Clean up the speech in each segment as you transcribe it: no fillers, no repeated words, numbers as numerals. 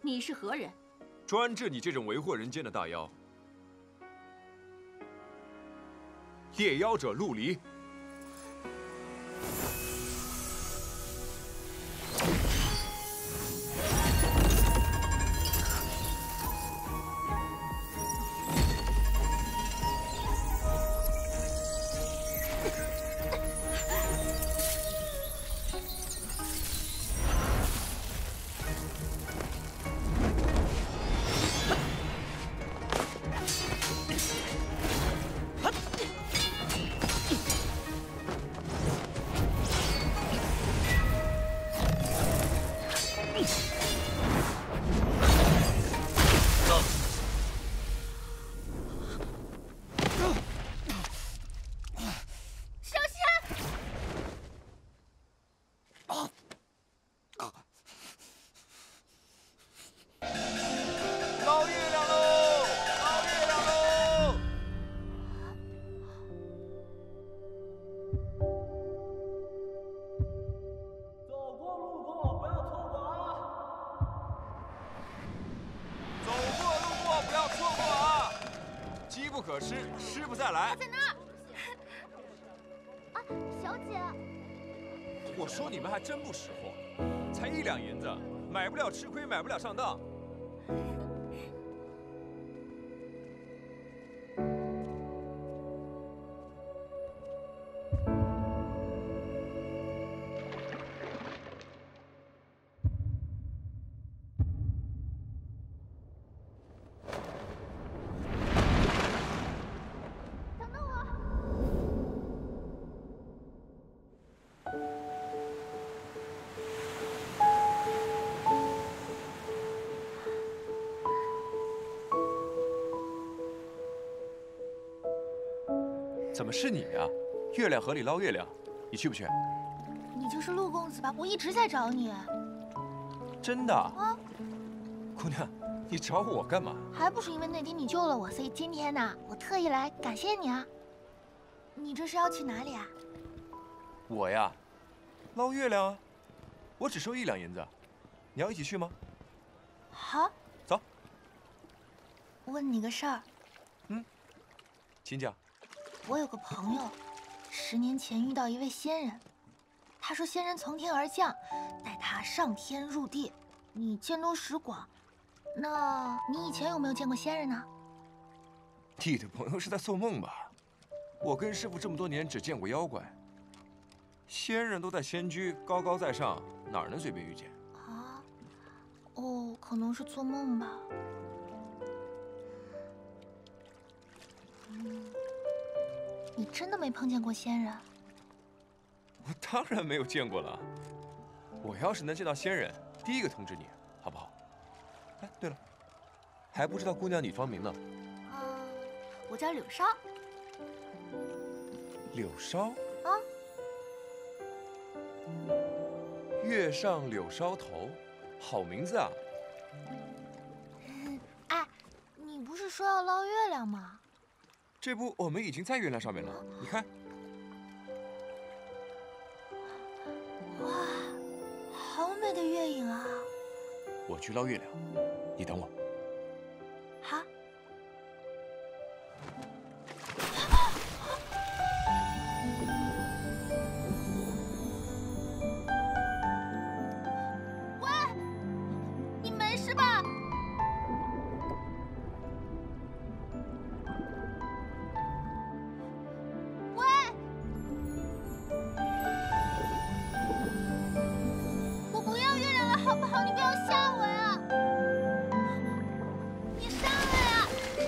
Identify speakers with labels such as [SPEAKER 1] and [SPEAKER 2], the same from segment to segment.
[SPEAKER 1] 你是何人？
[SPEAKER 2] 专治你这种为祸人间的大妖。猎妖者陆离。 失不再来。
[SPEAKER 3] 在那儿。啊，小姐。
[SPEAKER 2] 我说你们还真不识货，才1两银子，买不了吃亏，买不了上当。怎么是你呀？月亮河里捞月亮，你去不去？
[SPEAKER 3] 你就是陆公子吧？我一直在找你。
[SPEAKER 2] 真的？
[SPEAKER 3] 啊，
[SPEAKER 2] 姑娘，你找我干嘛？
[SPEAKER 3] 还不是因为那天你救了我，所以今天呢，我特意来感谢你啊。你这是要去哪里啊？
[SPEAKER 2] 我呀，捞月亮啊，我只收1两银子，你要一起去吗？
[SPEAKER 3] 好，
[SPEAKER 2] 走。
[SPEAKER 3] 问你个事儿。
[SPEAKER 2] 请讲。
[SPEAKER 3] 我有个朋友，10年前遇到一位仙人，他说仙人从天而降，带他上天入地。你见多识广，那你以前有没有见过仙人呢？
[SPEAKER 2] 你的朋友是在做梦吧？我跟师傅这么多年，只见过妖怪，仙人都在仙居高高在上，哪能随便遇见？
[SPEAKER 3] 啊，哦，可能是做梦吧。你真的没碰见过仙人？
[SPEAKER 2] 我当然没有见过了。我要是能见到仙人，第一个通知你，好不好？哎，对了，还不知道姑娘你芳名呢？
[SPEAKER 3] 我叫柳梢。
[SPEAKER 2] 柳梢？
[SPEAKER 3] 啊？
[SPEAKER 2] 月上柳梢头，好名字啊！
[SPEAKER 3] 哎，你不是说要捞月亮吗？
[SPEAKER 2] 这不，我们已经在月亮上面了。你看，
[SPEAKER 3] 哇，好美的月影啊！
[SPEAKER 2] 我去捞月亮，你等我。
[SPEAKER 3] 好。喂，你没事吧？好不好？你不要吓我呀！你上来呀！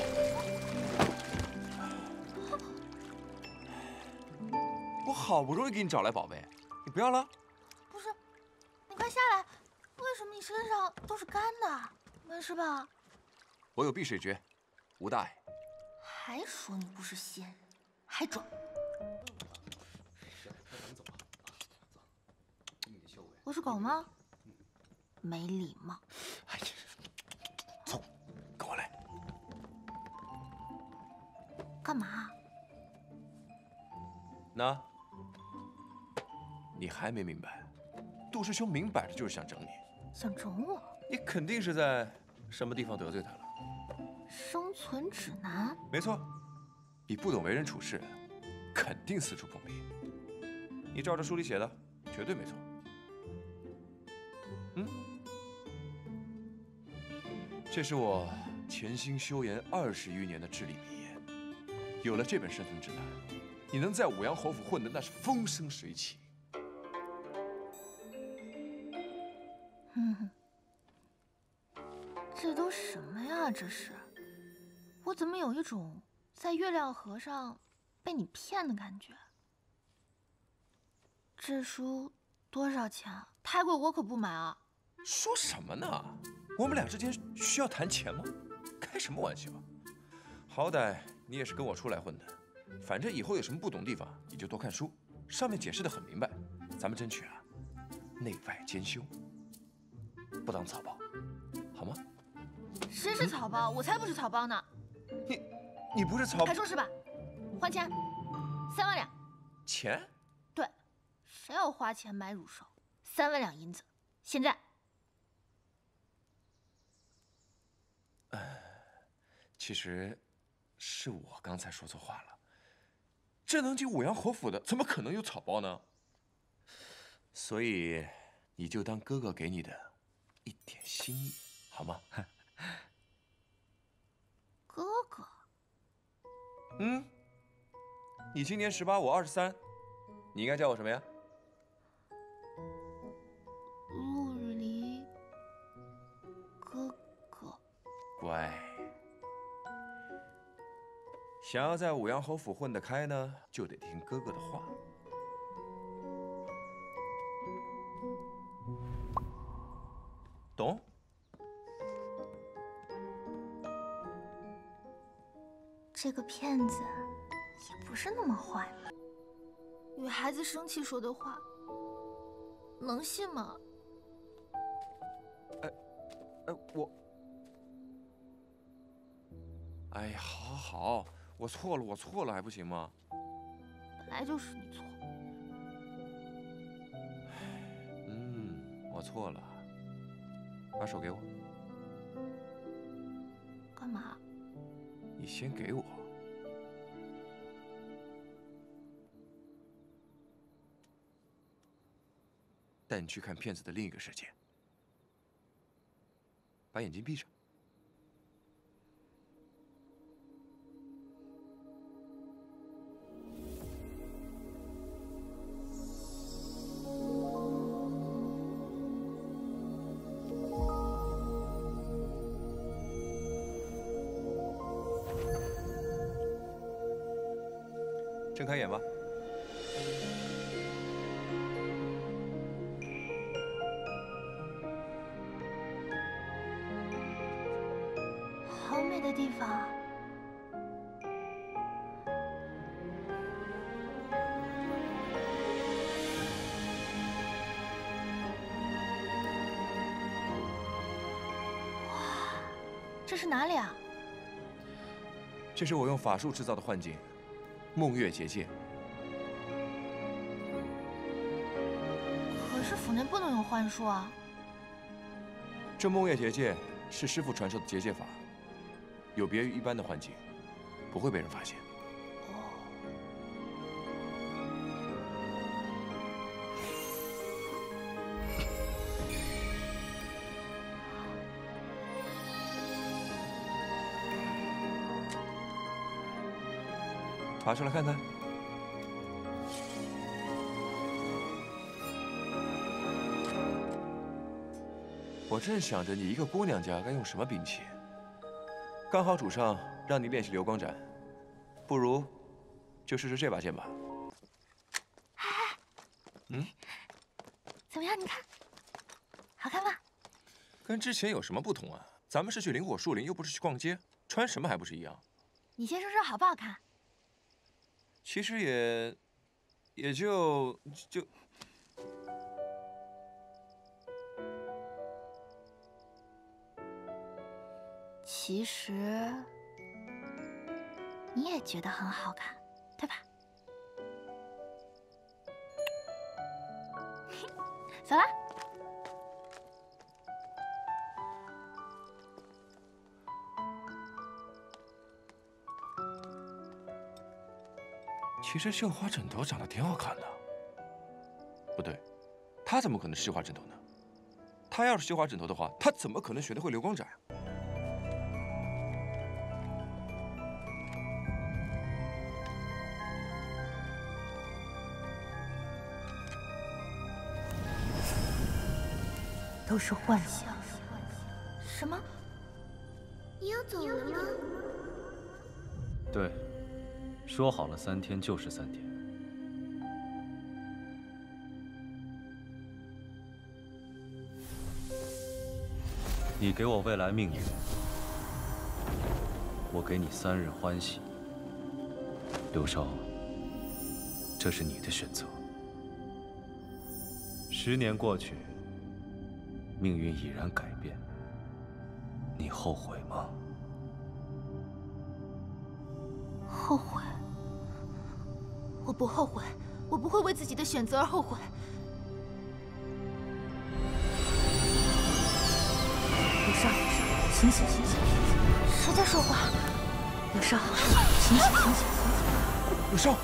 [SPEAKER 2] 我好不容易给你找来宝贝，你不要了？
[SPEAKER 3] 不是，你快下来！为什么你身上都是干的？没事吧？
[SPEAKER 2] 我有避水诀，无大碍。
[SPEAKER 3] 还说你不是仙人，还装。我是狗吗？没礼貌！
[SPEAKER 2] 哎呀，走，跟我来。
[SPEAKER 3] 干嘛？
[SPEAKER 2] 那，你还没明白？杜师兄明摆着就是想整你。
[SPEAKER 3] 想整我？
[SPEAKER 2] 你肯定是在什么地方得罪他了。
[SPEAKER 3] 生存指南？
[SPEAKER 2] 没错，你不懂为人处事，肯定四处碰壁。你照着书里写的，绝对没错。这是我潜心修研20余年的至理名言。有了这本生存指南，你能在五阳侯府混得那是风生水起。
[SPEAKER 3] 这都什么呀？这是，我怎么有一种在月亮河上被你骗的感觉？这书多少钱啊？太贵我可不买啊！
[SPEAKER 2] 说什么呢？我们俩之间需要谈钱吗？开什么玩笑！好歹你也是跟我出来混的，反正以后有什么不懂地方，你就多看书，上面解释得很明白。咱们争取啊，内外兼修，不当草包，好吗？
[SPEAKER 3] 谁是草包？我才不是草包呢！
[SPEAKER 2] 你不是草包？
[SPEAKER 3] 还说是吧？还钱，3万两。
[SPEAKER 2] 钱？
[SPEAKER 3] 对，谁要花钱买乳兽？3万两银子，现在。
[SPEAKER 2] 其实，是我刚才说错话了。这能进五阳侯府的，怎么可能有草包呢？所以，你就当哥哥给你的一点心意，好吗？
[SPEAKER 3] 哥哥。
[SPEAKER 2] 你今年18，我23，你应该叫我什么呀？
[SPEAKER 3] 陆离哥哥。
[SPEAKER 2] 乖。想要在五阳侯府混得开呢，就得听哥哥的话。懂？
[SPEAKER 3] 这个骗子也不是那么坏。女孩子生气说的话，能信吗？
[SPEAKER 2] 哎呀，好，我错了，还不行吗？
[SPEAKER 3] 本来就是你错。
[SPEAKER 2] 我错了。把手给我。
[SPEAKER 3] 干嘛？
[SPEAKER 2] 你先给我。带你去看骗子的另一个世界。把眼睛闭上。睁开眼吧。
[SPEAKER 3] 好美的地方。哇，这是哪里啊？
[SPEAKER 2] 这是我用法术制造的幻境。梦月结界。
[SPEAKER 3] 可是府内不能用幻术啊。
[SPEAKER 2] 这梦月结界是师父传授的结界法，有别于一般的幻境，不会被人发现。爬出来看看。我正想着你一个姑娘家该用什么兵器，刚好主上让你练习流光斩，不如就试试这把剑吧。
[SPEAKER 3] 怎么样？你看，好看吧？
[SPEAKER 2] 跟之前有什么不同啊？咱们是去灵火树林，又不是去逛街，穿什么还不是一样？
[SPEAKER 3] 你先说说好不好看？
[SPEAKER 2] 其实也就。
[SPEAKER 3] 其实你也觉得很好看，对吧？走啦。
[SPEAKER 2] 其实绣花枕头长得挺好看的。不对，他怎么可能是绣花枕头呢？他要是绣花枕头的话，他怎么可能学得会流光斩啊？
[SPEAKER 3] 都是幻想。什么？
[SPEAKER 1] 你要走了吗？
[SPEAKER 4] 对，说好了3天就是3天。你给我未来命运，我给你3日欢喜。刘少，这是你的选择。10年过去，命运已然改变，你后悔吗？
[SPEAKER 3] 后悔？我不后悔，我不会为自己的选择而后悔。刘少，醒醒醒醒！谁在说话？刘少，醒醒醒醒！
[SPEAKER 2] 刘少，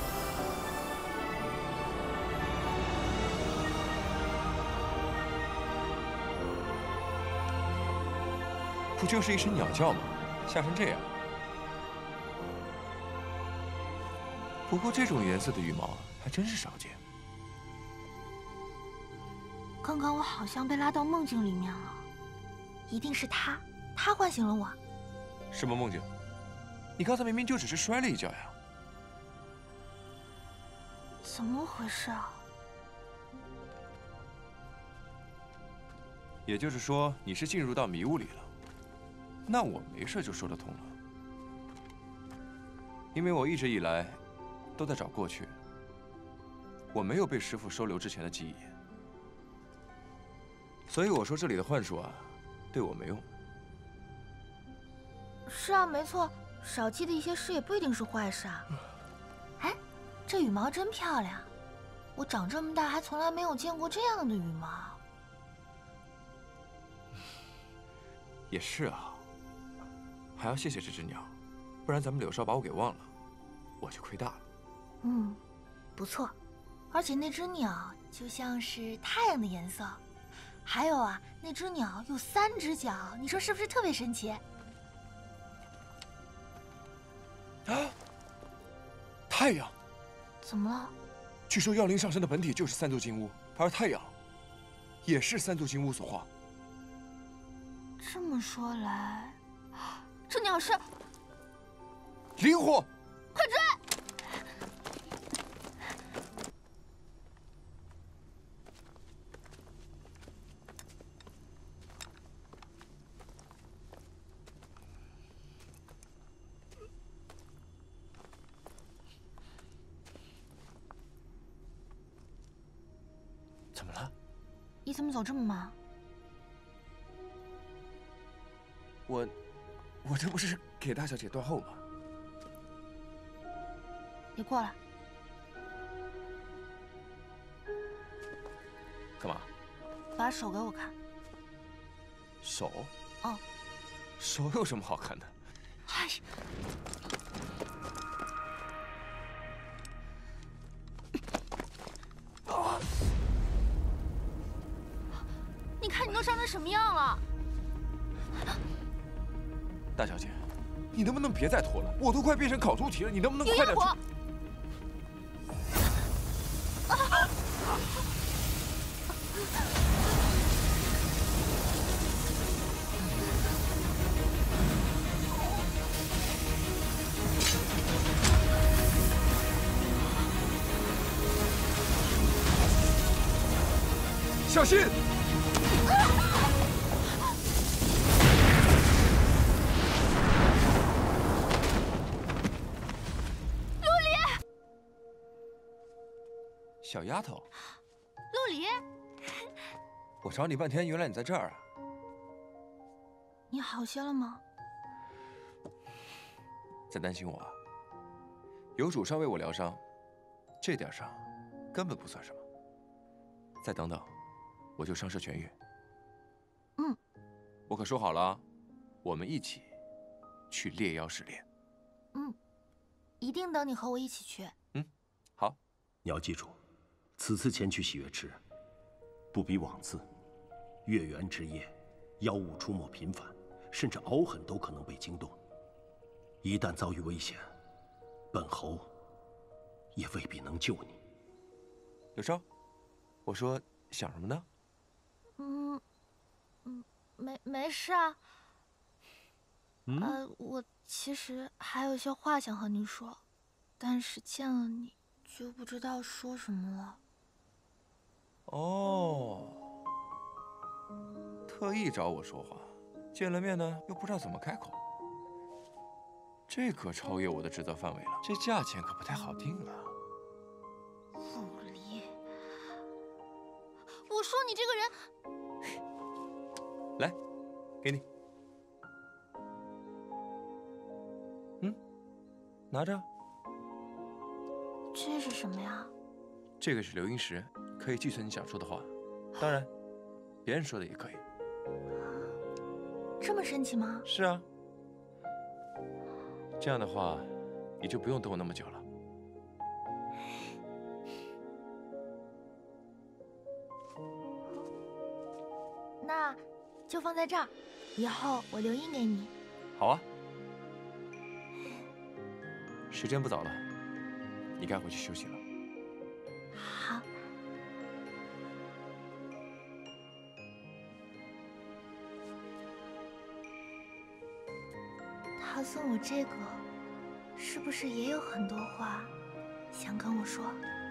[SPEAKER 2] 不就是一声鸟叫吗？吓成这样。不过这种颜色的羽毛还真是少见。
[SPEAKER 3] 刚刚我好像被拉到梦境里面了，一定是他唤醒了我。
[SPEAKER 2] 什么梦境？你刚才明明就只是摔了一跤呀。
[SPEAKER 3] 怎么回事啊？
[SPEAKER 2] 也就是说，你是进入到迷雾里了。那我没事就说得通了，因为我一直以来都在找过去，我没有被师父收留之前的记忆，所以我说这里的幻术啊，对我没用。
[SPEAKER 3] 是啊，没错，少记的一些事也不一定是坏事啊。哎，这羽毛真漂亮，我长这么大还从来没有见过这样的羽毛。
[SPEAKER 2] 也是啊，还要谢谢这只鸟，不然咱们柳少把我给忘了，我就亏大了。
[SPEAKER 3] 嗯，不错，而且那只鸟就像是太阳的颜色，还有啊，那只鸟有3只脚，你说是不是特别神奇？
[SPEAKER 2] 啊！太阳？
[SPEAKER 3] 怎么了？
[SPEAKER 2] 据说妖灵上身的本体就是3座金乌，而太阳也是3座金乌所化。
[SPEAKER 3] 这么说来，这鸟是
[SPEAKER 2] 灵火！
[SPEAKER 3] 快追！
[SPEAKER 2] 怎么了？
[SPEAKER 3] 你怎么走这么慢？
[SPEAKER 2] 我这不是给大小姐断后吗？
[SPEAKER 3] 你过来。
[SPEAKER 2] 干嘛？
[SPEAKER 3] 把手给我看。
[SPEAKER 2] 手？
[SPEAKER 3] 哦。
[SPEAKER 2] 手有什么好看的？
[SPEAKER 3] 哎。你看你都伤成什么样了？
[SPEAKER 2] 大小姐，你能不能别再拖了？我都快变成烤猪蹄了，你能不能快点？
[SPEAKER 3] 有烟火！
[SPEAKER 2] 小心！小丫头，
[SPEAKER 3] 陆离，
[SPEAKER 2] 我找你半天，原来你在这儿啊！
[SPEAKER 3] 你好些了吗？
[SPEAKER 2] 在担心我啊？有主上为我疗伤，这点伤根本不算什么。再等等，我就伤势痊愈。
[SPEAKER 3] 嗯，
[SPEAKER 2] 我可说好了，我们一起去猎妖试炼。
[SPEAKER 3] 嗯，一定等你和我一起去。
[SPEAKER 2] 嗯，
[SPEAKER 5] 你要记住，此次前去喜悦池，不比往次，月圆之夜，妖物出没频繁，甚至獒狠都可能被惊动。一旦遭遇危险，本侯也未必能救你。
[SPEAKER 2] 柳梢，我说想什么呢？
[SPEAKER 3] 没事啊。我其实还有些话想和你说，但是见了你就不知道说什么了。
[SPEAKER 2] 哦，特意找我说话，见了面呢又不知道怎么开口，这可超越我的职责范围了，这价钱可不太好定啊。
[SPEAKER 3] 无理！我说你这个人，
[SPEAKER 2] 来，给你。拿着。
[SPEAKER 3] 这是什么呀？
[SPEAKER 2] 这个是流音石，可以寄存你想说的话，当然，别人说的也可以。
[SPEAKER 3] 这么神奇吗？
[SPEAKER 2] 是啊。这样的话，你就不用等我那么久了。
[SPEAKER 3] 那就放在这儿，以后我留印给你。
[SPEAKER 2] 好啊。时间不早了，你该回去休息了。
[SPEAKER 3] 好。他送我这个，是不是也有很多话想跟我说？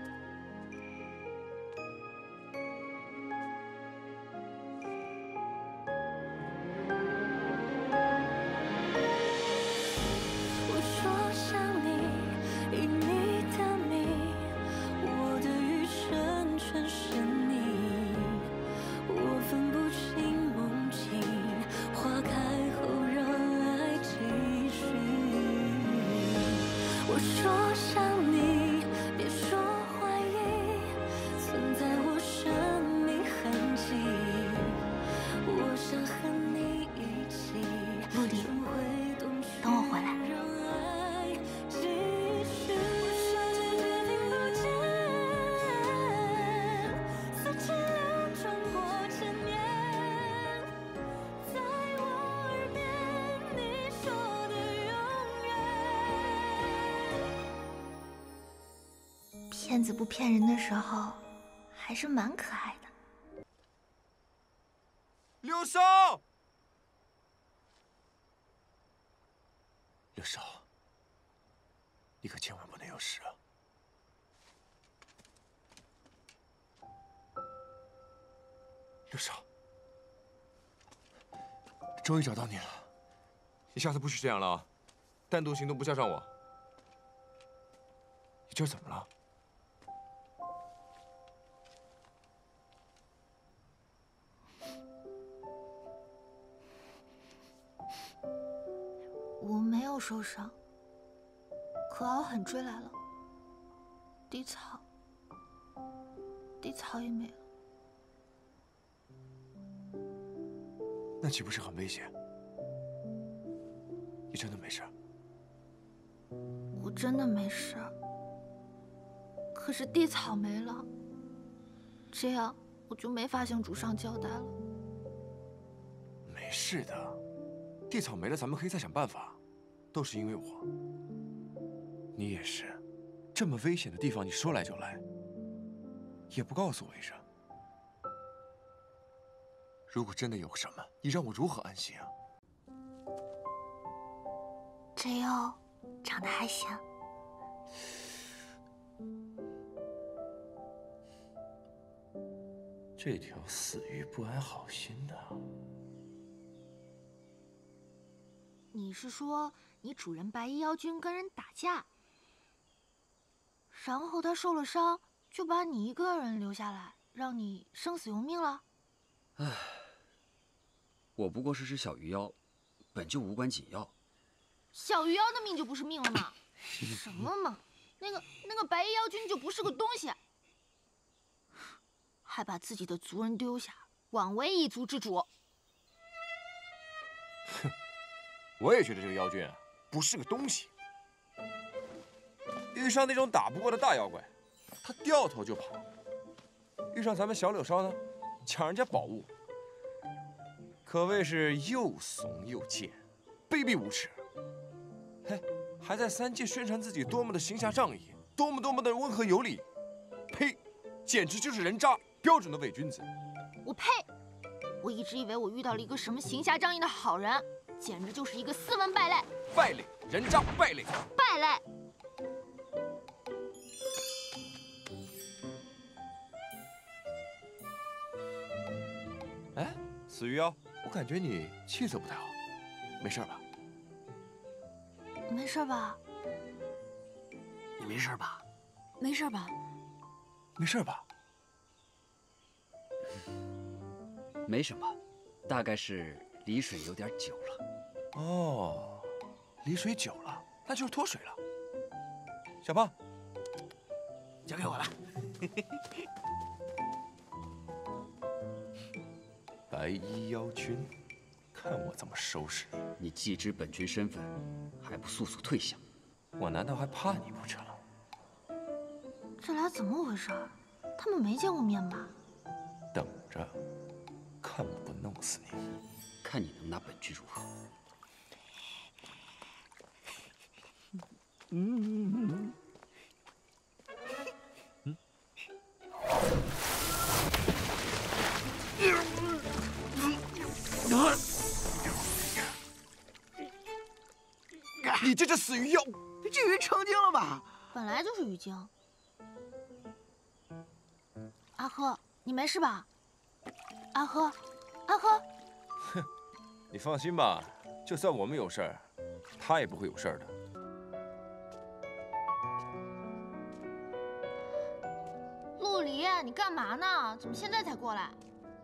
[SPEAKER 3] 骗子不骗人的时候，还是蛮可爱的。
[SPEAKER 2] 六少，六少，你可千万不能有事啊！六少，终于找到你了，你下次不许这样了啊！单独行动不叫上我。你这是怎么了？
[SPEAKER 3] 我没有受伤，可獒狠追来了，地草也没了。
[SPEAKER 2] 那岂不是很危险？你真的没事？
[SPEAKER 3] 我真的没事，可是地草没了，这样我就没法向主上交代了。
[SPEAKER 2] 没事的，地草没了，咱们可以再想办法。都是因为我，你也是，这么危险的地方你说来就来，也不告诉我一声。如果真的有什么，你让我如何安心啊？
[SPEAKER 3] 这药长得还行。
[SPEAKER 2] 这条死鱼不安好心的。
[SPEAKER 3] 你是说你主人白衣妖君跟人打架，然后他受了伤，就把你一个人留下来，让你生死由命了？
[SPEAKER 6] 唉，我不过是只小鱼妖，本就无关紧要。
[SPEAKER 3] 小鱼妖的命就不是命了吗？什么嘛，那个白衣妖君就不是个东西，还把自己的族人丢下，枉为一族之主。
[SPEAKER 2] 哼。我也觉得这个妖君啊，不是个东西。遇上那种打不过的大妖怪， 他掉头就跑。遇上咱们小柳梢呢，抢人家宝物，可谓是又怂又贱，卑鄙无耻。嘿，还在3界宣传自己多么的行侠仗义，多么的温和有礼。呸！简直就是人渣，标准的伪君子。
[SPEAKER 3] 我呸！我一直以为我遇到了一个什么行侠仗义的好人，简直就是一个斯文败类。
[SPEAKER 2] 败类，人渣，败类，
[SPEAKER 3] 败类。
[SPEAKER 2] 哎，死鱼妖，我感觉你气色不太好，没事吧？
[SPEAKER 3] 没事吧？
[SPEAKER 6] 你没事吧？
[SPEAKER 3] 没事吧？
[SPEAKER 2] 没事吧？
[SPEAKER 6] 没什么，大概是离水有点久了。
[SPEAKER 2] 哦，离水久了，那就是脱水了。小胖，
[SPEAKER 6] 交给我了。
[SPEAKER 2] 白衣妖君，看我怎么收拾你！
[SPEAKER 6] 你既知本君身份，还不速速退下？
[SPEAKER 2] 我难道还怕你不成？
[SPEAKER 3] 这俩怎么回事？他们没见过面吧？
[SPEAKER 2] 等着，看我不弄死你！
[SPEAKER 6] 看你能拿本君如何？
[SPEAKER 2] 你这只死鱼妖！
[SPEAKER 7] 这鱼成精了吧？
[SPEAKER 3] 本来就是鱼精。阿呵，你没事吧？阿呵，阿呵。
[SPEAKER 2] 哼，你放心吧，就算我们有事儿，他也不会有事儿的。
[SPEAKER 3] 陆离，你干嘛呢？怎么现在才过来？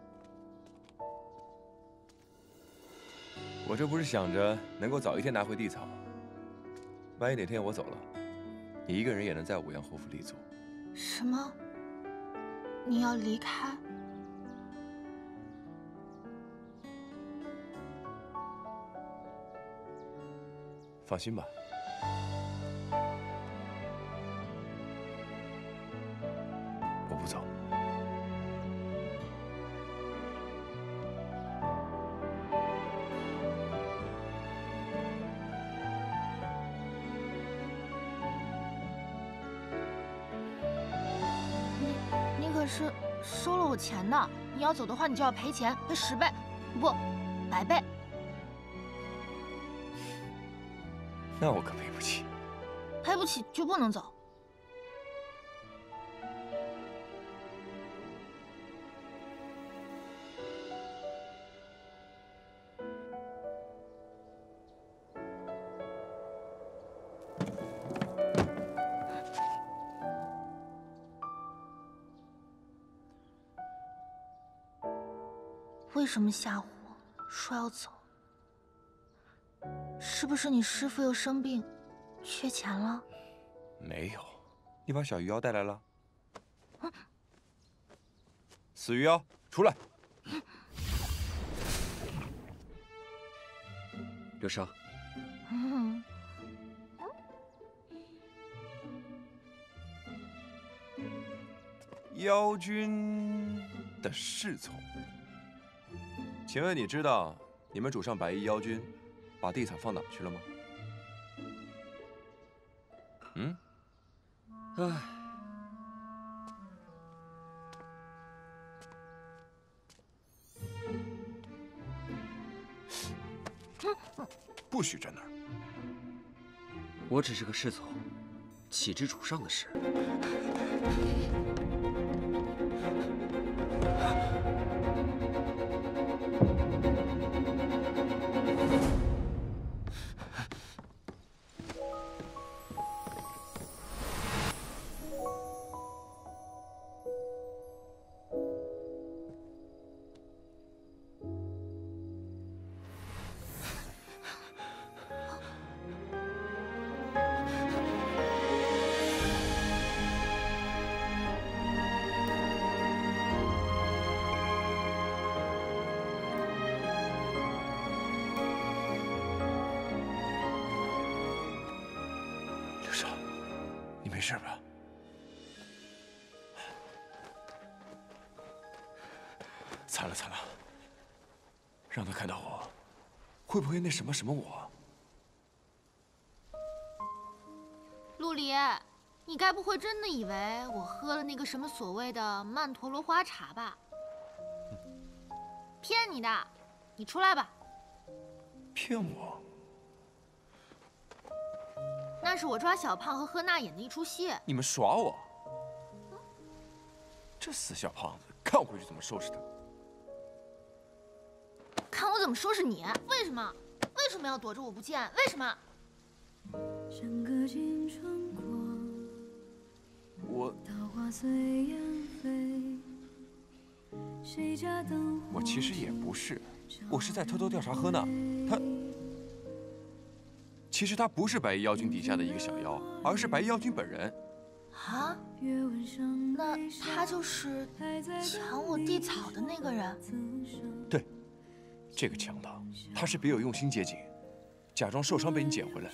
[SPEAKER 2] 我这不是想着能够早一天拿回地草，万一哪天我走了，你一个人也能在五阳侯府立足。
[SPEAKER 3] 什么？你要离开？
[SPEAKER 2] 放心吧，我不走。
[SPEAKER 3] 你可是收了我钱的，你要走的话，你就要赔钱，赔10倍，不，100倍。
[SPEAKER 2] 那我可赔不起。
[SPEAKER 3] 赔不起就不能走。为什么吓唬我说要走？是不是你师父又生病，缺钱了？
[SPEAKER 2] 没有，你把小鱼妖带来了。死鱼妖，出来！
[SPEAKER 6] 刘少，
[SPEAKER 2] 妖君的侍从，请问你知道你们主上白衣妖君把地草放哪去了吗？嗯？
[SPEAKER 6] 唉，
[SPEAKER 2] 不许站那儿！
[SPEAKER 6] 我只是个侍从，岂知主上的事？
[SPEAKER 2] 刘少，你没事吧？ 惨了惨了，让他看到我，会不会那什么什么我？
[SPEAKER 3] 陆离，你该不会真的以为我喝了那个什么所谓的曼陀罗花茶吧？骗你的，你出来吧。
[SPEAKER 2] 骗我？
[SPEAKER 3] 那是我抓小胖和贺娜演的一出戏。
[SPEAKER 2] 你们耍我？这死小胖子，看我回去怎么收拾他！
[SPEAKER 3] 看我怎么收拾你？为什么？为什么要躲着我不见？为什么？
[SPEAKER 2] 我其实也不是，我是在偷偷调查贺娜。其实他不是白衣妖君底下的一个小妖，而是白衣妖君本人。
[SPEAKER 3] 啊？那他就是抢我地草的那个人？
[SPEAKER 2] 对，这个强盗，他是别有用心接近，假装受伤被你捡回来。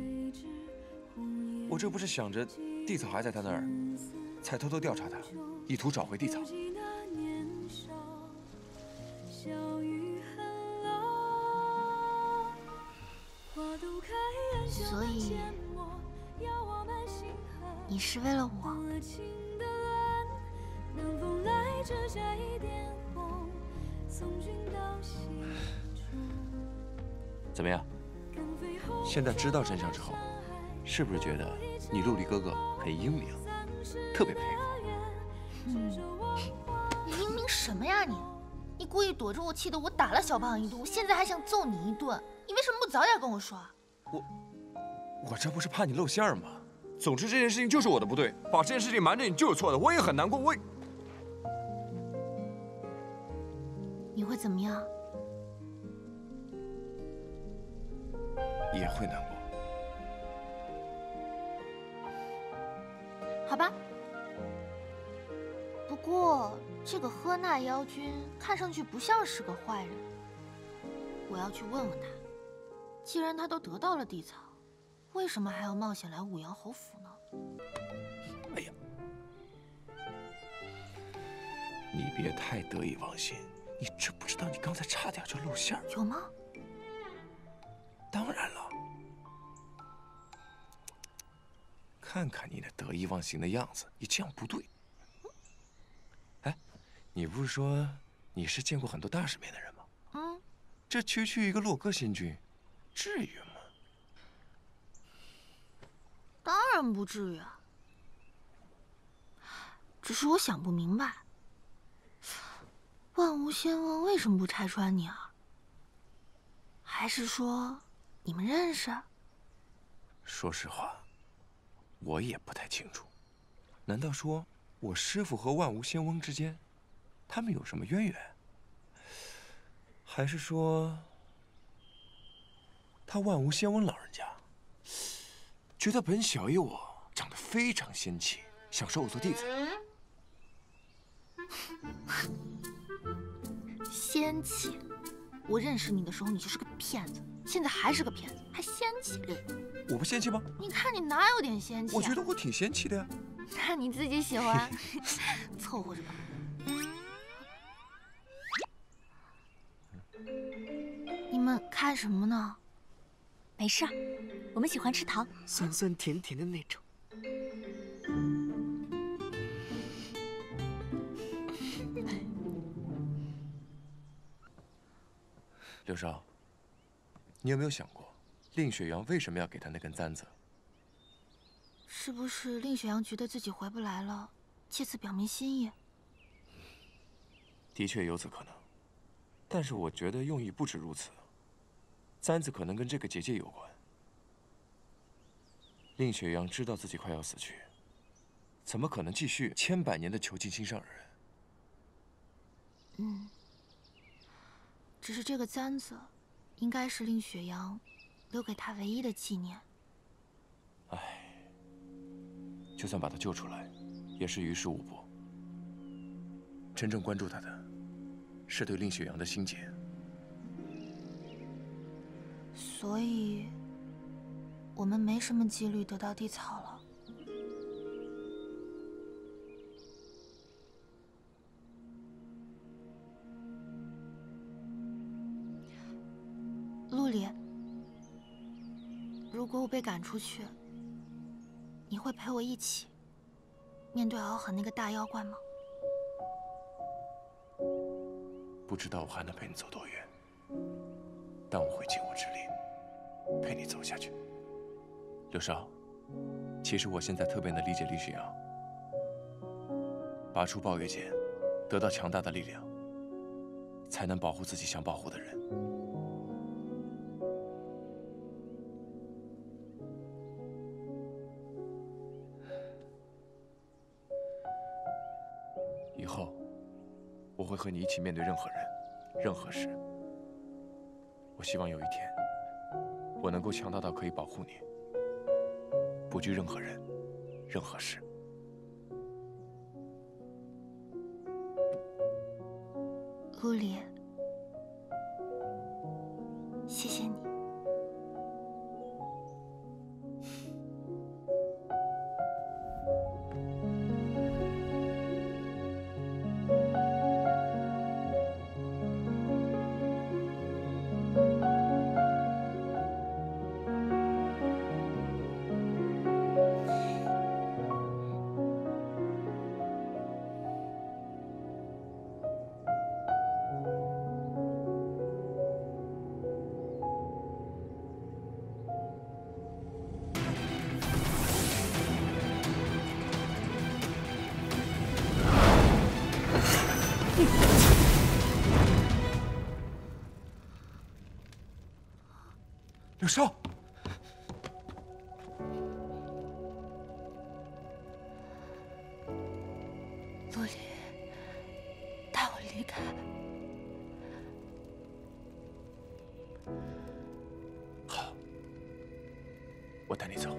[SPEAKER 2] 我这不是想着地草还在他那儿，才偷偷调查他，意图找回地草。
[SPEAKER 3] 所以，你是为了我？
[SPEAKER 2] 怎么样？现在知道真相之后，是不是觉得你陆离哥哥很英明，特别佩服？
[SPEAKER 3] 你英明什么呀你？你故意躲着我，气得我打了小胖一顿，我现在还想揍你一顿，你为什么不早点跟我说？
[SPEAKER 2] 我这不是怕你露馅吗？总之这件事情就是我的不对，把这件事情瞒着你就是错的，我也很难过，我也……
[SPEAKER 3] 你会怎么样？
[SPEAKER 2] 也会难过。
[SPEAKER 3] 好吧。不过这个赫纳妖君看上去不像是个坏人，我要去问问他。既然他都得到了地草，为什么还要冒险来武阳侯府呢？
[SPEAKER 2] 哎呀，你别太得意忘形，你知不知道你刚才差点就露馅儿？
[SPEAKER 3] 有吗？
[SPEAKER 2] 当然了，看看你那得意忘形的样子，你这样不对。哎，你不是说你是见过很多大世面的人吗？
[SPEAKER 3] 嗯，
[SPEAKER 2] 这区一个洛哥仙君，至于吗？
[SPEAKER 3] 当然不至于啊。只是我想不明白，万无仙翁为什么不拆穿你啊？还是说你们认识？
[SPEAKER 2] 说实话，我也不太清楚。难道说我师父和万无仙翁之间，他们有什么渊源？还是说，他万无仙翁老人家觉得本小爷我长得非常仙气，想收我做弟子？
[SPEAKER 3] 仙气？我认识你的时候，你就是个骗子，现在还是个骗子，还仙气？
[SPEAKER 2] 我不仙气吗？
[SPEAKER 3] 你看你哪有点仙气啊？
[SPEAKER 2] 我觉得我挺仙气的呀。
[SPEAKER 3] 那你自己喜欢，凑合着吧。你们看什么呢？
[SPEAKER 8] 没事，我们喜欢吃糖，
[SPEAKER 7] 酸酸甜甜的那种。
[SPEAKER 2] 刘少，你有没有想过，令雪阳为什么要给他那根簪子？
[SPEAKER 3] 是不是令雪阳觉得自己回不来了，借此表明心意？
[SPEAKER 2] 的确有此可能，但是我觉得用意不止如此。簪子可能跟这个结界有关。令雪阳知道自己快要死去，怎么可能继续千百年的囚禁心上人？
[SPEAKER 3] 嗯。只是这个簪子，应该是令雪阳留给他唯一的纪念。
[SPEAKER 2] 唉，就算把他救出来，也是于事无补。真正关注他的，是对令雪阳的心结。
[SPEAKER 3] 所以，我们没什么几率得到地草了。 陆离，如果我被赶出去，你会陪我一起面对敖狠那个大妖怪吗？
[SPEAKER 2] 不知道我还能陪你走多远，但我会尽我之力陪你走下去。刘少，其实我现在特别能理解李雪阳，拔出抱月剑，得到强大的力量，才能保护自己想保护的人。以后，我会和你一起面对任何人、任何事。我希望有一天，我能够强大到可以保护你，不惧任何人、任何事。
[SPEAKER 3] 陆离，谢谢你。
[SPEAKER 2] 刘少，
[SPEAKER 3] 陆离，带我离开。
[SPEAKER 2] 好，我带你走。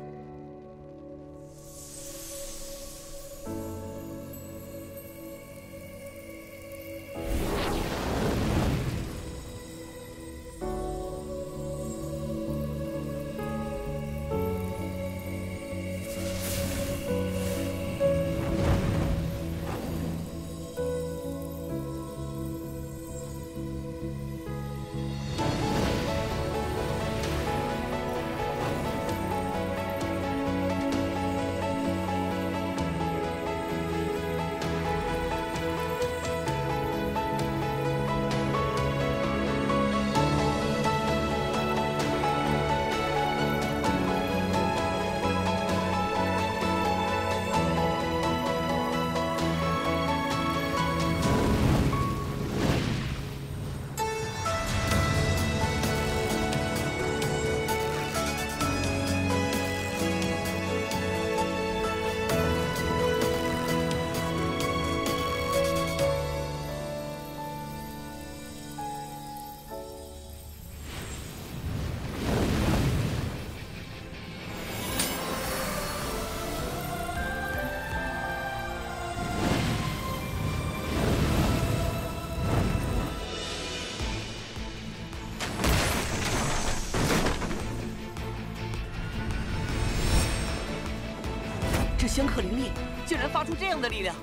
[SPEAKER 7] 这仙客灵力竟然发出这样的力量！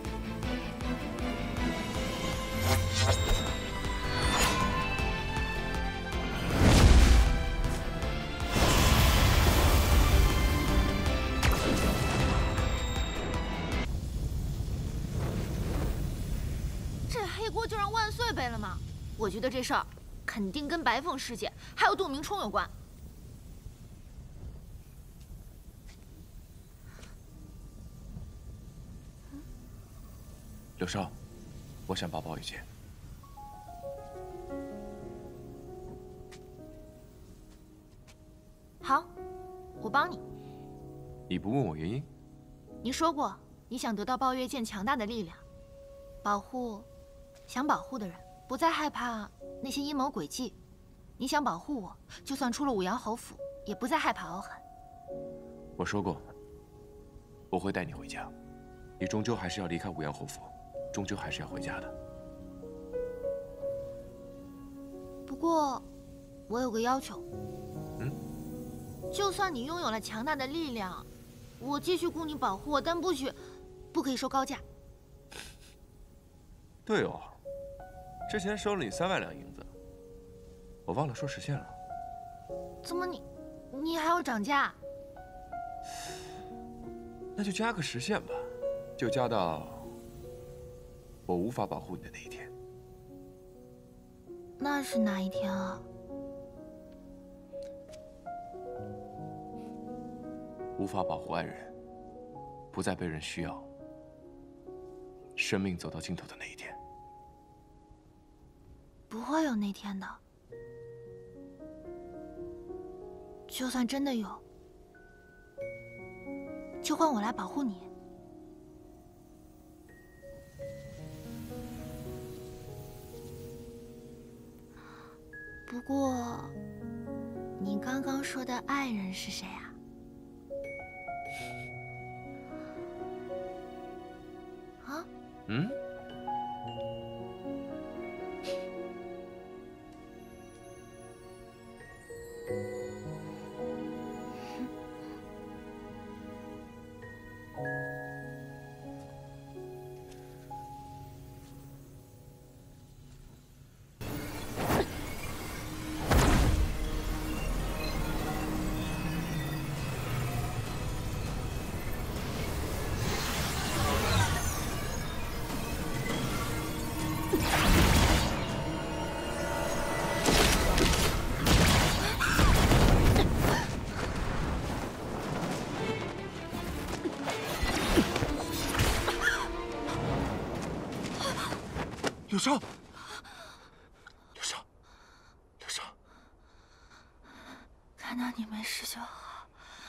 [SPEAKER 3] 这黑锅就让万岁背了吗？我觉得这事儿肯定跟白凤事件还有杜明冲有关。
[SPEAKER 2] 刘少，我想抱抱一剑。
[SPEAKER 3] 好，我帮你。
[SPEAKER 2] 你不问我原因？
[SPEAKER 3] 你说过你想得到抱月剑强大的力量，保护想保护的人，不再害怕那些阴谋诡计。你想保护我，就算出了五阳侯府，也不再害怕敖狠。
[SPEAKER 2] 我说过，我会带你回家。你终究还是要离开五阳侯府。终究还是要回家的。
[SPEAKER 3] 不过，我有个要求。
[SPEAKER 2] 嗯？
[SPEAKER 3] 就算你拥有了强大的力量，我继续雇你保护我，但不可以收高价。
[SPEAKER 2] 对哦，之前收了你3万两银子，我忘了说实现了。
[SPEAKER 3] 怎么你还要涨价？
[SPEAKER 2] 那就加个时限吧，就加到我无法保护你的那一天。
[SPEAKER 3] 那是哪一天啊？
[SPEAKER 2] 无法保护爱人，不再被人需要，生命走到尽头的那一天。
[SPEAKER 3] 不会有那天的。就算真的有，就换我来保护你。不过，你刚刚说的爱人是谁啊？啊？
[SPEAKER 2] 嗯？柳少，柳少，柳少，
[SPEAKER 3] 看到你没事就好，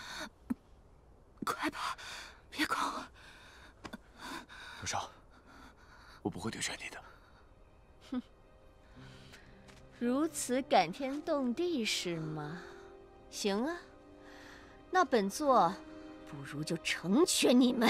[SPEAKER 3] 快跑，别哭。
[SPEAKER 2] 柳少，我不会丢下你的。
[SPEAKER 9] 哼，如此感天动地是吗？行啊，那本座不如就成全你们。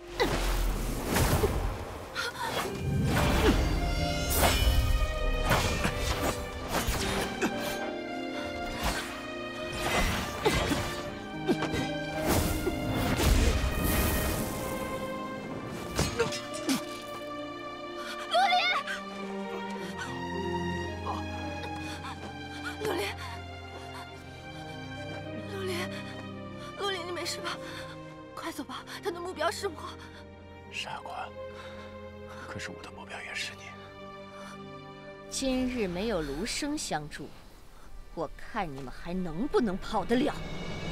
[SPEAKER 3] 是吧？快走吧，他的目标是我。
[SPEAKER 2] 傻瓜，可是我的目标也是你。
[SPEAKER 9] 今日没有卢生相助，我看你们还能不能跑得了？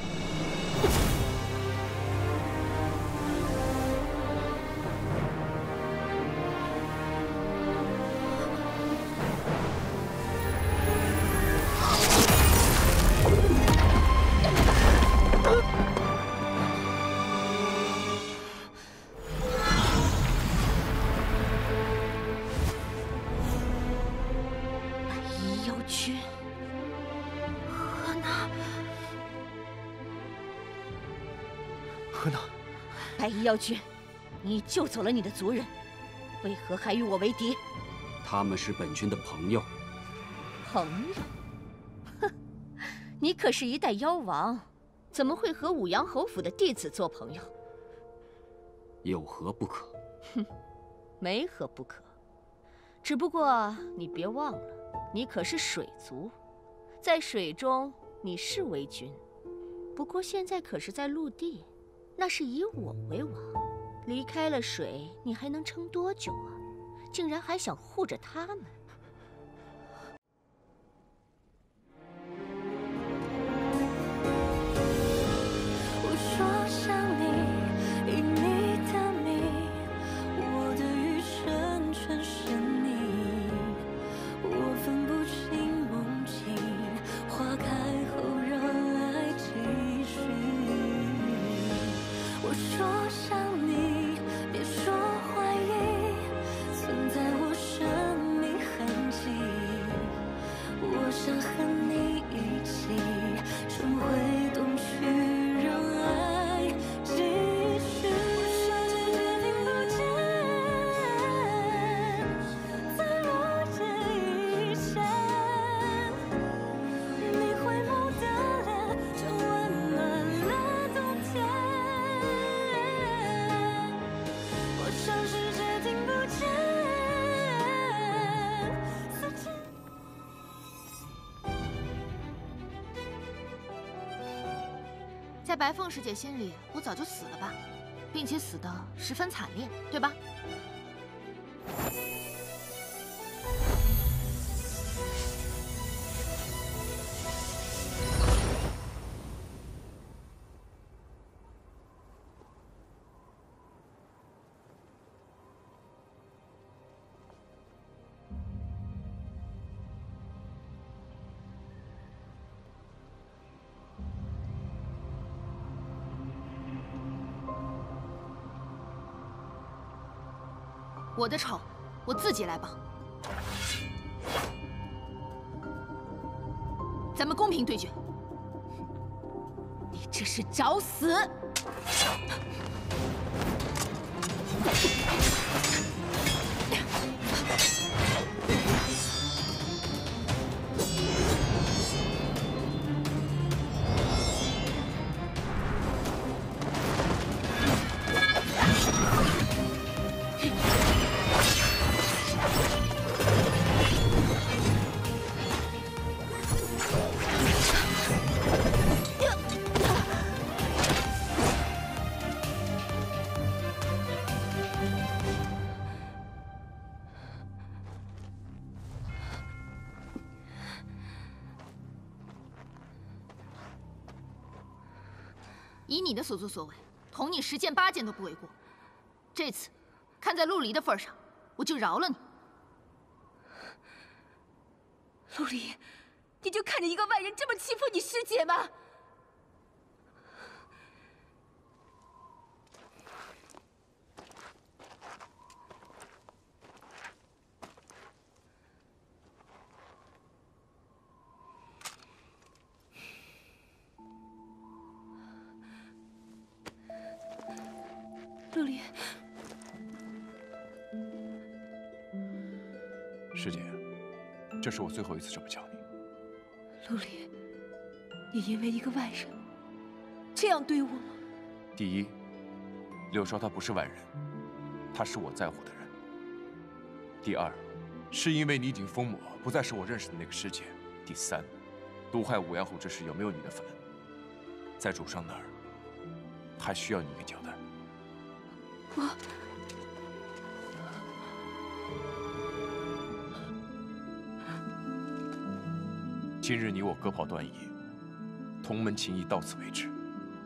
[SPEAKER 9] 白衣妖君，你救走了你的族人，为何还与我为敌？
[SPEAKER 6] 他们是本君的朋友。
[SPEAKER 9] 朋友？哼，你可是一代妖王，怎么会和武阳侯府的弟子做朋友？
[SPEAKER 6] 有何不可？
[SPEAKER 9] 哼，没何不可。只不过你别忘了，你可是水族，在水中你是为君，不过现在可是在陆地。那是以我为王，离开了水，你还能撑多久啊？竟然还想护着他们！
[SPEAKER 10] 我说想你，以你的名，我的余生全是你。我分不清梦境，花开后让爱继续。我说想你，别说怀疑，存在我生命。
[SPEAKER 3] 白凤师姐心里，我早就死了吧，并且死得十分惨烈，对吧？我的仇，我自己来报。咱们公平对决。你这是找死！以你的所作所为，捅你10剑8剑都不为过。这次，看在陆离的份上，我就饶了你。
[SPEAKER 11] 陆离，你就看着一个外人这么欺负你师姐吗？陆离，
[SPEAKER 2] 师姐，这是我最后一次这么叫你。
[SPEAKER 11] 陆离，你因为一个外人这样对我吗？
[SPEAKER 2] 第一，柳少他不是外人，他是我在乎的人。第二，是因为你已经封魔，不再是我认识的那个师姐。第三，毒害五阳虎之事有没有你的份，在主上那儿，还需要你一个交代。今日你我各跑端倪，同门情谊到此为止。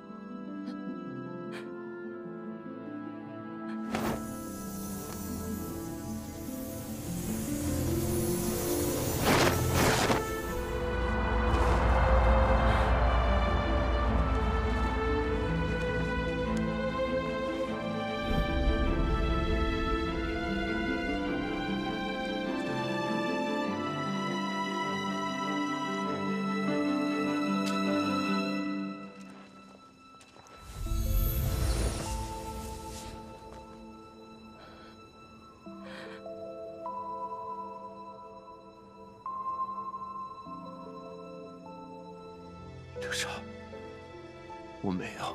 [SPEAKER 2] 柳少，我没有，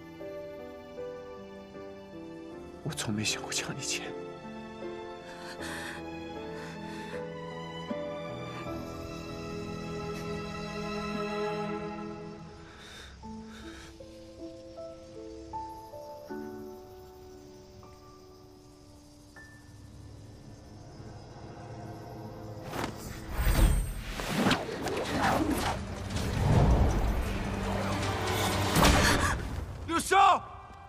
[SPEAKER 2] 我从没想过抢你钱。柳少！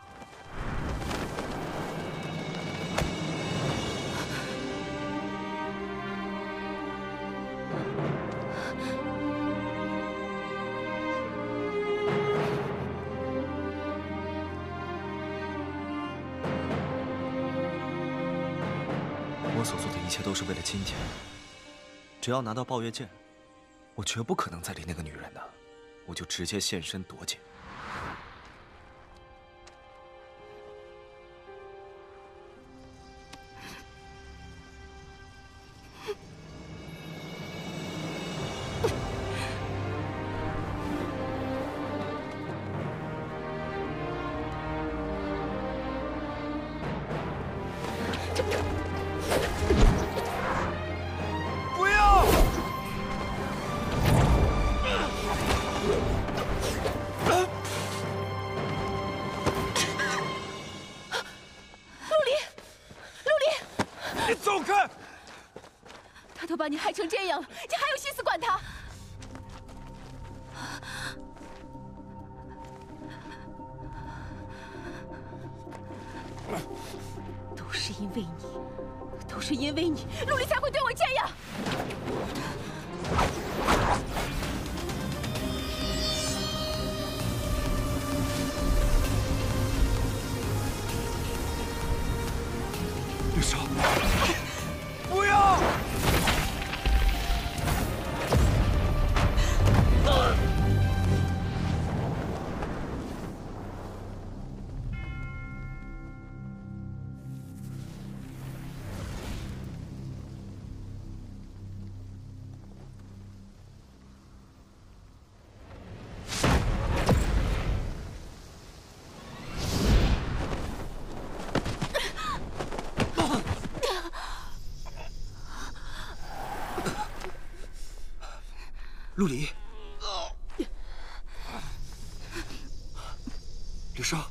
[SPEAKER 4] 我所做的一切都是为了今天。只要拿到抱月剑，我绝不可能再理那个女人的，我就直接现身夺剑。
[SPEAKER 2] 不要！
[SPEAKER 11] 把你害成这样了，你还有心思管他？都是因为你，都是因为你，陆离才会对我这样。
[SPEAKER 2] 刘少，不要！
[SPEAKER 4] 陆离，刘少，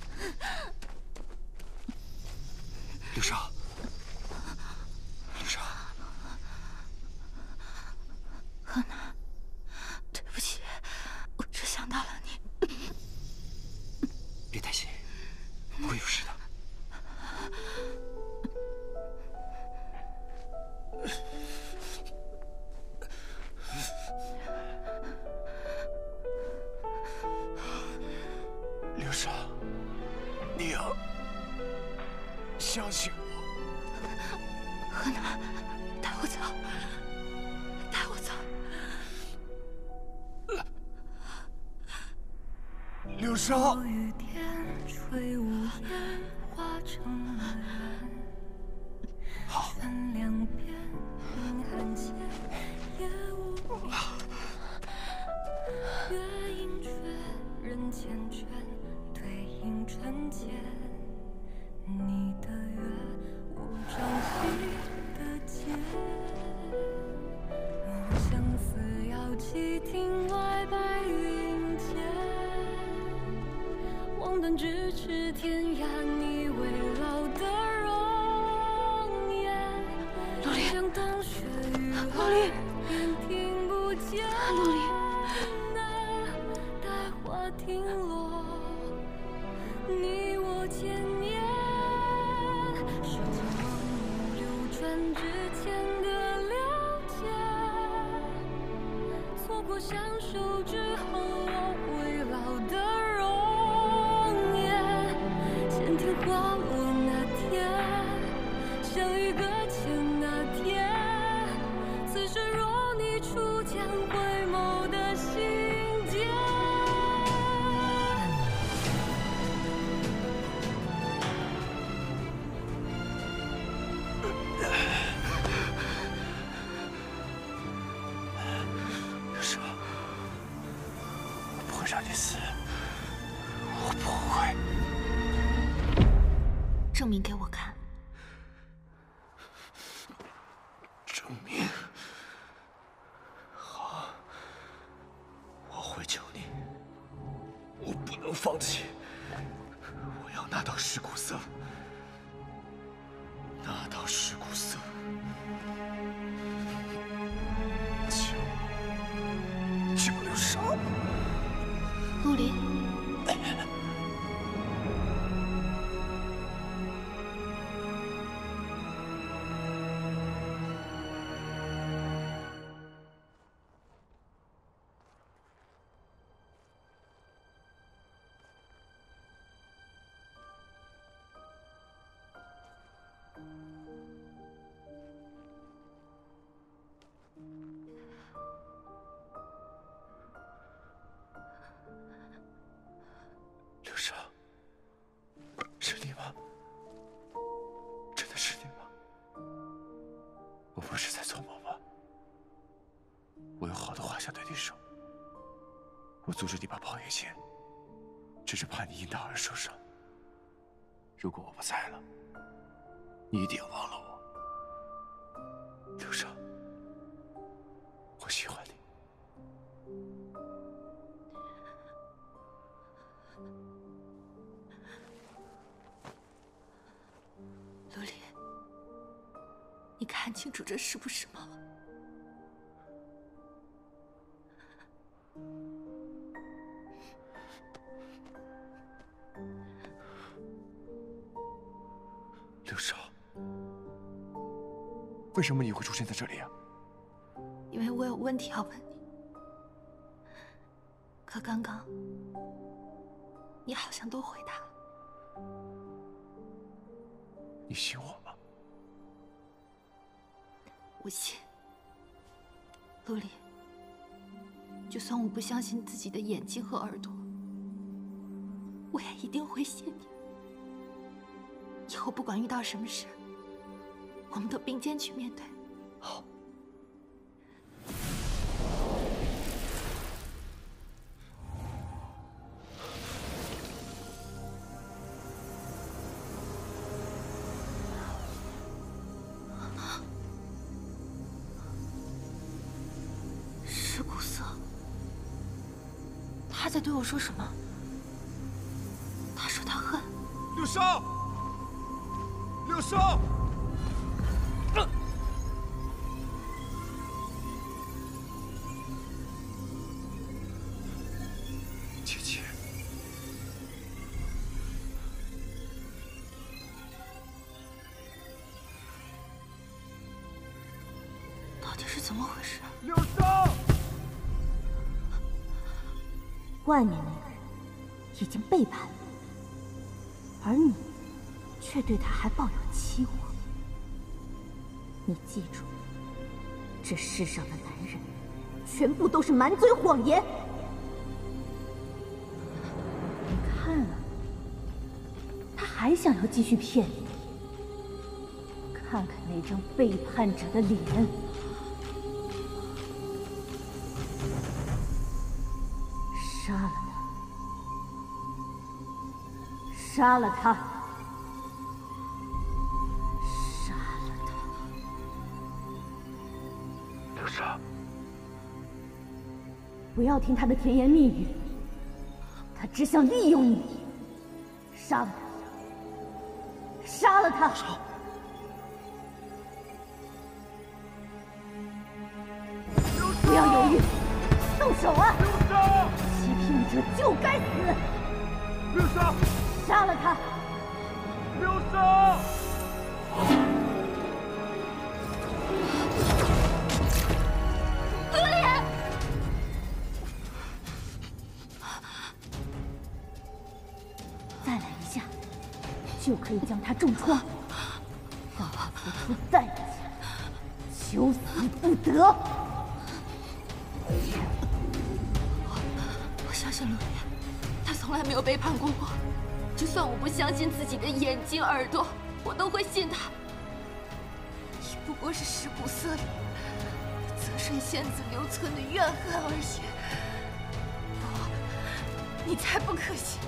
[SPEAKER 4] 刘少，刘少，
[SPEAKER 3] 河南，对不起，我只想到了你。
[SPEAKER 4] 别担心，不会有事的。
[SPEAKER 2] 刘少，你要相信我。
[SPEAKER 3] 河南，带我走，带我走。
[SPEAKER 2] 刘少。
[SPEAKER 10] 雨天吹无烟，化成了缘。
[SPEAKER 2] 好。
[SPEAKER 10] 泉两边，冰寒间，夜无边。月盈缺，人缱绻，对影成茧。你的月，我朝夕的劫。若相思遥寄亭外白云间。望断咫尺天涯，你未老的容颜。
[SPEAKER 3] 陆离，
[SPEAKER 10] 当雪与
[SPEAKER 3] 陆离，
[SPEAKER 10] 便听不见。
[SPEAKER 3] 陆离。
[SPEAKER 10] 待花停落，你我千年。守望你流转之前的了解，错过相守之后我未老的容颜。前庭花落那天，相遇搁浅那天，此生若你初见回眸的心间。
[SPEAKER 2] 刘少，我不会让你死，我不会。
[SPEAKER 3] 证明给我看。
[SPEAKER 2] 证明？好，我会救你。我不能放弃，我要拿到尸骨色，拿到尸骨色。救刘少。
[SPEAKER 3] 陆离。
[SPEAKER 2] 刘少，是你吗？真的是你吗？我不是在做梦吧？我有好多话想对你说。我阻止你把抱月见，只是怕你因他而受伤。如果我不在了，你一定要忘了我。刘少，我喜欢你。
[SPEAKER 3] 陆离，你看清楚这是不是吗？
[SPEAKER 2] 少，为什么你会出现在这里啊？
[SPEAKER 3] 因为我有问题要问你。可刚刚，你好像都回答了。
[SPEAKER 2] 你信我吗？
[SPEAKER 3] 我信。陆离，就算我不相信自己的眼睛和耳朵，我也一定会信你。以后不管遇到什么事，我们都并肩去面对。
[SPEAKER 2] 好。
[SPEAKER 3] 石骨色，他在对我说什么？他说他恨
[SPEAKER 2] 六少，六少。姐姐，
[SPEAKER 3] 到底是怎么回事？
[SPEAKER 2] 六少，
[SPEAKER 8] 外面那个人已经背叛了，而你却对他还抱有期望。你记住，这世上的男人全部都是满嘴谎言。你看啊，他还想要继续骗你。看看那张背叛者的脸。杀了他！杀了他！杀了他！
[SPEAKER 2] 六少，
[SPEAKER 8] 不要听他的甜言蜜语，他只想利用你。杀了他！杀了他！不要犹豫，动手啊！欺骗者就该死！
[SPEAKER 2] 六少，
[SPEAKER 8] 杀了他！
[SPEAKER 2] 六少！
[SPEAKER 3] 陆离！
[SPEAKER 8] 再来一下，就可以将他重创，让他付出代价，求死不得。
[SPEAKER 3] 我相信陆离，他从来没有背叛过我。就算我不相信自己的眼睛、耳朵，我都会信他。你不过是尸骨色里泽水仙子留存的怨恨而已。不，你才不可信！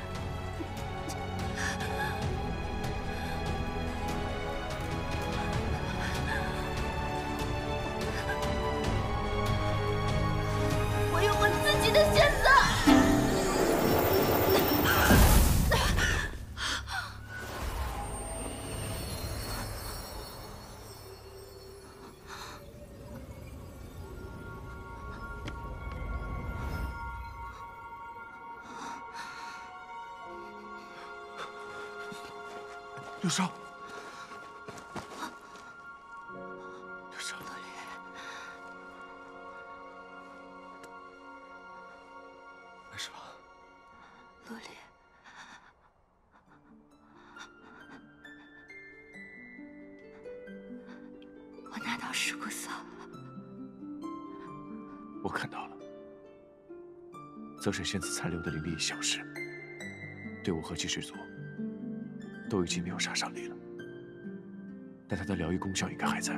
[SPEAKER 3] 我有我自己的选择。
[SPEAKER 2] 六少，六少，没事吧？
[SPEAKER 3] 陆离，我拿到尸骨色，
[SPEAKER 2] 我看到了，泽水仙子残留的灵力已消失，对我和继续组都已经没有杀伤力了，但它的疗愈功效应该还在。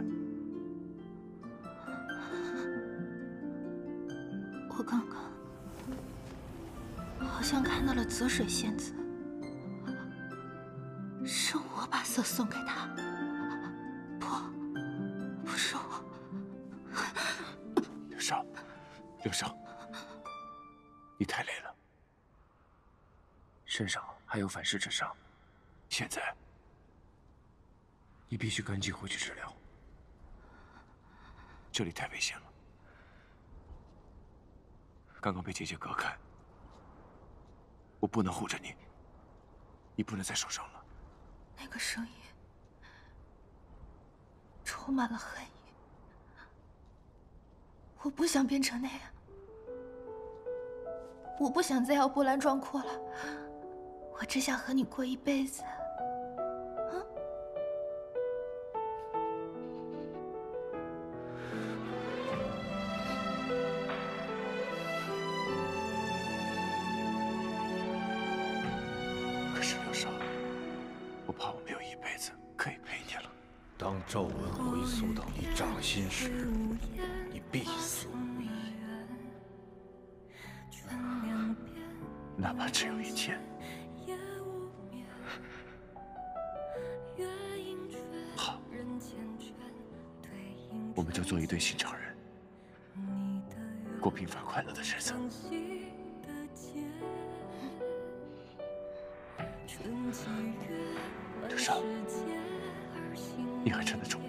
[SPEAKER 3] 我刚刚好像看到了泽水仙子，是我把色送给她，不是我。
[SPEAKER 2] 六少，六少，你太累了，身上还有反噬之伤。现在，你必须赶紧回去治疗，这里太危险了。刚刚被姐姐隔开，我不能护着你，你不能再受伤了。
[SPEAKER 3] 那个声音充满了恨意。我不想变成那样，我不想再要波澜壮阔了，我只想和你过一辈子。
[SPEAKER 2] 可是刘少，我怕我没有一辈子可以陪你了。
[SPEAKER 12] 当皱纹回溯到你掌心时，你必死无疑。
[SPEAKER 2] 哪怕只有一天。好，我们就做一对心肠人，过平凡快乐的日子。刘少，你还撑得住吗？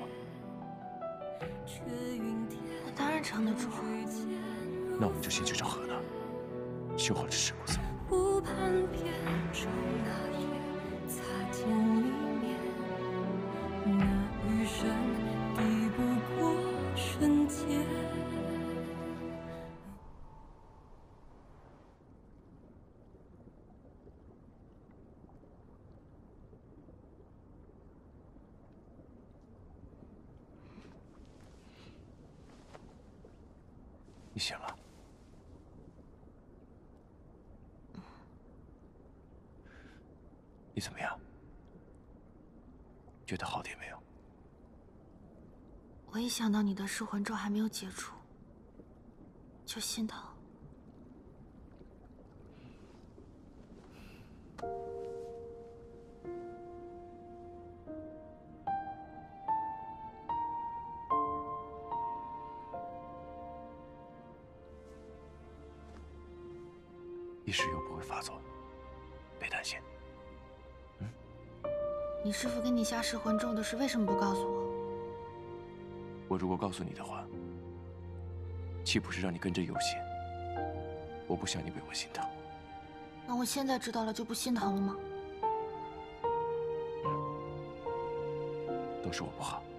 [SPEAKER 3] 我当然撑得住。
[SPEAKER 2] 那我们就先去找河娜，修好这尸骨色。
[SPEAKER 10] 不盼变成那夜擦肩一面，那余生抵不过瞬间。
[SPEAKER 2] 你醒了？你怎么样？觉得好点没有？
[SPEAKER 3] 我一想到你的噬魂咒还没有解除，就心疼。
[SPEAKER 2] 一时又不会发作，别担心。
[SPEAKER 3] 你师父给你下噬魂咒的事，为什么不告诉我？
[SPEAKER 2] 我如果告诉你的话，岂不是让你跟着有险？我不想你为我心疼。
[SPEAKER 3] 那我现在知道了就不心疼了吗？
[SPEAKER 2] 都是我不好。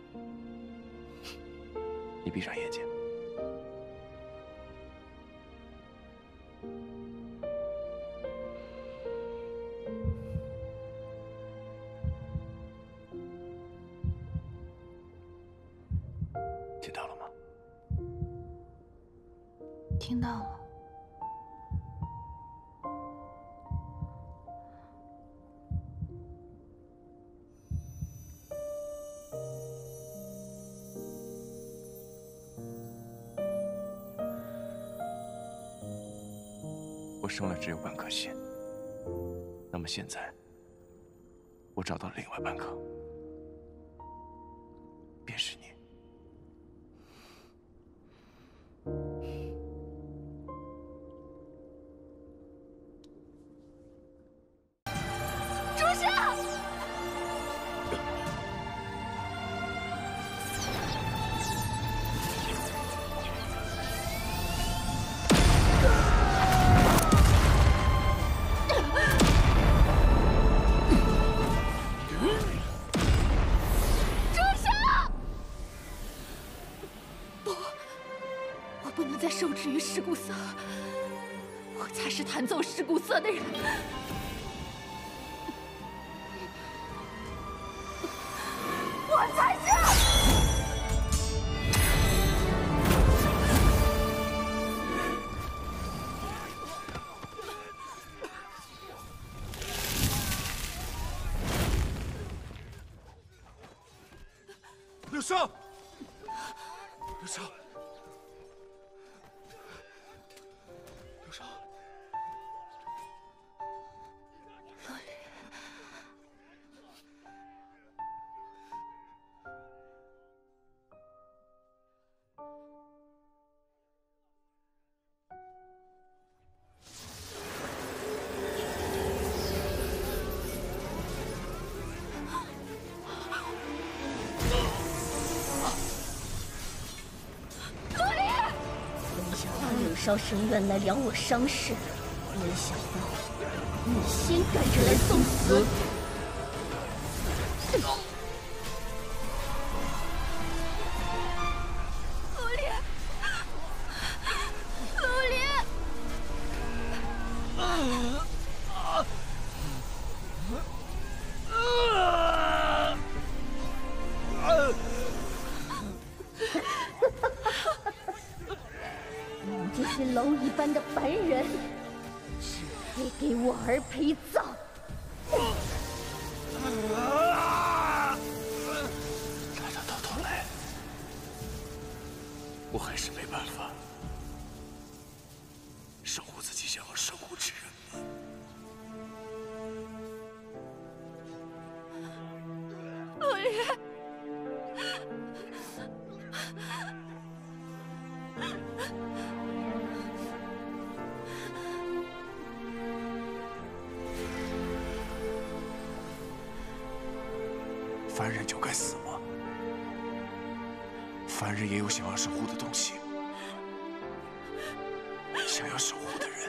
[SPEAKER 2] 你闭上眼睛。听到了吗？
[SPEAKER 3] 听到了。
[SPEAKER 2] 我生了只有半颗心，那么现在，我找到了另外半颗，便是你。
[SPEAKER 3] 朱夏！不能再受制于尸骨色，我才是弹奏尸骨色的人。我才是。
[SPEAKER 2] 刘少，刘少。
[SPEAKER 9] 烧神院来量我伤势，没想到你先赶着来送死。
[SPEAKER 8] 配给我儿陪葬。
[SPEAKER 12] 大家到头来，我还是没办法守护自己想要守护之人。
[SPEAKER 11] 陆离。
[SPEAKER 12] 凡人就该死吗？凡人也有想要守护的东西，想要守护的人。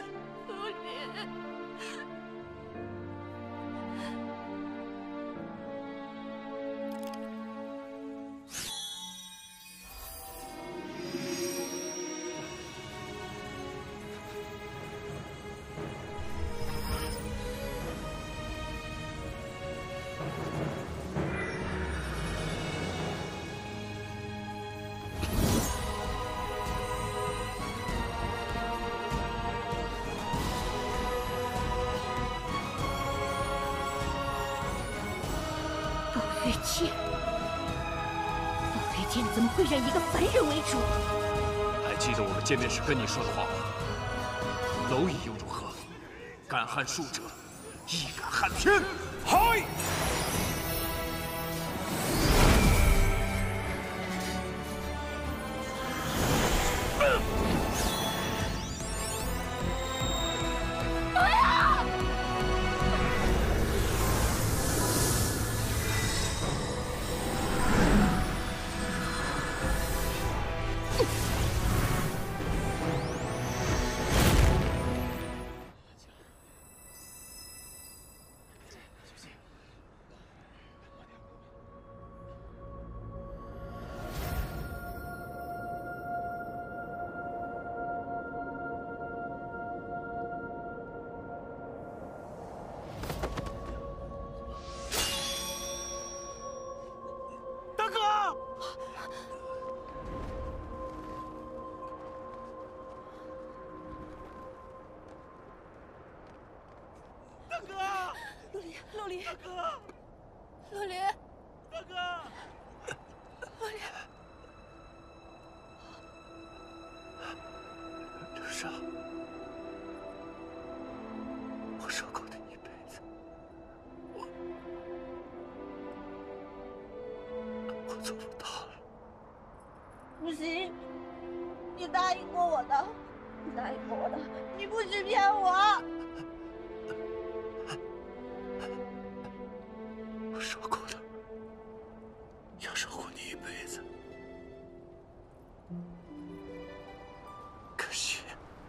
[SPEAKER 8] 宝月剑，宝月剑怎么会让一个凡人为主？
[SPEAKER 13] 还记得我们见面时跟你说的话吗？蝼蚁又如何？敢撼术者，亦敢撼天。嗨！
[SPEAKER 11] 陆离，大哥，陆离，大哥，陆离，
[SPEAKER 12] 这是我受够的一辈子，我做不到了。
[SPEAKER 14] 不行，你答应过我的，你答应过我的，你不许骗我。
[SPEAKER 12] 我说过的，要守护你一辈子。可惜，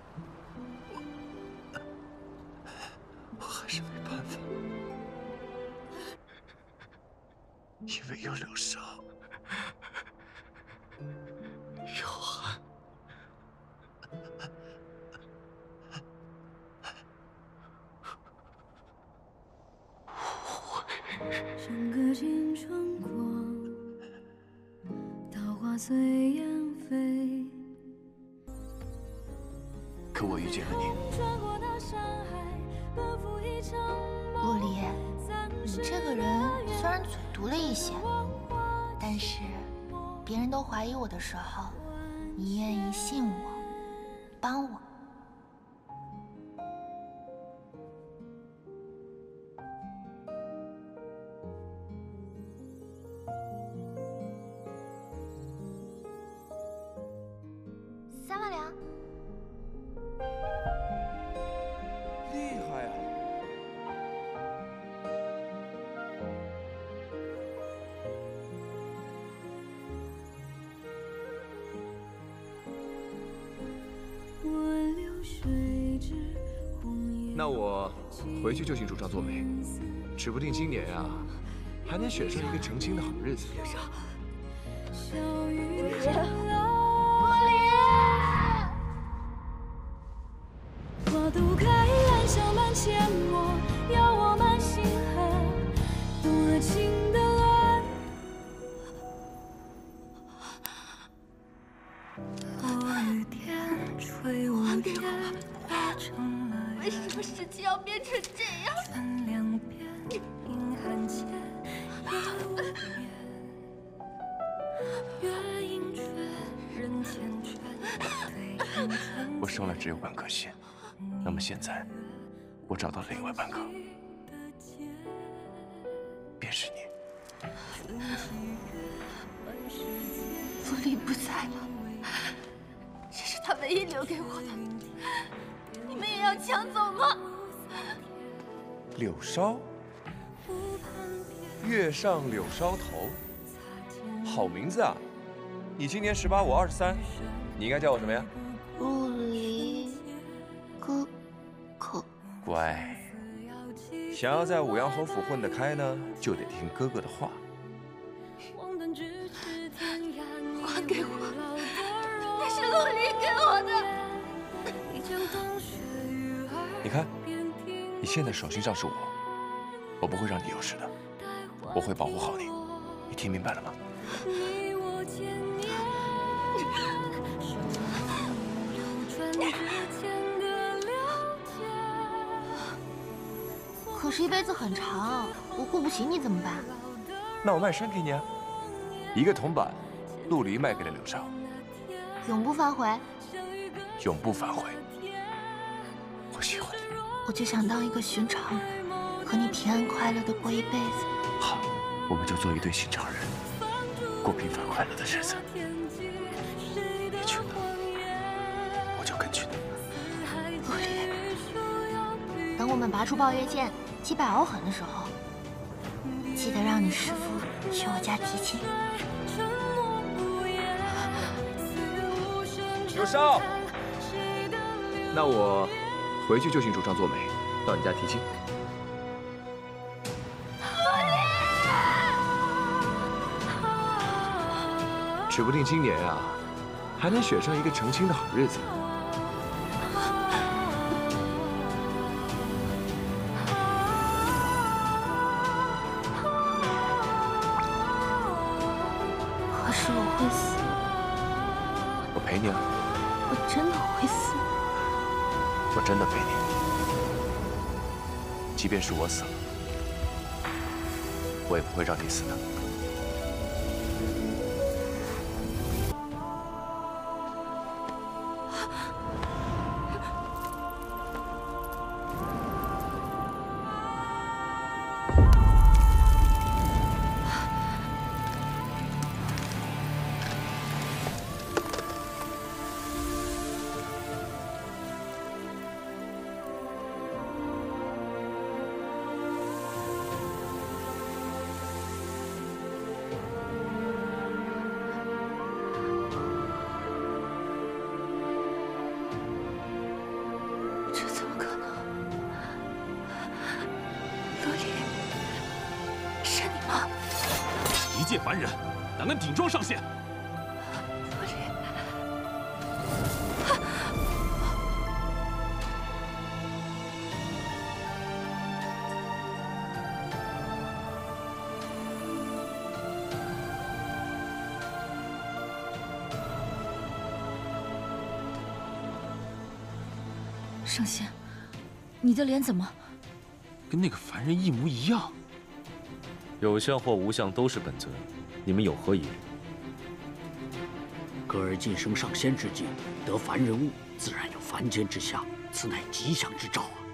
[SPEAKER 12] 我还是没办法，因为有柳梢，有寒。
[SPEAKER 10] 整个金春光，桃花随烟飞。
[SPEAKER 12] 可我遇见了你，
[SPEAKER 3] 陆离，你这个人虽然嘴毒了一些，但是别人都怀疑我的时候，你愿意信我，帮我。 3万两，
[SPEAKER 2] 厉害呀！
[SPEAKER 13] 那我回去就请主张做媒，指不定今年呀，还能选上一个成亲的好日子。
[SPEAKER 10] 花都开，暗香满阡陌，要我满心河，多情的乱。我雨天吹舞夜，化成了
[SPEAKER 11] 为什么事情要变成这样？
[SPEAKER 2] 我生来只有半颗心，那么现在，我找到了另外半颗，便是你。
[SPEAKER 11] 陆离不在了，这是他唯一留给我的，你们也要抢走吗？
[SPEAKER 2] 柳梢，月上柳梢头，好名字啊！你今年18，我23，你应该叫我什么呀？
[SPEAKER 3] 陆离哥哥。
[SPEAKER 2] 乖，想要在五阳侯府混得开呢，就得听哥哥的话。
[SPEAKER 11] 还给我，那是陆离给我的。
[SPEAKER 2] 你看，你现在手心上是我不会让你有事的，我会保护好你，你听明白了吗？
[SPEAKER 3] 可是，一辈子很长，我雇不起你怎么办？
[SPEAKER 2] 那我卖山给你啊，一个铜板，陆离卖给了柳梢，
[SPEAKER 3] 永不反悔。
[SPEAKER 2] 永不反悔。我喜欢你，
[SPEAKER 3] 我就想当一个寻常人，和你平安快乐的过一辈子。
[SPEAKER 2] 好，我们就做一对心肠人，过平凡快乐的日子。你去哪，我就跟去哪。
[SPEAKER 3] 陆离，等我们拔出暴月剑，击败敖狠的时候，记得让你师父去我家提亲。
[SPEAKER 2] 柳梢，那我回去就请主上做媒，到你家提亲。指不定今年啊，还能选上一个成亲的好日子。
[SPEAKER 3] 可是我会死，
[SPEAKER 2] 我陪你啊。
[SPEAKER 3] 我真的会死。
[SPEAKER 2] 我真的陪你，即便是我死了，我也不会让你死的。
[SPEAKER 13] 一介凡人，胆敢顶撞上仙！
[SPEAKER 11] 上仙，你的脸怎么
[SPEAKER 13] 跟那个凡人一模一样？
[SPEAKER 4] 有相或无相都是本尊，你们有何疑虑？
[SPEAKER 15] 歌儿晋升上仙之际，得凡人物，自然有凡间之相，此乃吉祥之兆啊！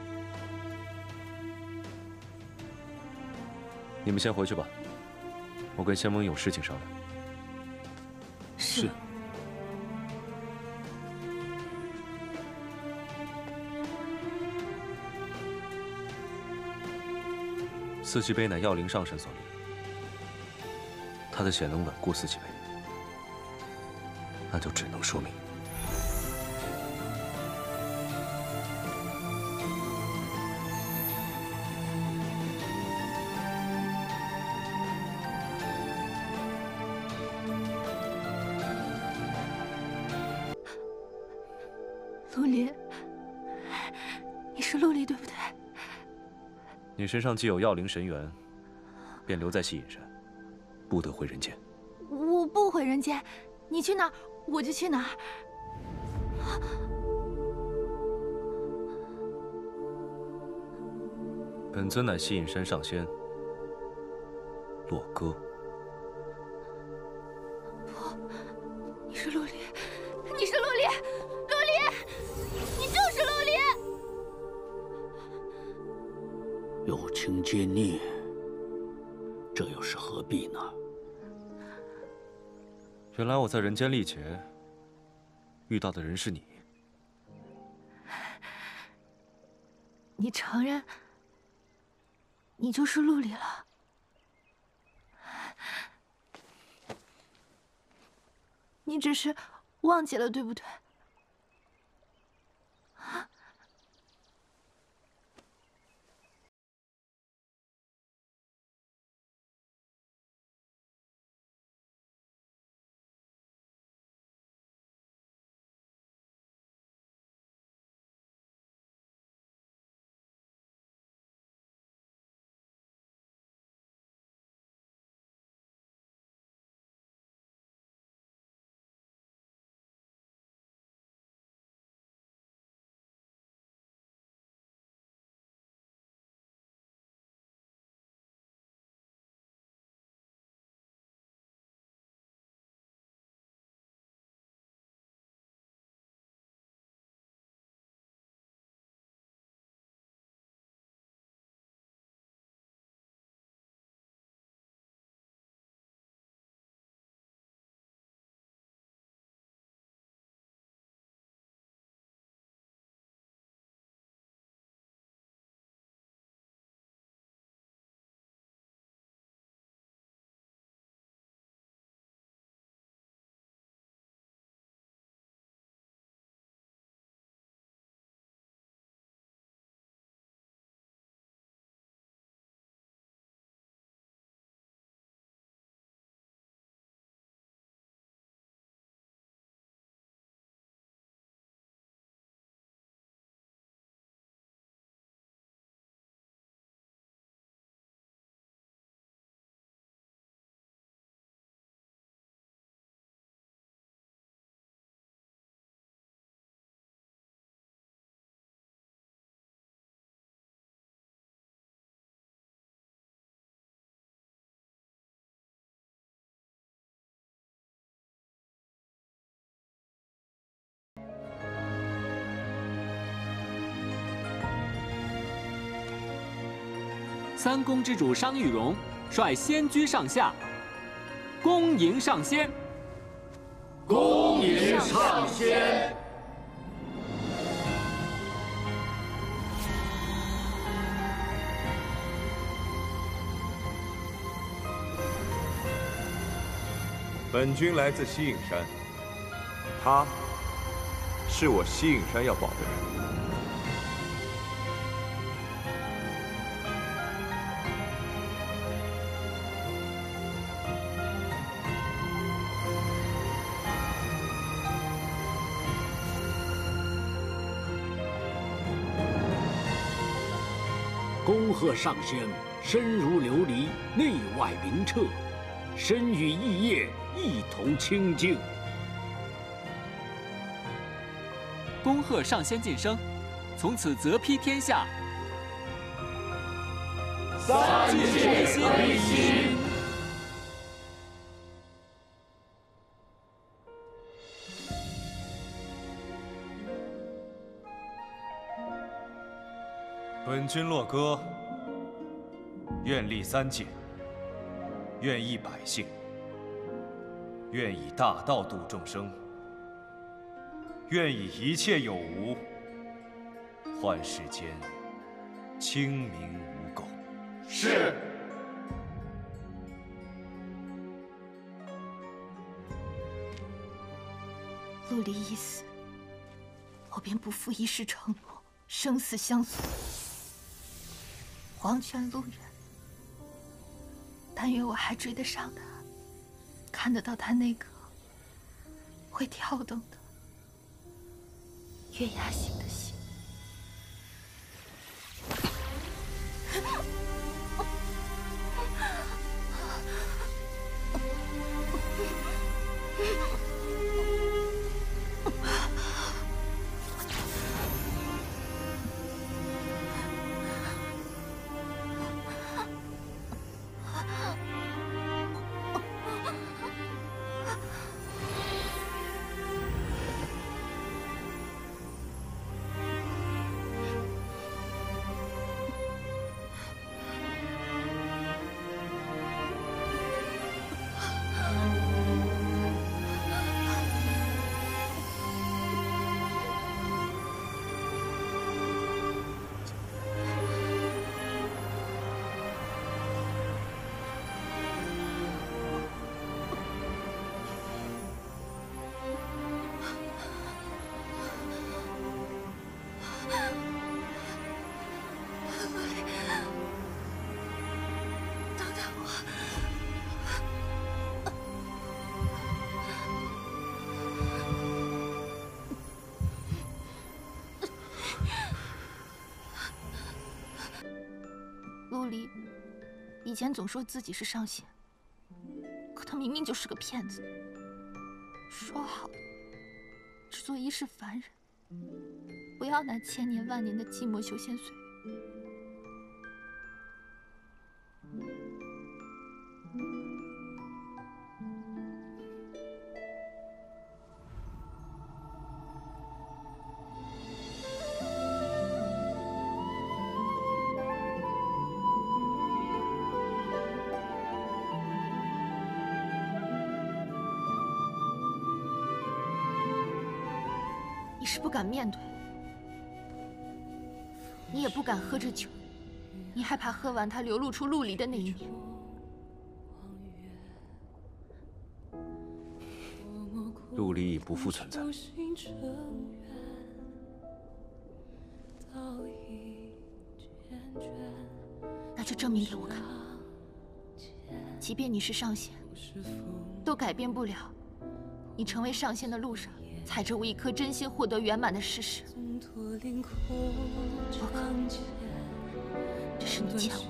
[SPEAKER 4] 你们先回去吧，我跟仙翁有事情商量。
[SPEAKER 11] 是。
[SPEAKER 4] 四气杯乃药灵上神所立，他的显能稳固四气杯，那就只能说明
[SPEAKER 11] 陆离，你是陆离对不对？
[SPEAKER 4] 你身上既有药灵神元，便留在西隐山，不得回人间。
[SPEAKER 11] 我不回人间，你去哪儿我就去哪儿。
[SPEAKER 4] 本尊乃西隐山上仙，洛歌。
[SPEAKER 11] 不，你是陆离，你是陆离，陆离，你就是陆离。
[SPEAKER 15] 有情皆孽，这又是何必呢？
[SPEAKER 4] 原来我在人间历劫遇到的人是你。
[SPEAKER 11] 你承认你就是陆离了？你只是忘记了，对不对？啊？
[SPEAKER 16] 三公之主商玉荣率仙居上下，恭迎上仙。
[SPEAKER 15] 恭迎上仙。
[SPEAKER 2] 本君来自西隐山，他是我西隐山要保的人。
[SPEAKER 15] 恭贺上仙，身如琉璃，内外明澈，身与异业一同清净。
[SPEAKER 16] 恭贺上仙晋升，从此泽披天下。
[SPEAKER 15] 三界归心。
[SPEAKER 4] 本君洛歌，愿立三界，愿益百姓，愿以大道度众生，愿以一切有无换世间清明无垢。
[SPEAKER 15] 是。
[SPEAKER 11] 陆离一死，我便不负一世承诺，生死相随。 黄泉路远，但愿我还追得上他，看得到他那颗会跳动的月牙形的心。
[SPEAKER 3] 陆离以前总说自己是上仙，可他明明就是个骗子。说好的只做一世凡人，不要拿千年万年的寂寞修仙岁月。你是不敢面对，你也不敢喝这酒，你害怕喝完它流露出陆离的那一面。
[SPEAKER 5] 陆离已不复存在。
[SPEAKER 3] 那就证明给我看，即便你是上仙，都改变不了你成为上仙的路上踩着我一颗真心获得圆满的事实。不可，这是你欠我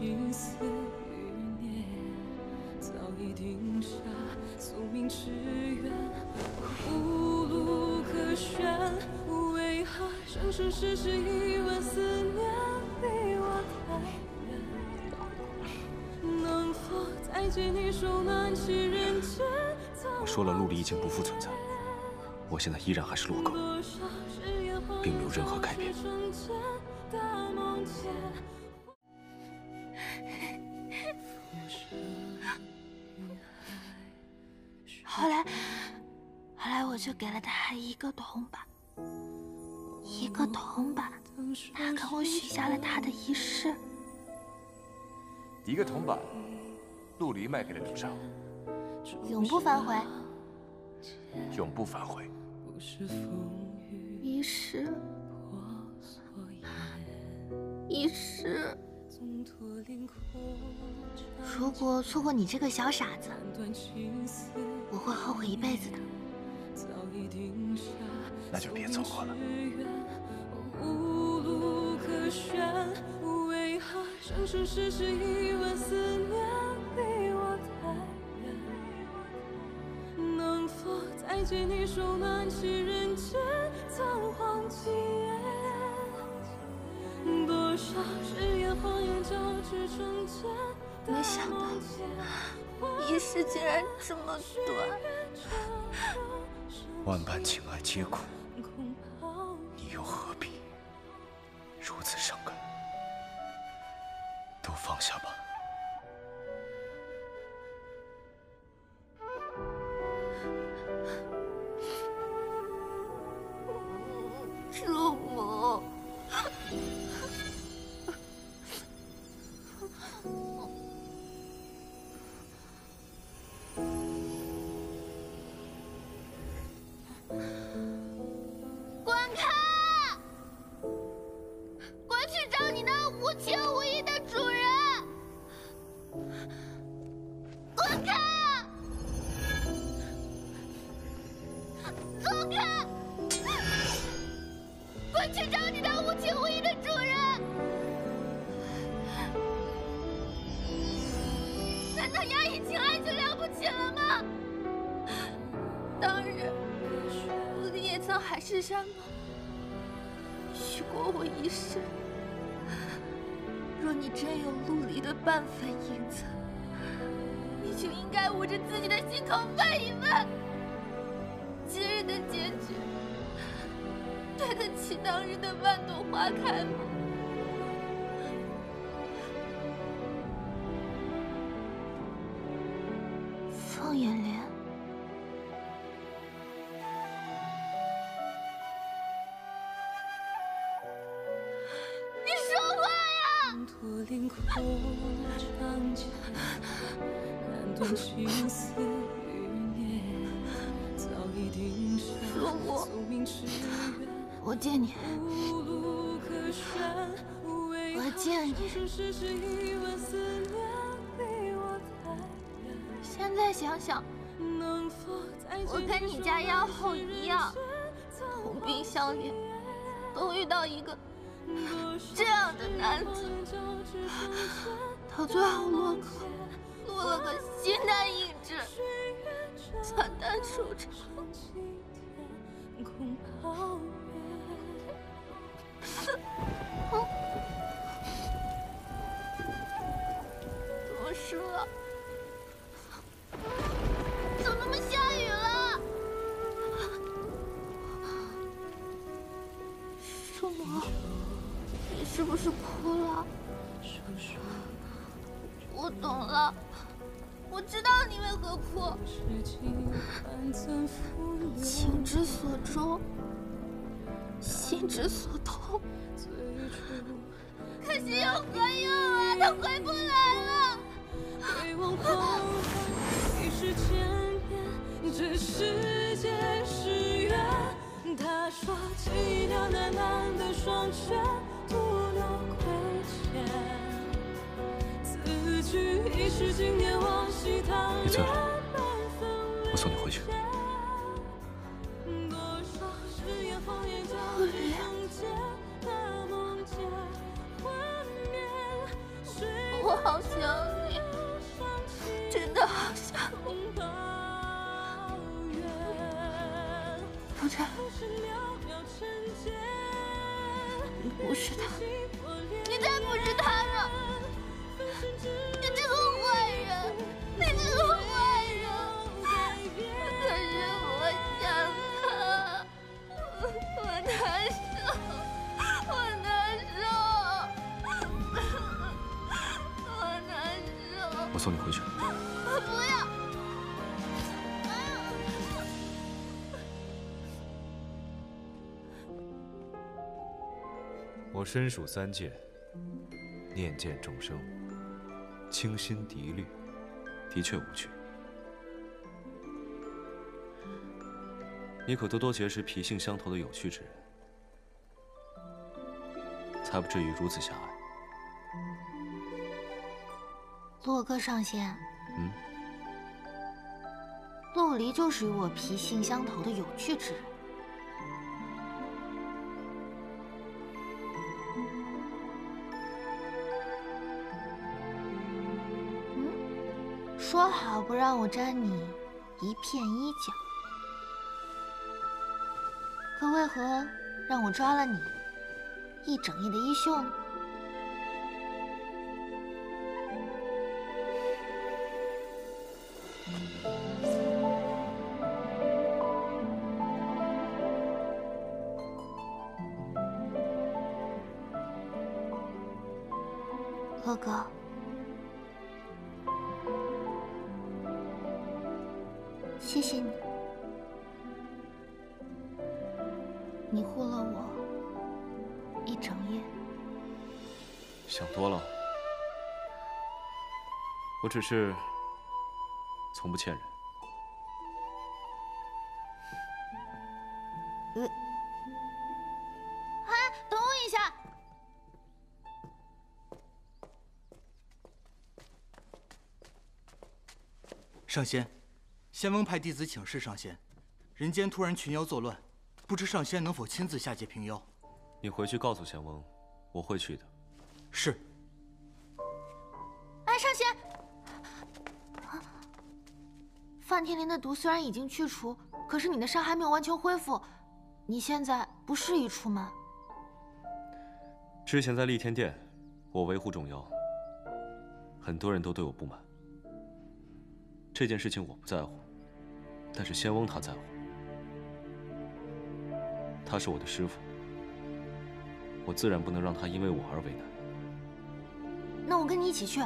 [SPEAKER 4] 我说了，陆离已经不复存在。我现在依然还是洛哥，并没有任何改变。
[SPEAKER 3] 后来我就给了他一个铜板，他跟我许下了他的一世。
[SPEAKER 2] 一个铜板，陆离卖给了刘少，
[SPEAKER 3] 永不反悔。
[SPEAKER 2] 永不反悔。
[SPEAKER 3] 一世。如果错过你这个小傻子，我会后悔一辈子的。
[SPEAKER 2] 那就别错过了。
[SPEAKER 10] 再借你手暖起人间苍黄几夜，多少誓言谎言交织成茧。
[SPEAKER 3] 没想到一世竟然这么短。
[SPEAKER 4] 万般情爱皆苦，你又何必如此伤感？都放下吧。
[SPEAKER 3] 叔母，滚开！滚去找你那无情无义的主人！滚开！走开！滚去找你那无情无义的主人！难道压抑情爱就了不起了吗？当日，陆离也曾海誓山盟，许过我一世。若你真有陆离的半分影子，你就应该捂着自己的心口问一问，今日的结局对得起当日的万朵花开吗？凤眼莲，你说话呀！叔母，我见你，现在想想，我跟你家妖后一样，同病相怜，都遇到一个这样的男子。
[SPEAKER 11] 到最后洛克落了个心难意志，惨淡收场。怎么湿了？怎么那么下雨了？树魔，你是不是哭了？我懂了，我知道你为何哭。情之所钟，心之所痛。可惜有何用啊？他回不来了。
[SPEAKER 10] 这世界是圆，他说起条难难的双拳，徒留亏欠。此去已是经年往昔唐
[SPEAKER 4] 你醉了，我送你回去。
[SPEAKER 11] 我好想你，真的好想你。不是，你不是他，你才不是他呢！你这个坏人，你这个坏人！可是我想他，我难受，我难受，我难受。
[SPEAKER 4] 我送你回去。
[SPEAKER 11] 不要！
[SPEAKER 4] 我身属三界，念见众生，清心涤虑，的确无趣。你可多多结识脾性相投的有趣之人，才不至于如此狭隘。
[SPEAKER 3] 洛哥上仙，
[SPEAKER 4] 嗯，
[SPEAKER 3] 陆离就是与我脾性相投的有趣之人。说好不让我沾你一片衣角，可为何让我抓了你一整夜的衣袖呢？哥哥。谢谢你，你护了我一整夜。
[SPEAKER 4] 想多了，我只是从不欠人。
[SPEAKER 3] 等我一下。
[SPEAKER 17] 上仙。仙翁派弟子请示上仙，人间突然群妖作乱，不知上仙能否亲自下界平妖？
[SPEAKER 4] 你回去告诉仙翁，我会去的。
[SPEAKER 17] 是。
[SPEAKER 3] 哎，上仙，范天林的毒虽然已经去除，可是你的伤还没有完全恢复，你现在不适宜出门。
[SPEAKER 4] 之前在立天殿，我维护众妖，很多人都对我不满。这件事情我不在乎。但是仙翁他在乎，他是我的师傅，我自然不能让他因为我而为难。
[SPEAKER 3] 那我跟你一起去。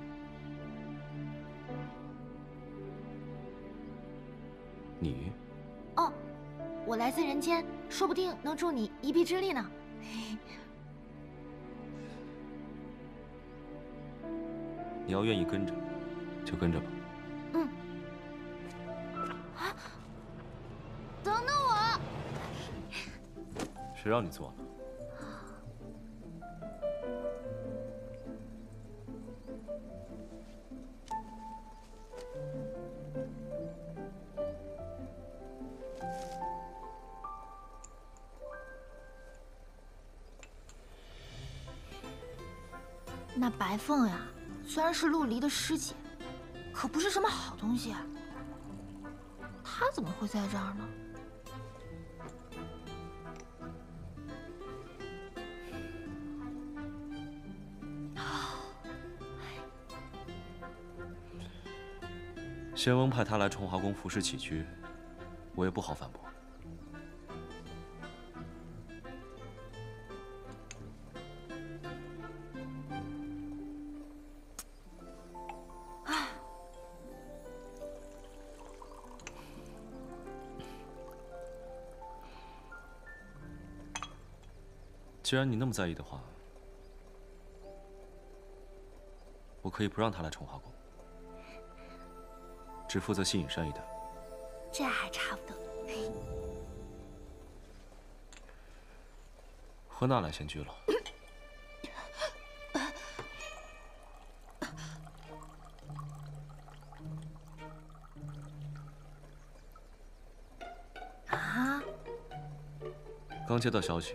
[SPEAKER 4] 你？
[SPEAKER 3] 哦，我来自人间，说不定能助你一臂之力呢。
[SPEAKER 4] 你要愿意跟着，就跟着吧。
[SPEAKER 3] 等等我！
[SPEAKER 4] 谁让你做的？
[SPEAKER 3] 那白凤呀， 虽然是陆离的师姐，可不是什么好东西。她怎么会在这儿呢？
[SPEAKER 4] 仙翁派他来崇华宫服侍起居，我也不好反驳。既然你那么在意的话，我可以不让他来崇华宫，只负责吸引善意的。
[SPEAKER 3] 这还差不多。
[SPEAKER 4] 何娜来仙居了？
[SPEAKER 3] 啊？
[SPEAKER 4] 刚接到消息。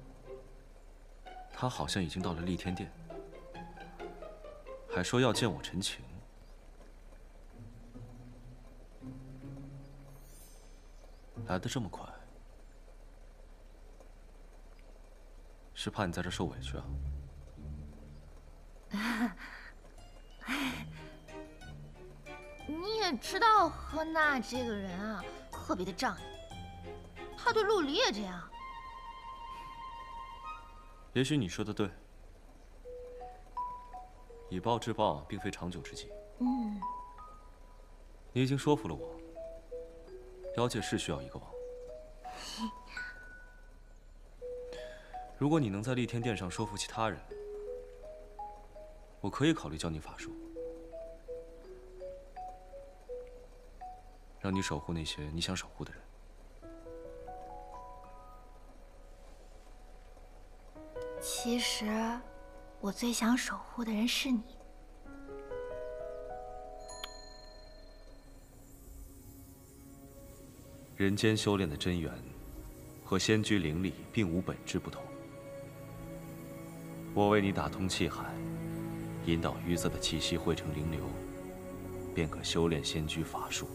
[SPEAKER 4] 他好像已经到了立天殿，还说要见我陈情。来得这么快，是怕你在这受委屈啊？
[SPEAKER 3] 你也知道何娜这个人啊，特别的仗义，她对陆离也这样。
[SPEAKER 4] 也许你说的对，以暴制暴并非长久之计。
[SPEAKER 3] 嗯，
[SPEAKER 4] 你已经说服了我，妖界是需要一个王。如果你能在立天殿上说服其他人，我可以考虑教你法术，让你守护那些你想守护的人。
[SPEAKER 3] 其实，我最想守护的人是你。
[SPEAKER 4] 人间修炼的真元，和仙居灵力并无本质不同。我为你打通气海，引导淤塞的气息汇成灵流，便可修炼仙居法术。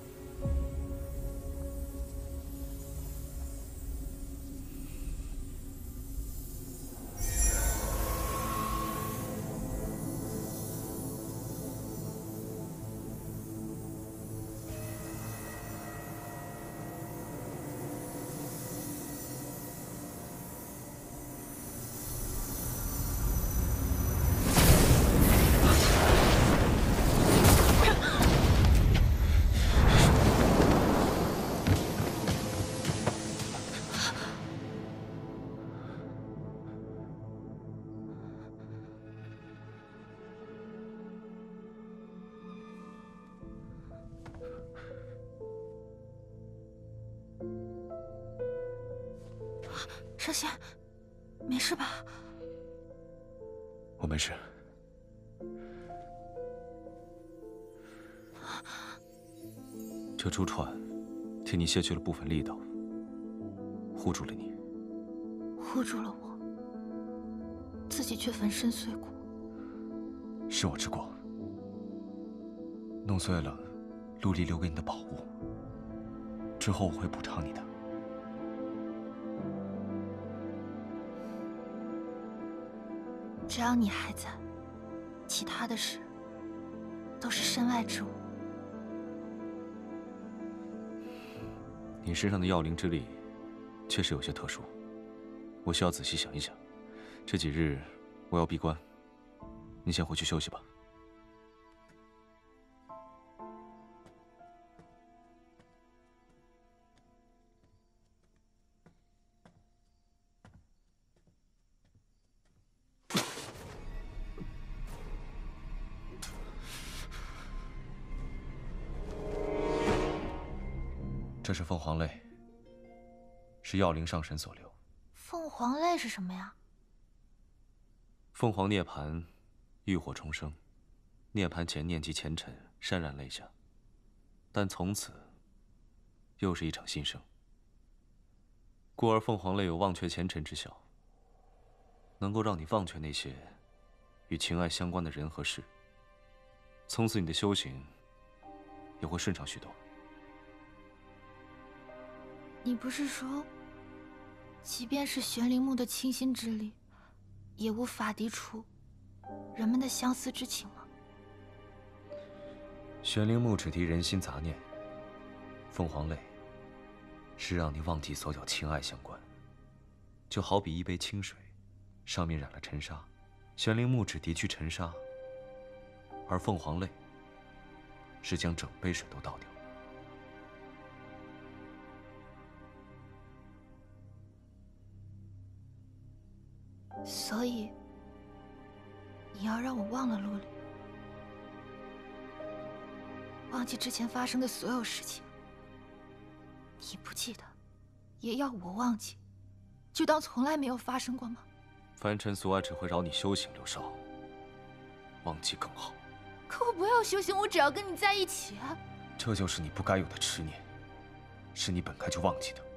[SPEAKER 3] 少仙，没事吧？
[SPEAKER 4] 我没事。这珠串替你卸去了部分力道，护住了你，
[SPEAKER 3] 护住了我，自己却粉身碎骨。
[SPEAKER 4] 是我之过，弄碎了陆离留给你的宝物。之后我会补偿你的。
[SPEAKER 3] 只要你还在，其他的事都是身外之物。
[SPEAKER 4] 你身上的药灵之力确实有些特殊，我需要仔细想一想。这几日我要闭关，你先回去休息吧。这是凤凰泪，是药灵上神所留。
[SPEAKER 3] 凤凰泪是什么呀？
[SPEAKER 4] 凤凰涅槃，浴火重生。涅槃前念及前尘，潸然泪下。但从此，又是一场新生。故而凤凰泪有忘却前尘之效，能够让你忘却那些与情爱相关的人和事。 从此你的修行也会顺畅许多。
[SPEAKER 3] 你不是说，即便是玄灵木的清心之力，也无法涤除人们的相思之情吗？
[SPEAKER 4] 玄灵木只涤人心杂念，凤凰泪是让你忘记所有情爱相关。就好比一杯清水，上面染了尘沙，玄灵木只涤去尘沙，而凤凰泪是将整杯水都倒掉。
[SPEAKER 3] 所以，你要让我忘了陆离，忘记之前发生的所有事情。你不记得，也要我忘记，就当从来没有发生过吗？
[SPEAKER 4] 凡尘俗爱只会扰你修行，刘少。忘记更好。
[SPEAKER 3] 可我不要修行，我只要跟你在一起啊！
[SPEAKER 4] 这就是你不该有的痴念，是你本该就忘记的。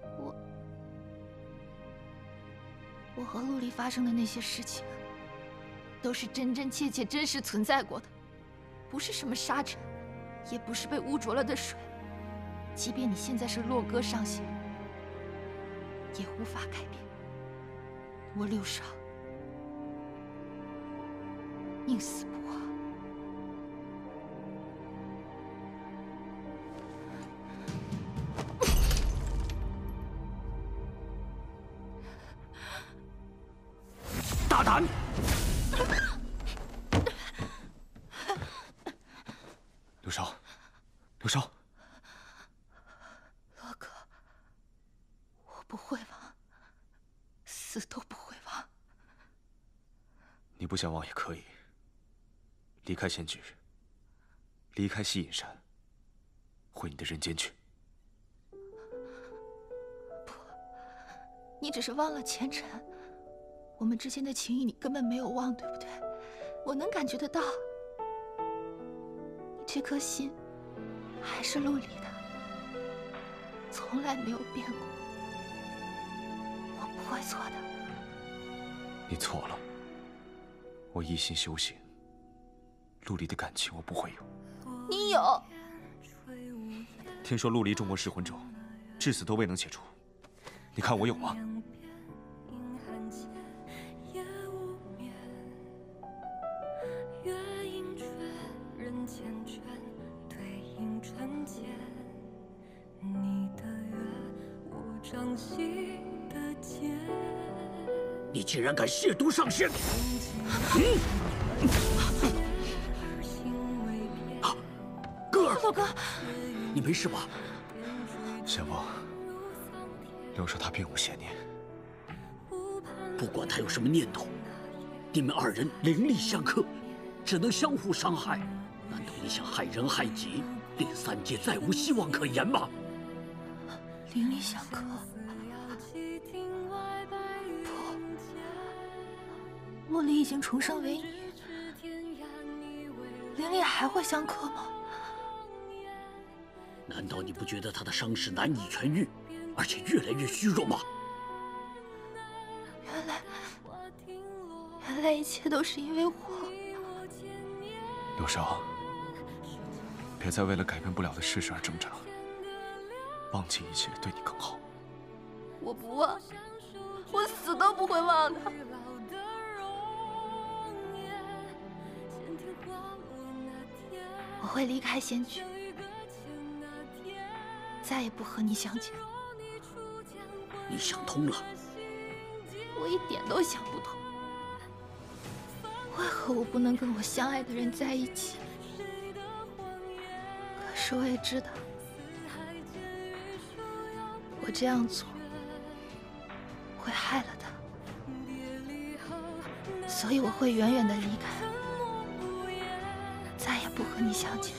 [SPEAKER 3] 我和陆离发生的那些事情，都是真真切切、真实存在过的，不是什么沙尘，也不是被污浊了的水。即便你现在是洛哥上仙，也无法改变。我六少宁死不活。
[SPEAKER 15] 大胆！
[SPEAKER 4] 刘少，刘少，
[SPEAKER 3] 洛哥，我不会忘，死都不会忘。
[SPEAKER 4] 你不想忘也可以，离开仙居，离开西隐山，回你的人间去。
[SPEAKER 3] 不，你只是忘了前尘。我们之间的情谊，你根本没有忘，对不对？我能感觉得到，你这颗心还是陆离的，从来没有变过。我不会错的。
[SPEAKER 4] 你错了，我一心修行，陆离的感情我不会有。
[SPEAKER 3] 你有。
[SPEAKER 4] 听说陆离中过噬魂咒，至死都未能解除，你看我有吗？
[SPEAKER 15] 你竟然敢亵渎上仙！哥儿，
[SPEAKER 3] 洛哥，
[SPEAKER 15] 你没事吧？
[SPEAKER 4] 仙翁，刘少他并无邪念。
[SPEAKER 15] 不管他有什么念头，你们二人灵力相克，只能相互伤害。难道你想害人害己，令三界再无希望可言吗？
[SPEAKER 3] 灵力相克。陆离已经重生为你，灵力还会相克吗？
[SPEAKER 15] 难道你不觉得他的伤势难以痊愈，而且越来越虚弱吗？
[SPEAKER 3] 原来一切都是因为我。
[SPEAKER 4] 刘少，别再为了改变不了的事实而挣扎，忘记一切对你更好。
[SPEAKER 3] 我不忘，我死都不会忘的。我会离开仙居，再也不和你相见。
[SPEAKER 15] 你想通了？
[SPEAKER 3] 我一点都想不通，为何我不能跟我相爱的人在一起？可是我也知道，我这样做会害了他，所以我会远远的离开。再也不和你相见。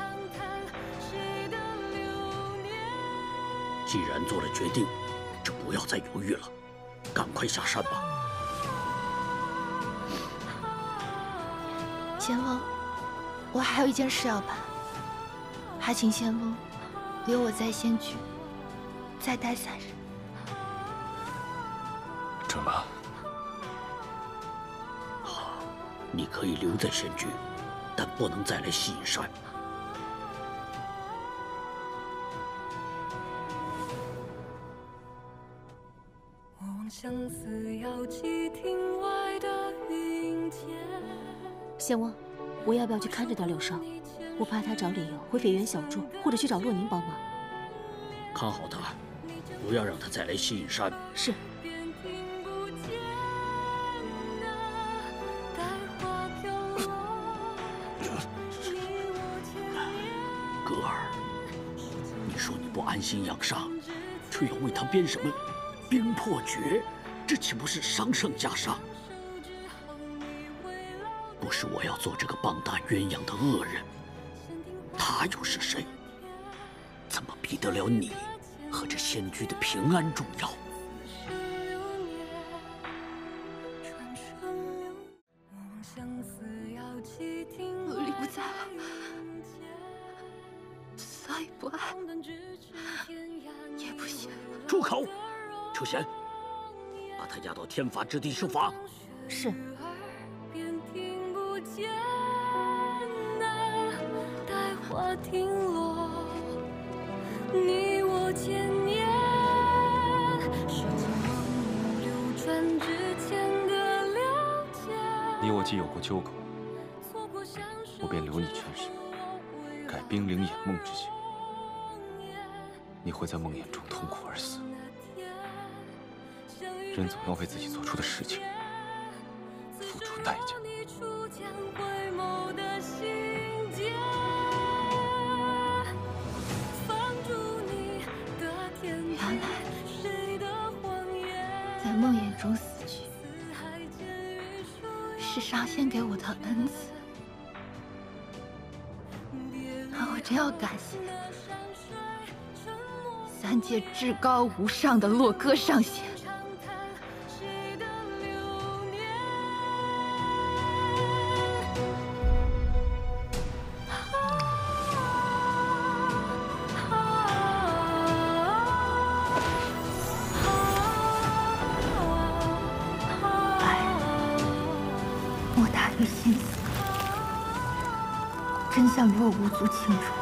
[SPEAKER 15] 既然做了决定，就不要再犹豫了，赶快下山吧。
[SPEAKER 3] 仙翁，我还有一件事要办，还请仙翁留我在仙居，再待3日。
[SPEAKER 4] 准吗？
[SPEAKER 15] 好，你可以留在仙居。 但不能再来西隐山。
[SPEAKER 9] 仙翁，我要不要去看着点柳少？我怕他找理由回斐园小住，或者去找洛宁帮忙。
[SPEAKER 15] 看好他，不要让他再来西隐山。
[SPEAKER 9] 是。
[SPEAKER 15] 歌儿，你说你不安心养伤，却要为他编什么冰魄诀，这岂不是伤上加伤？不是我要做这个棒打鸳鸯的恶人，他又是谁？怎么比得了你和这仙居的平安重要？
[SPEAKER 3] 陆离不在了，再不爱也不行。
[SPEAKER 15] 住口！秋贤，把他押到天法之地受罚。
[SPEAKER 9] 是。
[SPEAKER 10] 花停落，你我见面，时光流转之间的了解。
[SPEAKER 4] 你我既有过纠葛，我便留你全尸，改冰灵眼梦之刑。你会在梦魇中痛苦而死。人总要为自己做出的事情付出代价。
[SPEAKER 3] 在梦魇中死去，是上仙给我的恩赐。那我真要感谢三界至高无上的洛歌上仙。真相若无足轻重，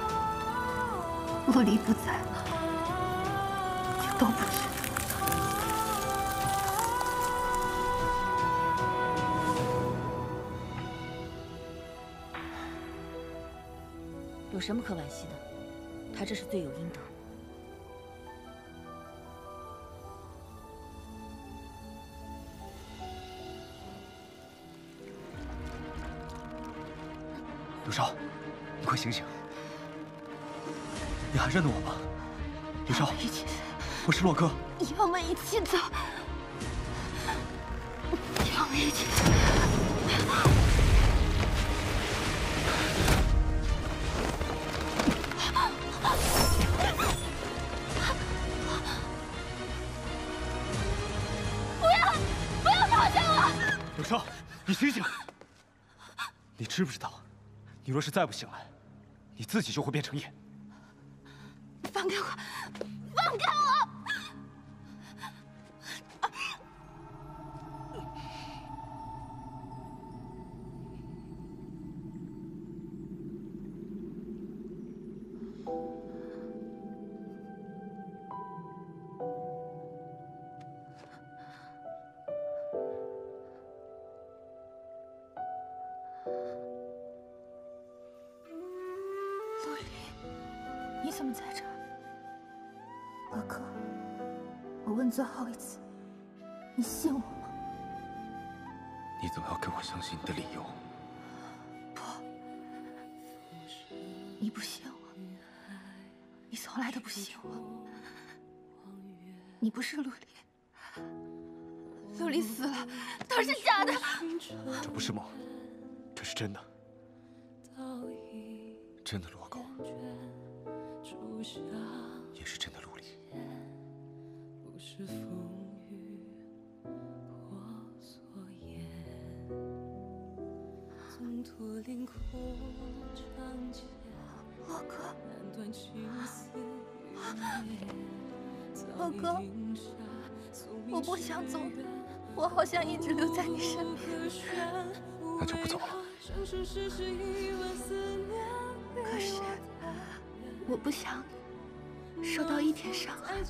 [SPEAKER 3] 洛离不在，就都不是。
[SPEAKER 9] 有什么可惋惜的？他这是罪有应得。
[SPEAKER 4] 刘少，你快醒醒！你还认得我吗？刘少，我是洛哥。
[SPEAKER 3] 要我们一起走，要我们一起走。
[SPEAKER 10] 不要放下我！
[SPEAKER 4] 刘少，你醒醒！你知不知道？你若是再不醒来，你自己就会变成魇。
[SPEAKER 3] 放开我！放开我！陆离，你怎么在这儿？洛哥，我问最后一次，你信我吗？
[SPEAKER 4] 你总要给我相信你的理由。
[SPEAKER 3] 不，你不信我，你从来都不信我。你不是陆离，陆离死了，都是假的。
[SPEAKER 4] 这不是梦，这是真的。真的洛狗，也是真的陆离。
[SPEAKER 3] 洛哥，洛哥，我不想走，我好想一直留在你身边。
[SPEAKER 4] 那就不走了。
[SPEAKER 3] 可是，我不想受到一点伤害。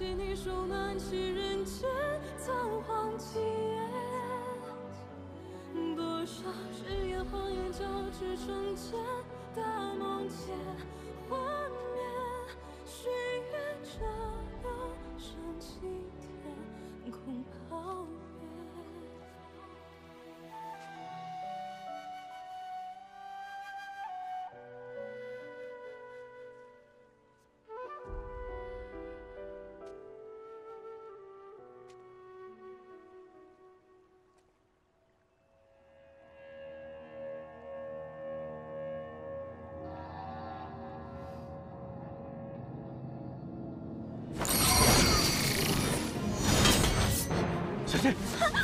[SPEAKER 10] 多少誓言谎言交织成茧，大梦间幻灭，许愿这有生几天空泡月。
[SPEAKER 17] 小心！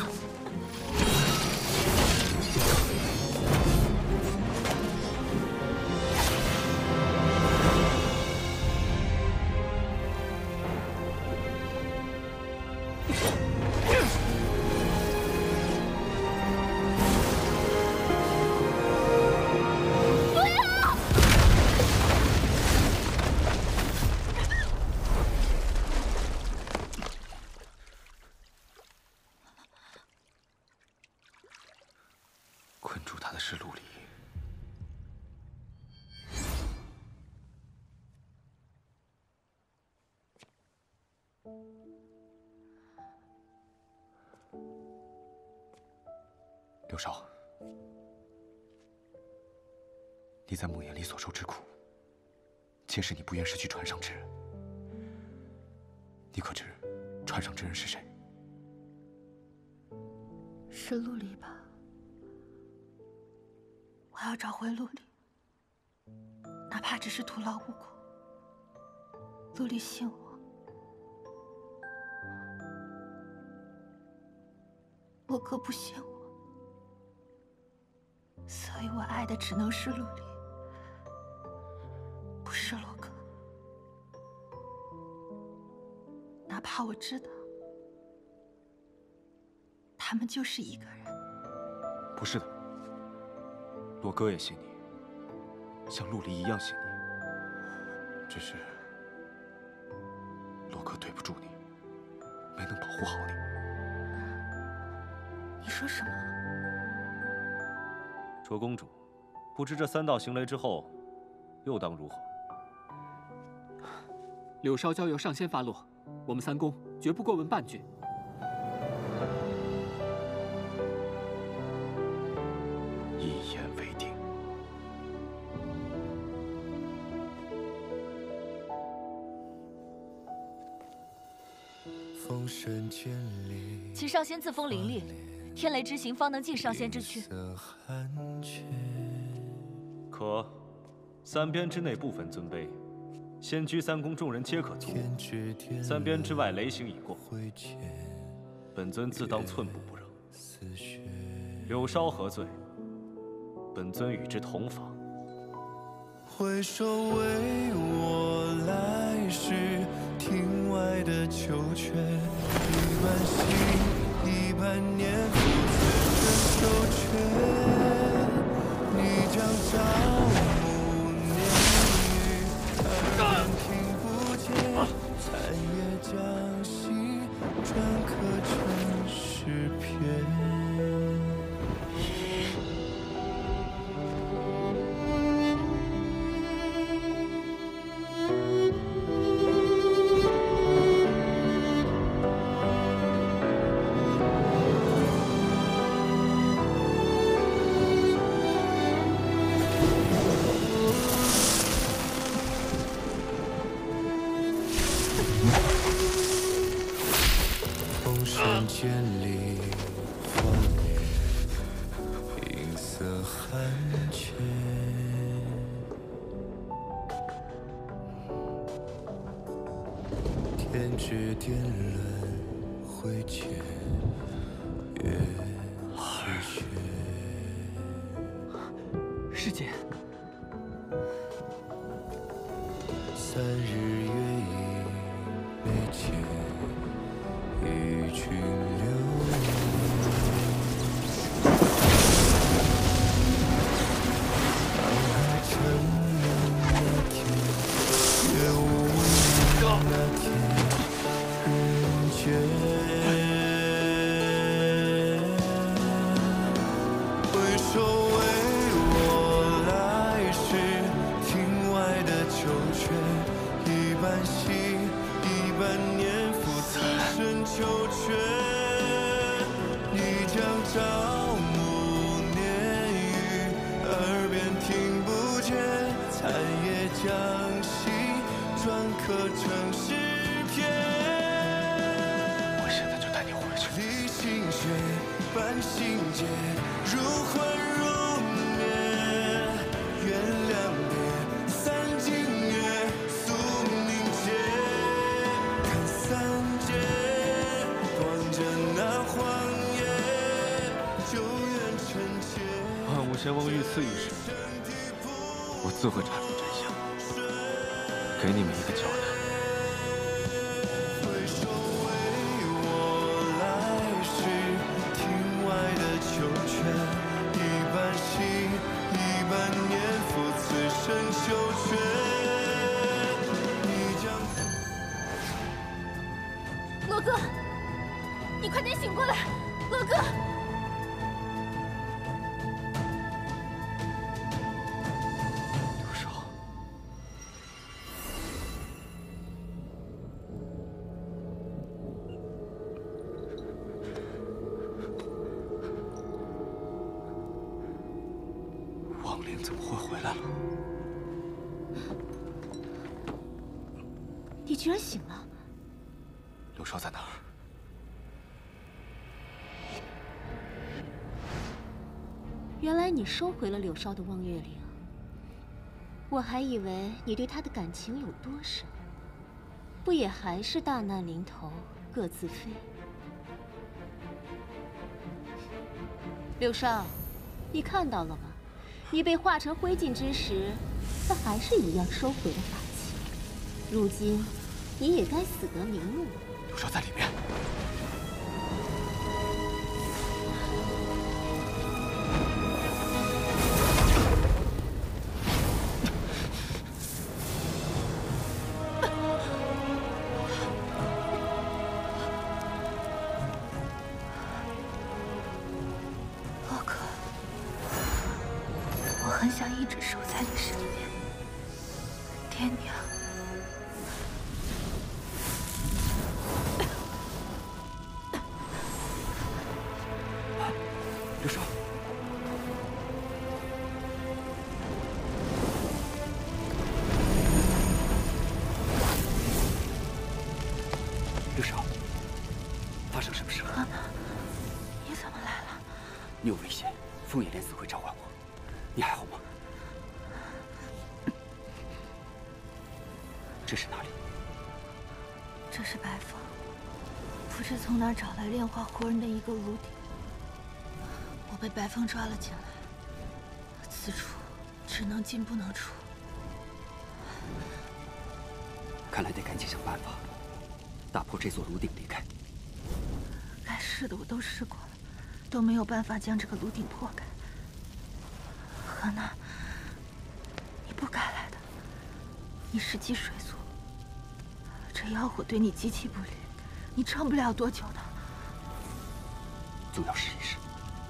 [SPEAKER 12] 困住他的是陆离。刘少，你在梦魇里所受之苦，皆是你不愿失去船上之人。你可知船上之人是谁？
[SPEAKER 3] 是陆离吧？我要找回陆离，哪怕只是徒劳无功。陆离信我，洛哥不信我，所以我爱的只能是陆离，不是洛哥。哪怕我知道，他们就是一个人。
[SPEAKER 12] 不是的，洛哥也信你，像陆离一样信你。只是洛哥对不住你，没能保护好你。
[SPEAKER 3] 你说什么？
[SPEAKER 4] 卓公主，不知这3道行雷之后，又当如何？
[SPEAKER 16] 柳梢交由上仙发落，我们3公绝不过问半句。
[SPEAKER 12] 一言为定。
[SPEAKER 18] 其上仙自封灵力，天雷之行方能尽上仙之躯。
[SPEAKER 4] 可3边之内不分尊卑，仙居3公众人皆可足；3边之外雷行已过，本尊自当寸步不让。柳梢何罪？本尊与之同房。
[SPEAKER 19] 回首为我来时，庭外的秋雀，一半心，一半念，负此生秋缺。你将朝暮念语，耳边听不见，残叶将息，篆刻成诗篇。千里荒野，银色寒切。天之颠轮回切，月是雪。
[SPEAKER 16] 师姐。
[SPEAKER 19] 3日月影眉间。与君留。 刻成诗篇。
[SPEAKER 12] 我现在就带你回去。
[SPEAKER 19] 离心血，伴心结，如幻如灭。月亮别，三更月，宿凝结。看三界，望着那荒野，就愿臣妾。
[SPEAKER 12] 汉武贤王遇刺一事，我自会查出真相，给你们一个交代。
[SPEAKER 19] 回首为我来时，庭外的秋泉，一半心，一半念，赴此生修学。你将
[SPEAKER 3] 罗哥，你快点醒过来，罗哥！
[SPEAKER 12] 刘少，王陵怎么会回来了？
[SPEAKER 9] 你居然醒了！
[SPEAKER 12] 刘少在哪儿？
[SPEAKER 9] 原来你收回了柳少的望月岭，我还以为你对他的感情有多深，不也还是大难临头各自飞？柳少，你看到了吗？你被化成灰烬之时，他还是一样收回了法器。如今，你也该死得瞑目了。
[SPEAKER 12] 刘少在里面。
[SPEAKER 3] 洛哥，我很想一直守在你身边，爹娘。
[SPEAKER 12] 刘少，刘少，发生什么事了？
[SPEAKER 3] 你怎么来了？
[SPEAKER 15] 你有危险，枫叶莲子会召唤我。你还好吗？这是哪里？
[SPEAKER 3] 这是白凤，不知从哪儿找来炼化活人的一个炉鼎。我被白凤抓了进来，此处只能进不能出。
[SPEAKER 15] 看来得赶紧想办法打破这座炉鼎离开。
[SPEAKER 3] 该试的我都试过了，都没有办法将这个炉鼎破开。何娜，你不该来的，你是积水族，这妖火对你极其不利，你撑不了多久的。
[SPEAKER 15] 总要试一试。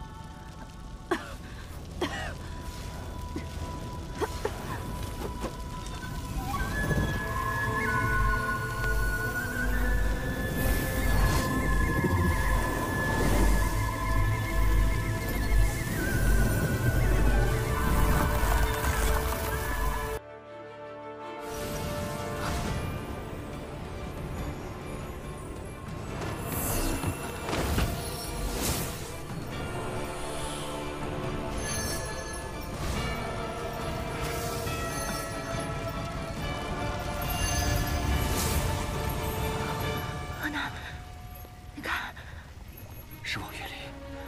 [SPEAKER 15] 是望月里。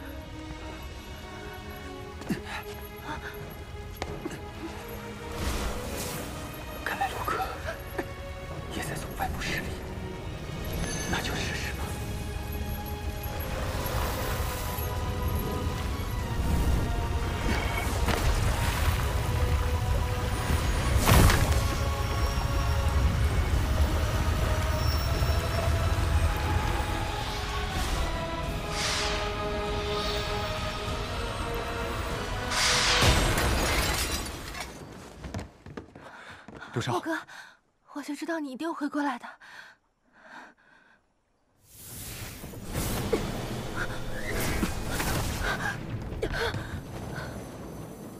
[SPEAKER 15] 看来洛克也在从外部施力，那就试试吧。
[SPEAKER 12] 刘少，
[SPEAKER 3] 洛哥，我就知道你一定会过来的。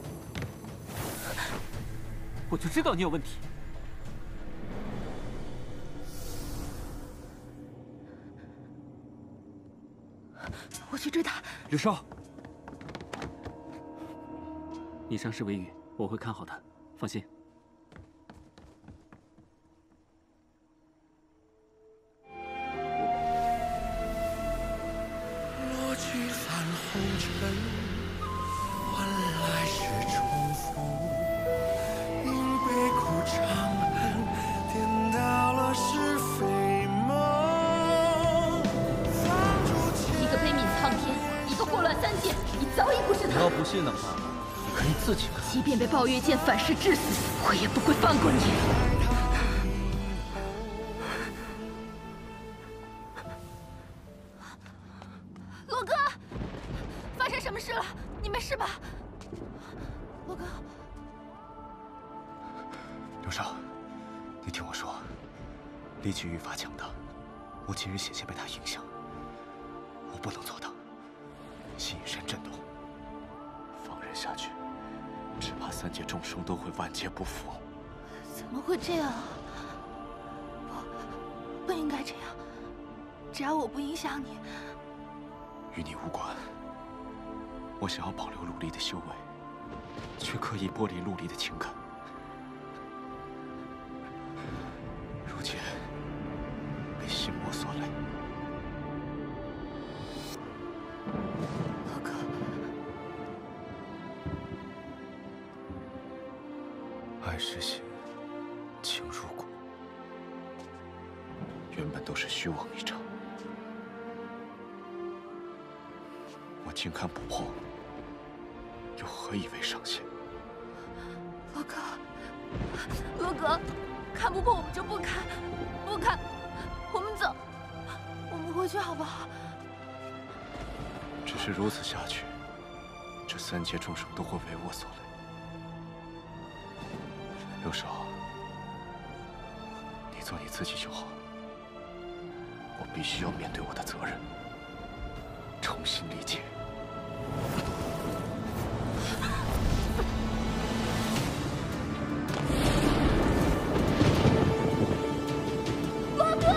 [SPEAKER 16] 我就知道你有问题。
[SPEAKER 3] 去追他。
[SPEAKER 16] 柳少，你伤势未愈，我会看好他，放心。
[SPEAKER 19] 落去翻红尘，换来是重逢。因悲苦长恨，颠倒了是非梦。
[SPEAKER 18] 一个悲悯苍天，一个祸乱三界，你早已不是他。
[SPEAKER 5] 你要不信的话，你可以自己看。
[SPEAKER 18] 即便被暴月剑反噬致死，我也不会放过你。
[SPEAKER 3] 罗哥，发生什么事了？你没事吧？罗哥，
[SPEAKER 12] 刘少，你听我说，力气愈发强大，我今日险些被他影响，我不能做到，心一身震动，放任下去，只怕三界众生都会万劫不复。
[SPEAKER 3] 怎么会这样啊？不应该这样。只要我不影响你，
[SPEAKER 12] 与你无关。我想要保留陆离的修为，却刻意剥离陆离的情感。如今被心魔所累。
[SPEAKER 3] 罗哥，
[SPEAKER 12] 爱失心，情入骨，原本都是虚妄一场。我竟看不破，又何以为上限？
[SPEAKER 3] 罗哥，罗哥，看不破我们就不看，不看，我们走，我们回去好不好？
[SPEAKER 12] 只是如此下去，这三界众生都会为我所累。刘少，你做你自己就好。我必须要面对我的责任，重新理解。
[SPEAKER 3] 罗哥！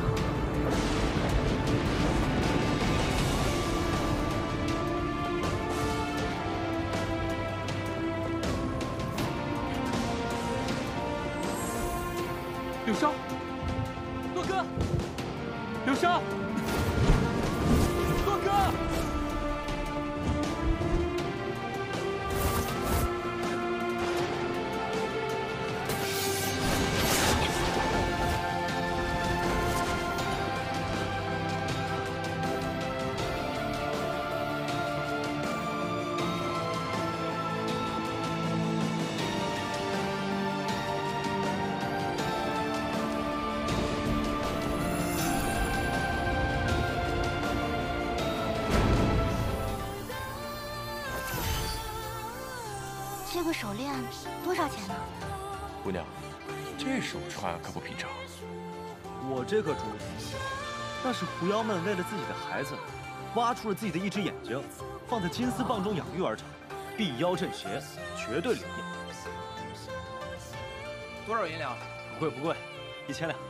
[SPEAKER 16] 柳少，洛哥，柳少，洛哥。
[SPEAKER 3] 这个手链多少钱呢？
[SPEAKER 2] 姑娘，这手串可不平常。
[SPEAKER 5] 我这颗珠子，那是狐妖们为了自己的孩子，挖出了自己的一只眼睛，放在金丝棒中养育而成，避妖镇邪，绝对灵验。
[SPEAKER 17] 多少银两？
[SPEAKER 5] 不贵不贵，1000两。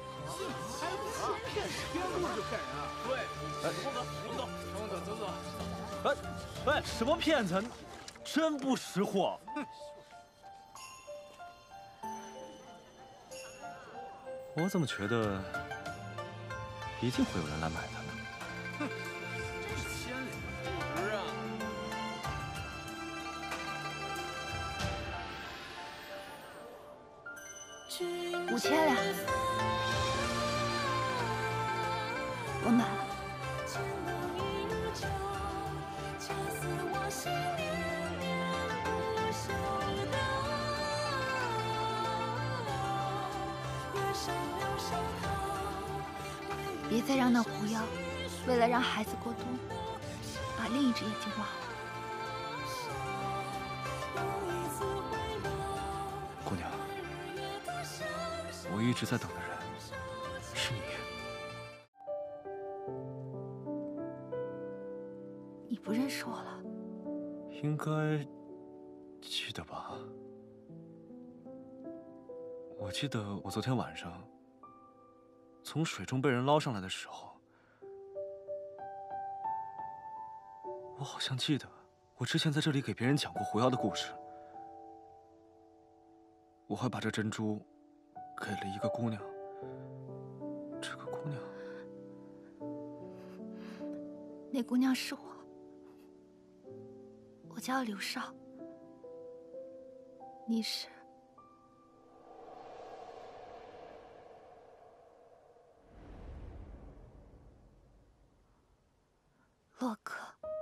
[SPEAKER 17] 边路就骗人啊！对，我们走。
[SPEAKER 5] 哎，什么骗子？真不识货！
[SPEAKER 12] 我怎么觉得一定会有人来买它呢？
[SPEAKER 17] 哼，真是千里不值啊
[SPEAKER 3] ！5000两，我买了。别再让那狐妖为了让孩子过冬，把另一只眼睛挖了。
[SPEAKER 12] 姑娘，我一直在等的人是你。
[SPEAKER 3] 你不认识我了？
[SPEAKER 12] 应该记得吧？我记得我昨天晚上从水中被人捞上来的时候，
[SPEAKER 4] 我好像记得，我之前在这里给别人讲过狐妖的故事。我还把这珍珠给了一个姑娘。这个姑娘，
[SPEAKER 3] 那姑娘是我叫刘少。你是？洛哥。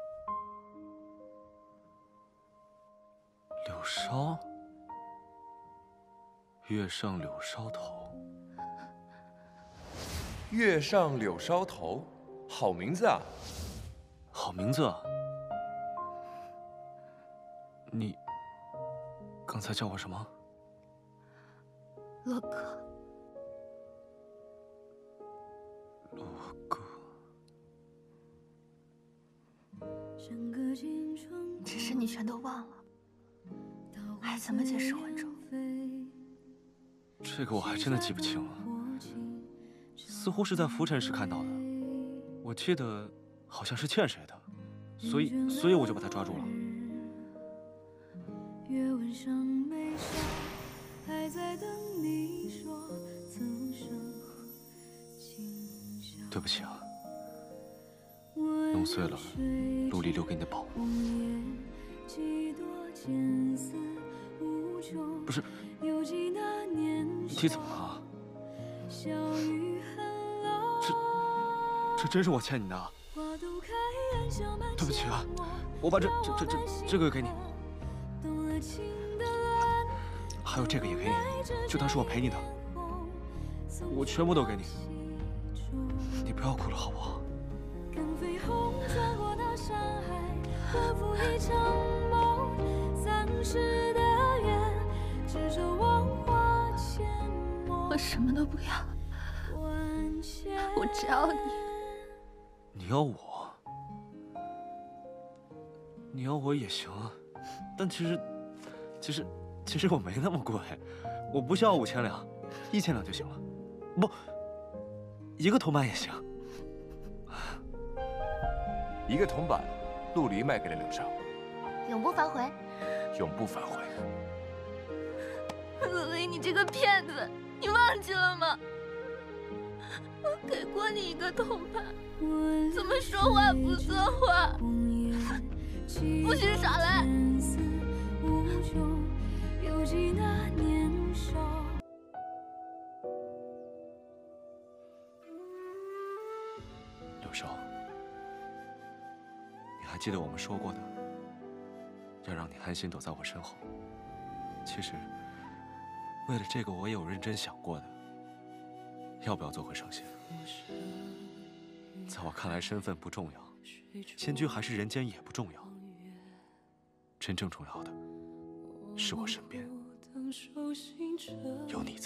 [SPEAKER 4] 柳梢，月上柳梢头。
[SPEAKER 2] 月上柳梢头，好名字啊！
[SPEAKER 4] 好名字啊！你刚才叫我什么？
[SPEAKER 3] 洛哥。
[SPEAKER 4] 洛哥。
[SPEAKER 3] 只是你全都忘了，还怎么解释还手？
[SPEAKER 4] 这个我还真的记不清了，似乎是在浮沉时看到的。我记得好像是欠谁的，所以我就把他抓住了。对不起啊，弄碎了陆离留给你的宝物。不是，你怎么了？这真是我欠你的。对不起啊，我把这个给你，还有这个也给你，就当是我陪你的，我全部都给你。你不要哭了，好不好？
[SPEAKER 3] 我什么都不要，我只要你。
[SPEAKER 4] 你要我？你要我也行啊，但其实我没那么贵，我不需要5000两，1000两就行了。不，1个铜板也行。
[SPEAKER 2] 1个铜板，陆离卖给了柳梢，
[SPEAKER 3] 永不反悔。
[SPEAKER 2] 永不反悔。
[SPEAKER 11] 陆离，你这个骗子，你忘记了吗？我给过你1个铜板，怎么说话不算话？不许耍赖！
[SPEAKER 4] 柳梢，你还记得我们说过的，要让你安心躲在我身后。其实，为了这个，我也有认真想过的，要不要做回圣仙。在我看来，身份不重要，仙居还是人间也不重要。真正重要的，是我身边有你在。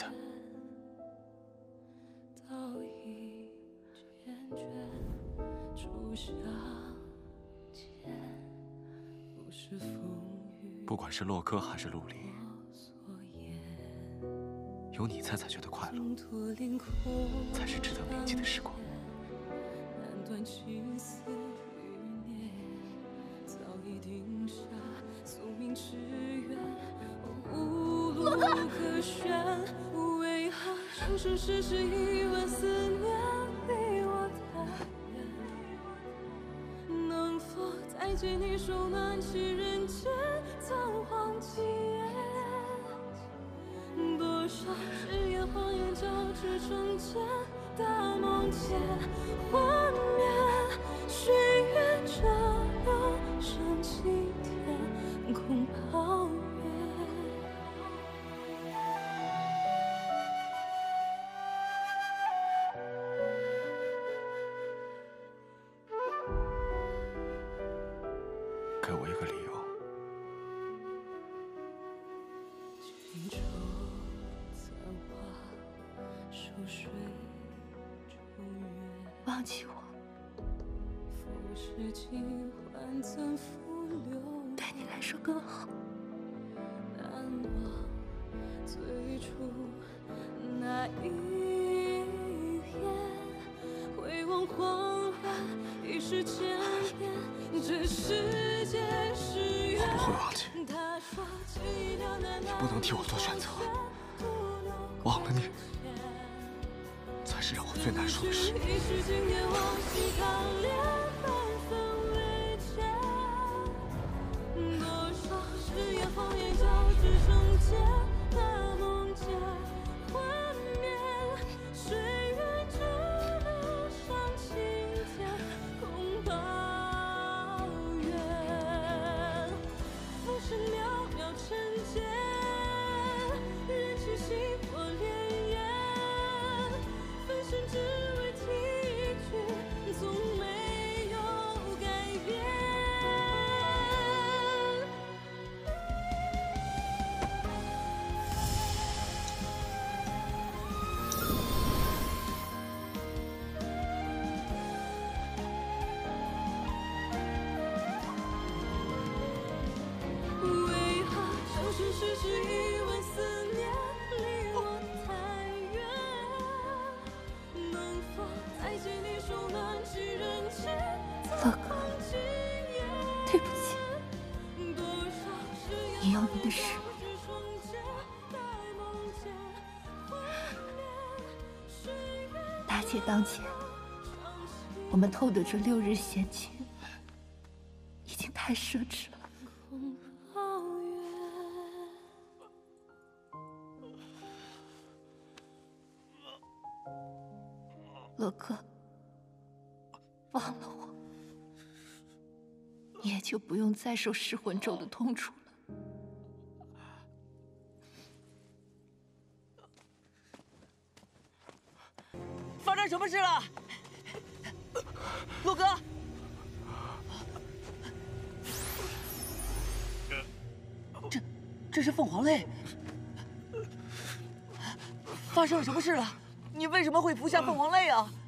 [SPEAKER 4] 不管是洛柯还是陆离，有你在才觉得快乐，才是值得铭记的时光。
[SPEAKER 10] 洛柯，为何生生世世一万思念离我太远？能否再借你手暖起人间仓皇几夜？多少誓言谎言交织成茧，大梦间幻灭，许愿这流剩几天空抱怨。
[SPEAKER 4] 给我一个理由。
[SPEAKER 3] 忘记我，对你来说更好。
[SPEAKER 10] 最初那一眼，回望恍然，一时千年，只是
[SPEAKER 12] 你不能替我做选择。忘了你，才是让我最难受的事。
[SPEAKER 8] 乐哥，对不起，你有你的事。大姐当前，我们偷得这6日闲情，已经太奢侈了。乐哥，忘了我，你也就不用再受噬魂咒的痛楚了。
[SPEAKER 7] 发生什么事了，陆哥？这是凤凰泪，发生了什么事了？你为什么会服下凤凰泪啊？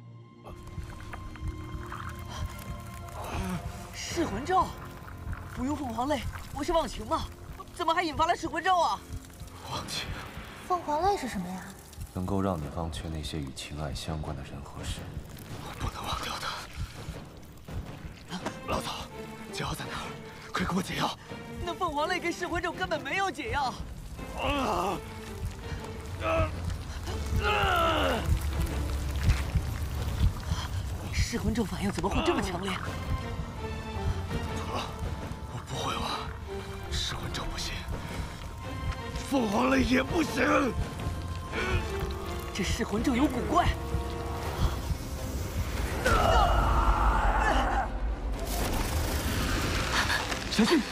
[SPEAKER 7] 噬魂咒，服用凤凰泪不是忘情吗？怎么还引发了噬魂咒啊？
[SPEAKER 12] 忘情。
[SPEAKER 3] 凤凰泪是什么呀？
[SPEAKER 4] 能够让你忘却那些与情爱相关的人和事。
[SPEAKER 12] 我不能忘掉他。老早，解药在哪儿？快给我解药！
[SPEAKER 7] 那凤凰泪跟噬魂咒根本没有解药。你噬魂咒反应怎么会这么强烈？
[SPEAKER 12] 我不会忘，噬魂咒不行，凤凰泪也不行。
[SPEAKER 7] 这噬魂咒有古怪。
[SPEAKER 12] 小心！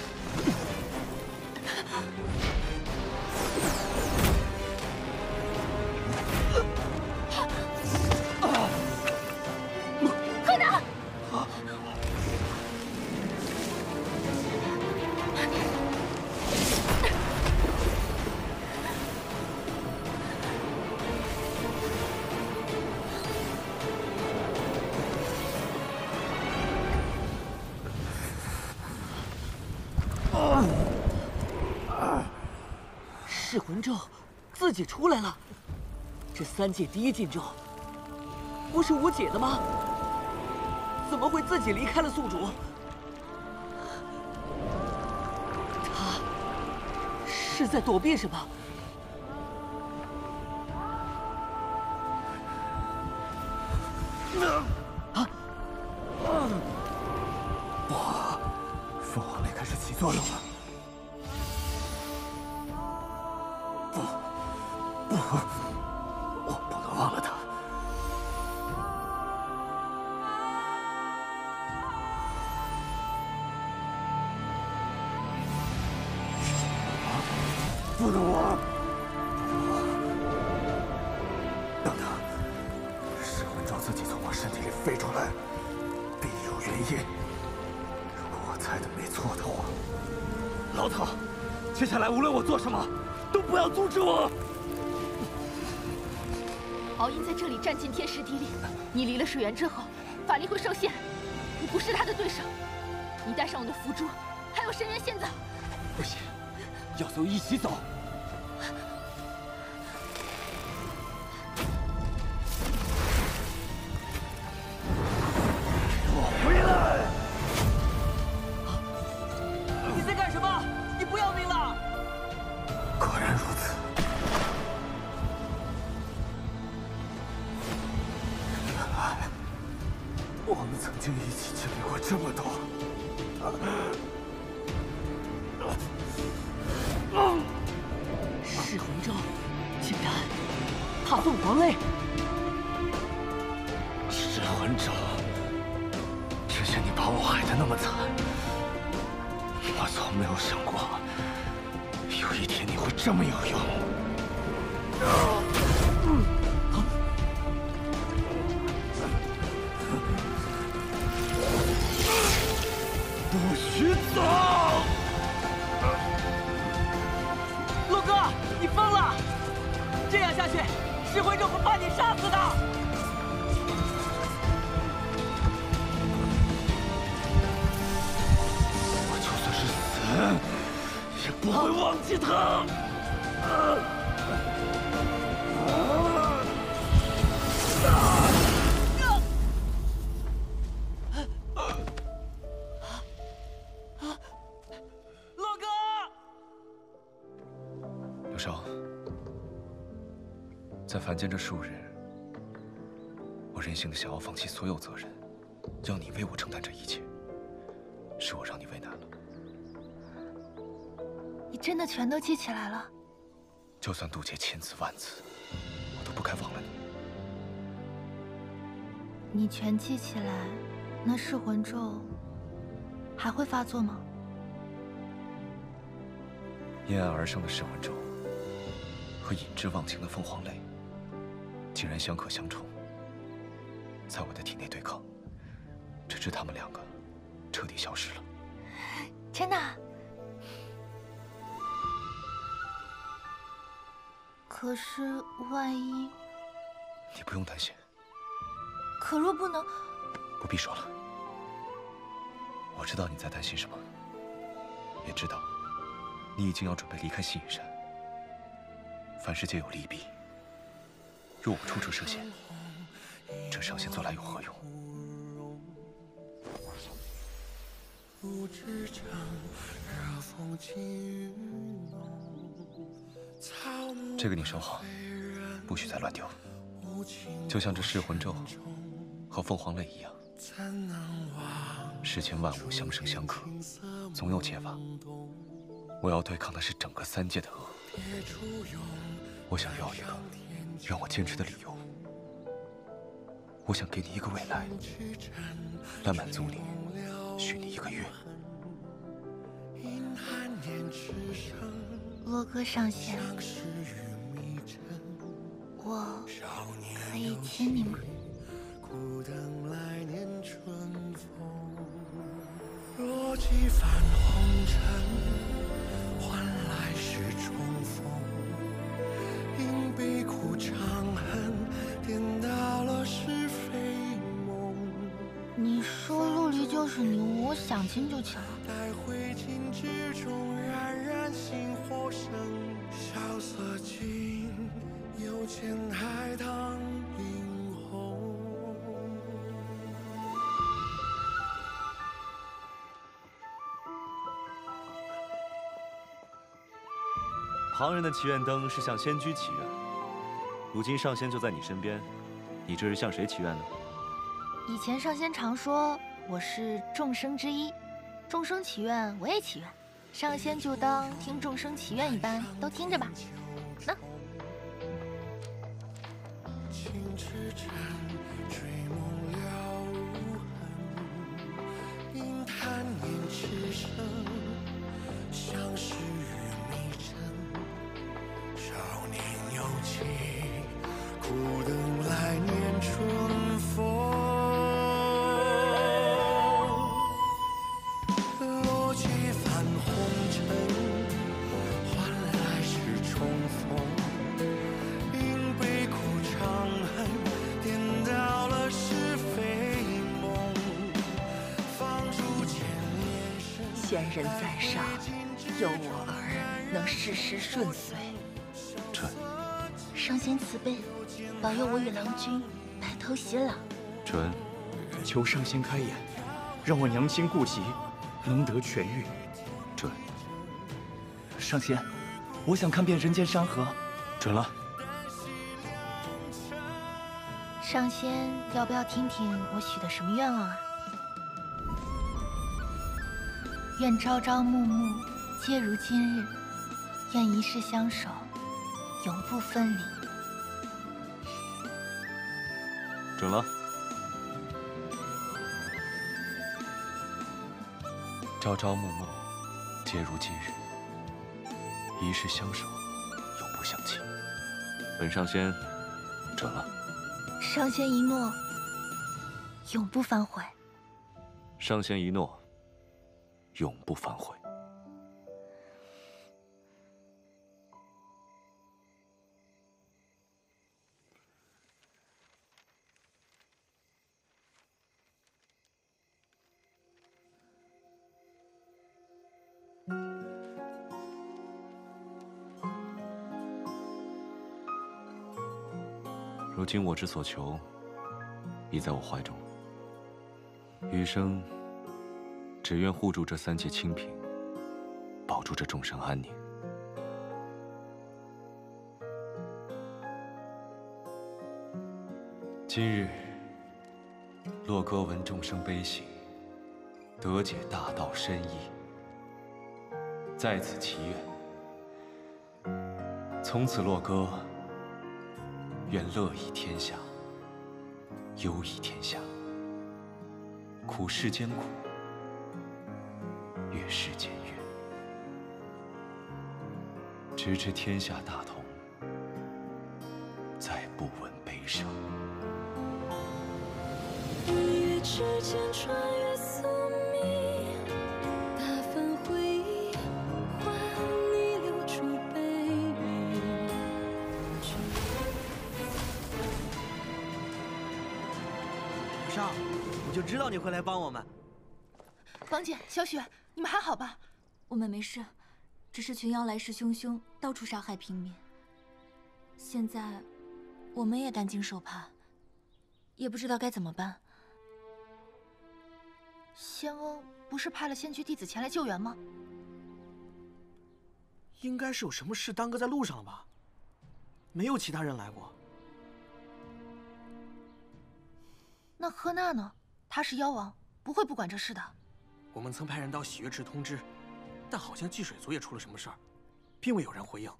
[SPEAKER 3] 快拿！
[SPEAKER 7] 噬魂咒自己出来了，这3界第一禁咒不是无解的吗？怎么会自己离开了宿主？他是在躲避什么？
[SPEAKER 12] 不好，凤凰泪开始起作用了。我不能忘了他。不能忘！等等，噬魂咒自己从我身体里飞出来，必有原因。如果我猜的没错的话，老草，接下来无论我做什么，都不要阻止我。
[SPEAKER 3] 敖鹰在这里占尽天时地利，你离了水源之后，法力会受限，你不是他的对手。你带上我的符珠，还有神元仙枣。
[SPEAKER 12] 不行，要走一起走。我回来！
[SPEAKER 7] 你在干什么？你不要命了？
[SPEAKER 12] 这么多。
[SPEAKER 7] 噬魂咒竟然怕凤凰类！
[SPEAKER 12] 噬魂咒，之前你把我害得那么惨，我从没有想过有一天你会这么有用。不许走！
[SPEAKER 7] 陆哥，你疯了！这样下去，噬魂咒会把你杀死的。
[SPEAKER 12] 我就算是死，也不会忘记他。
[SPEAKER 4] 刘少，在凡间这数日，我任性的想要放弃所有责任，要你为我承担这一切，是我让你为难了。
[SPEAKER 3] 你真的全都记起来了？
[SPEAKER 4] 就算渡劫千次万次，我都不该忘了你。
[SPEAKER 3] 你全记起来，那噬魂咒还会发作吗？
[SPEAKER 4] 因爱而生的噬魂咒和引之忘情的凤凰泪，竟然相克相冲，在我的体内对抗，直至他们两个彻底消失了。
[SPEAKER 3] 真的？可是万一……
[SPEAKER 4] 你不用担心。
[SPEAKER 3] 可若不能……
[SPEAKER 4] 不必说了。我知道你在担心什么，也知道你已经要准备离开西隐山。凡事皆有利弊，若我出处设限，这上仙做来有何用？这个你收好，不许再乱丢。就像这噬魂咒和凤凰泪一样，世间万物相生相克，总有解法。我要对抗的是整个三界的恶。我想要一个让我坚持的理由。我想给你一个未来，来满足你，许你一个愿。
[SPEAKER 3] 洛哥上仙，我可以亲你吗？
[SPEAKER 19] 若几番红尘，换来是重逢。因悲苦长恨，颠倒了是非梦。
[SPEAKER 3] 你说陆离就是你，我想亲就亲了。
[SPEAKER 19] 待灰烬之中，冉冉星火生。萧瑟尽，又见海棠映红。
[SPEAKER 5] 旁人的祈愿灯是向仙居祈愿，如今上仙就在你身边，你这是向谁祈愿呢？
[SPEAKER 3] 以前上仙常说我是众生之一，众生祈愿我也祈愿，上仙就当听众生祈愿一般，都听着吧。那。
[SPEAKER 19] 苦等来年春风，落几番红尘，换来是重逢。因悲苦长恨，颠倒了是非梦。放逐间连生，
[SPEAKER 18] 仙人在上，佑我儿能事事顺遂。
[SPEAKER 4] 准。
[SPEAKER 3] 上仙慈悲，保佑我与郎君白头偕老。
[SPEAKER 4] 准，
[SPEAKER 17] 求上仙开眼，让我娘亲顾疾能得痊愈。
[SPEAKER 4] 准。
[SPEAKER 17] 上仙，我想看遍人间山河。
[SPEAKER 4] 准了。
[SPEAKER 3] 上仙，要不要听听我许的什么愿望啊？ 愿朝朝暮暮皆如今日，愿一世相守，永不分离。
[SPEAKER 4] 准了。朝朝暮暮，皆如今日，一世相守，永不相弃。本上仙准了。
[SPEAKER 3] 上仙一诺，永不反悔。
[SPEAKER 4] 上仙一诺，永不反悔。如今我之所求，已在我怀中。余生，只愿护住这三界清平，保住这众生安宁。今日，洛哥闻众生悲喜，得解大道深意，在此祈愿：从此洛哥愿乐以天下，忧以天下。苦世间苦，悦世间悦，直至天下大同，再不闻悲伤。
[SPEAKER 10] 一月之间穿越宿命，大分回忆，换你留住背影。
[SPEAKER 20] 不上。我就知道你会来帮我们。
[SPEAKER 3] 王姐、小雪，你们还好吧？
[SPEAKER 18] 我们没事，只是群妖来势汹汹，到处杀害平民。现在，我们也担惊受怕，也不知道该怎么办。
[SPEAKER 3] 仙翁不是派了仙居弟子前来救援吗？
[SPEAKER 20] 应该是有什么事耽搁在路上了吧？没有其他人来过。
[SPEAKER 3] 那赫娜呢？他是妖王，不会不管这事的。
[SPEAKER 20] 我们曾派人到喜悦池通知，但好像祭水族也出了什么事儿，并未有人回应。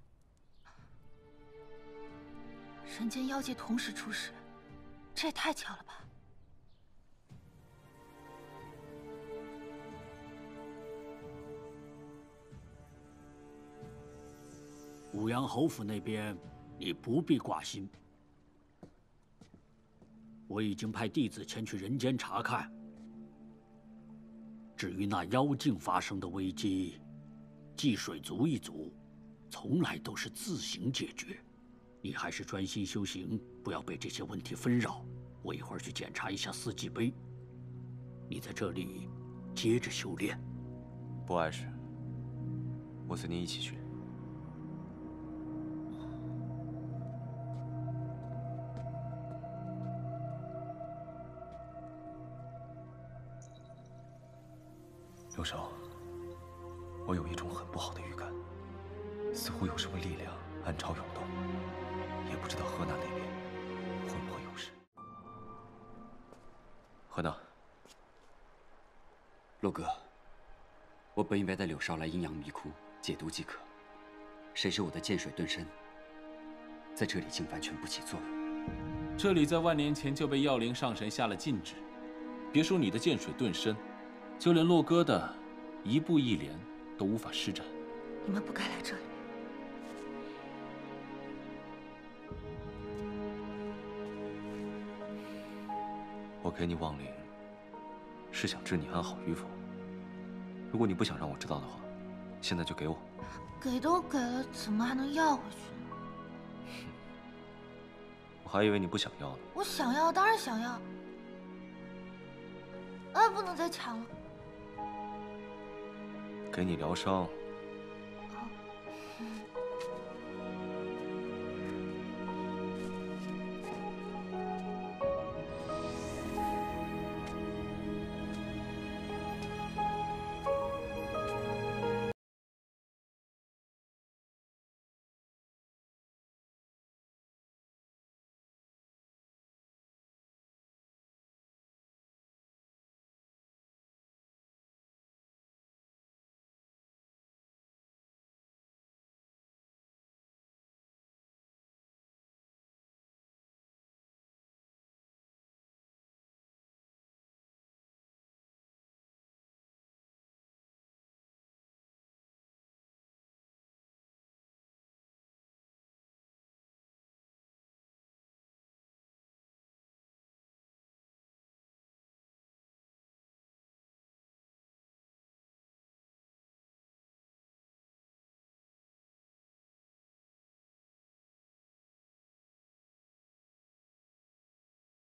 [SPEAKER 3] 人间妖界同时出事，这也太巧了吧！
[SPEAKER 15] 五阳侯府那边，你不必挂心。我已经派弟子前去人间查看。至于那妖境发生的危机，祭水族一族从来都是自行解决。你还是专心修行，不要被这些问题纷扰。我一会儿去检查一下四季杯。你在这里接着修炼。
[SPEAKER 4] 不碍事，我随您一起去。六少，我有一种很不好的预感，似乎有什么力量暗潮涌动，也不知道河南那边会不会有事。河南，
[SPEAKER 6] 洛哥，我本以为带柳少来阴阳迷窟解毒即可，谁知我的剑水遁身在这里竟完全不起作用。
[SPEAKER 13] 这里在万年前就被药灵上神下了禁制，别说你的剑水遁身，就连洛哥的一步一连都无法施展。
[SPEAKER 3] 你们不该来这里。
[SPEAKER 4] 我给你望灵，是想知你安好与否。如果你不想让我知道的话，现在就给我。
[SPEAKER 3] 给都给了，怎么还能要回去呢？
[SPEAKER 4] 我还以为你不想要呢。
[SPEAKER 3] 我想要，当然想要。不能再抢了。
[SPEAKER 4] 给你疗伤。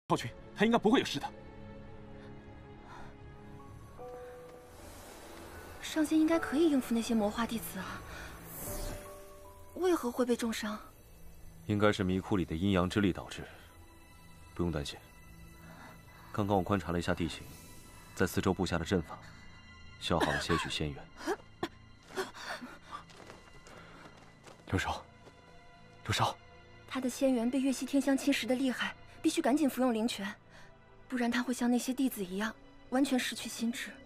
[SPEAKER 13] 少君，他应该不会有事的。
[SPEAKER 18] 上仙应该可以应付那些魔化弟子啊，为何会被重伤？
[SPEAKER 4] 应该是迷窟里的阴阳之力导致，不用担心。刚刚我观察了一下地形，在四周布下了阵法，消耗了些许仙元。
[SPEAKER 13] 刘少，刘少，
[SPEAKER 18] 他的仙元被月息天香侵蚀的厉害，必须赶紧服用灵泉，不然他会像那些弟子一样，完全失去心智。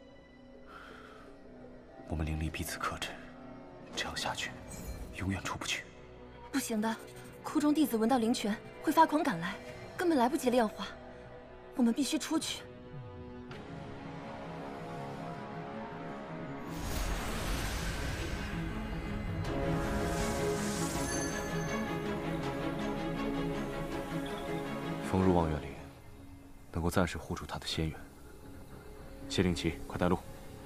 [SPEAKER 12] 我们灵力彼此克制，这样下去，永远出不去。
[SPEAKER 18] 不行的，窟中弟子闻到灵泉会发狂赶来，根本来不及炼化。我们必须出去。
[SPEAKER 4] 风入望月里，能够暂时护住他的仙元。谢令旗，快带路。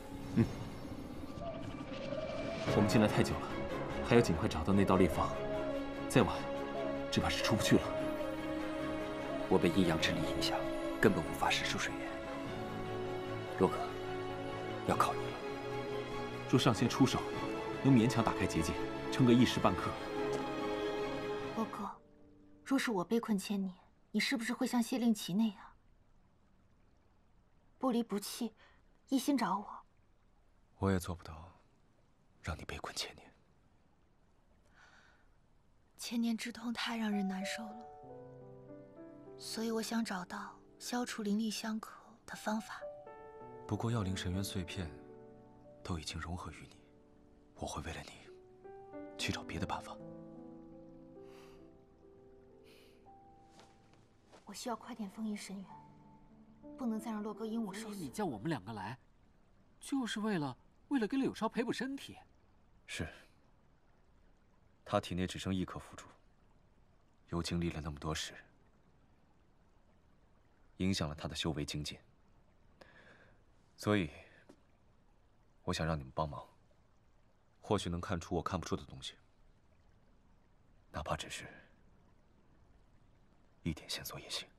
[SPEAKER 13] 我们进来太久了，还要尽快找到那道裂缝，再晚，只怕是出不去了。
[SPEAKER 6] 我被阴阳之力影响，根本无法使出水源。洛哥，要靠你了。
[SPEAKER 13] 若上仙出手，能勉强打开结界，撑个一时半刻。
[SPEAKER 3] 洛哥，若是我被困千年，你是不是会像谢令旗那样，不离不弃，一心找我？
[SPEAKER 4] 我也做不到让你被困千年。
[SPEAKER 3] 千年之痛太让人难受了，所以我想找到消除灵力相克的方法。
[SPEAKER 4] 不过药灵神元碎片都已经融合于你，我会为了你去找别的办法。
[SPEAKER 3] 我需要快点封印神元，不能再让洛哥因我受损。
[SPEAKER 16] 你叫我们两个来，就是为了给柳梢赔补身体。
[SPEAKER 4] 是。他体内只剩1颗符珠，又经历了那么多事，影响了他的修为精进。所以，我想让你们帮忙，或许能看出我看不出的东西，哪怕只是一点线索也行。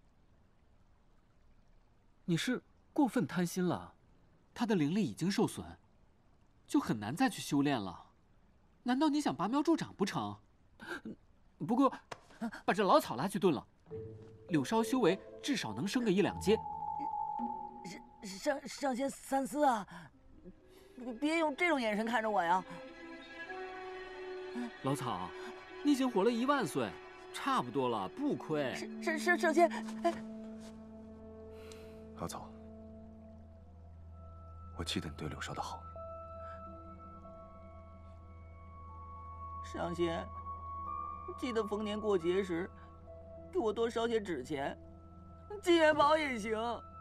[SPEAKER 16] 你是过分贪心了，他的灵力已经受损，就很难再去修炼了。难道你想拔苗助长不成？不过，把这老草拉去炖了，柳梢修为至少能升个1、2阶。
[SPEAKER 14] 上仙三思啊！别用这种眼神看着我呀！
[SPEAKER 16] 老草，你已经活了1万岁，差不多了，不亏。
[SPEAKER 14] 上仙，哎，
[SPEAKER 4] 老草，我记得你对柳梢的好。
[SPEAKER 14] 上仙，记得逢年过节时，给我多烧些纸钱，金元宝也行。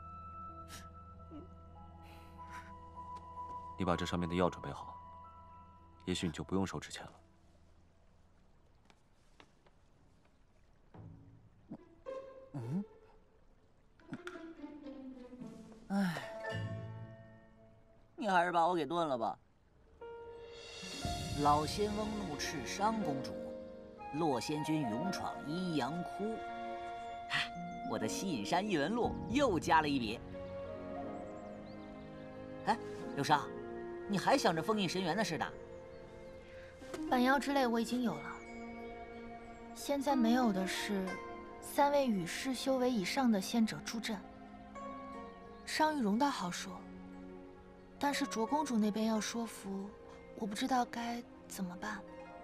[SPEAKER 4] 你把这上面的药准备好，也许你就不用收纸钱了。
[SPEAKER 14] 唉，你还是把我给炖了吧。老仙翁怒斥商公主，洛仙君勇闯阴阳窟。哎，我的信山异闻录又加了一笔。哎，柳梢，你还想着封印神元的事呢？
[SPEAKER 3] 板药之类我已经有了，现在没有的是3位与世修为以上的仙者助阵。商玉荣倒好说，但是卓公主那边要说服，我不知道该怎么办。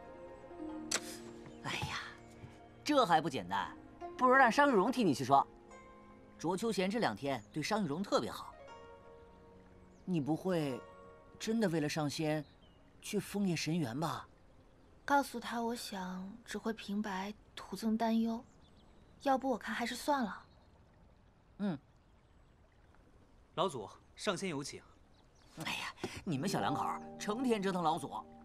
[SPEAKER 14] 哎呀，这还不简单，不如让商玉荣替你去说。卓秋贤这2天对商玉荣特别好，你不会真的为了上仙去封印神元吧？
[SPEAKER 3] 告诉他，我想只会平白徒增担忧，要不我看还是算了。
[SPEAKER 17] 老祖，上仙有请。
[SPEAKER 14] 哎呀，你们小两口成天折腾老祖。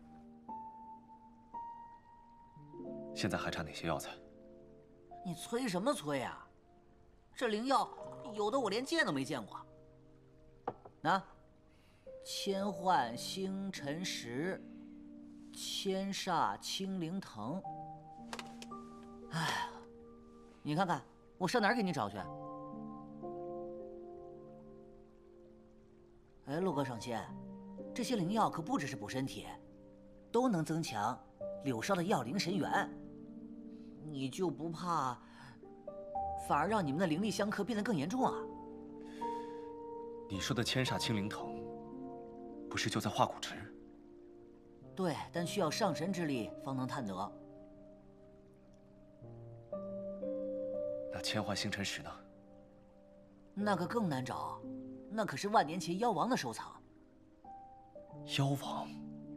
[SPEAKER 4] 现在还差哪些药材？
[SPEAKER 14] 你催什么催啊？这灵药有的我连见都没见过。那，千幻星辰石，千煞清灵藤。哎，你看看我上哪儿给你找去？ 哎，陆哥上仙，这些灵药可不只是补身体，都能增强柳少的药灵神元。你就不怕，反而让你们的灵力相克变得更严重啊？
[SPEAKER 4] 你说的千煞清灵藤，不是就在化骨池？
[SPEAKER 14] 对，但需要上神之力方能探得。
[SPEAKER 4] 那千幻星辰石呢？
[SPEAKER 14] 那个更难找，那可是万年前妖王的收藏。
[SPEAKER 4] 妖王？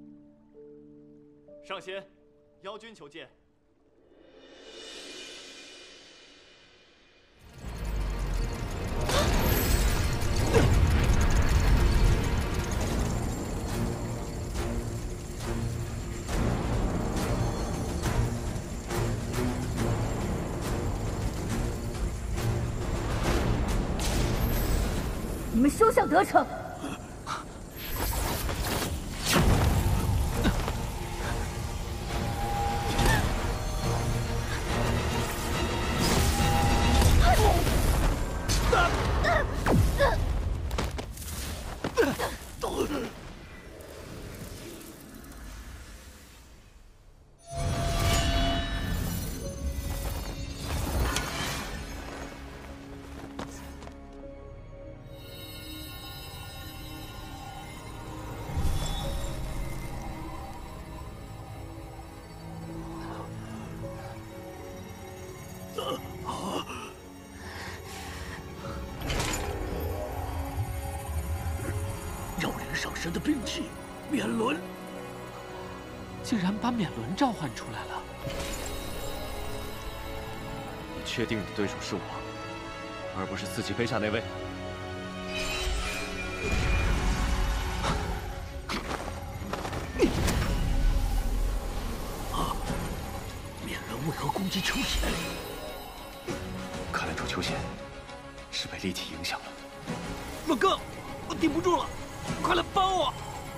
[SPEAKER 12] 上仙，妖君求见。
[SPEAKER 8] 你们休想得逞！
[SPEAKER 15] 妖灵上身的兵器，冕轮，
[SPEAKER 16] 竟然把冕轮召唤出来了。
[SPEAKER 4] 你确定你的对手是我，而不是自己背下那位？
[SPEAKER 15] 冕轮为何攻击秋贤？
[SPEAKER 4] 看得出秋贤是被戾气影响了。
[SPEAKER 7] 陆哥，我顶不住了，快来帮我！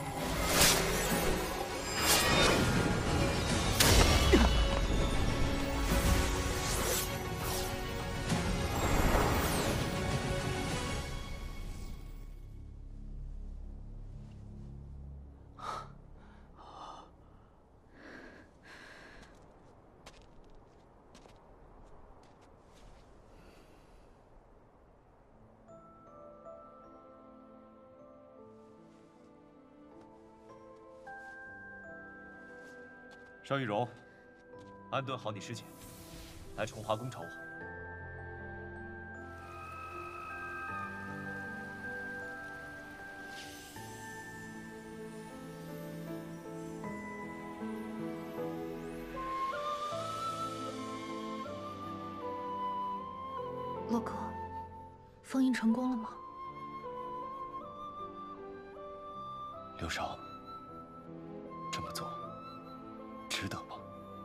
[SPEAKER 4] 邵玉荣，安顿好你师姐，来崇华宫找我。
[SPEAKER 3] 洛哥，封印成功了吗？
[SPEAKER 4] 刘少，这么做值得吗？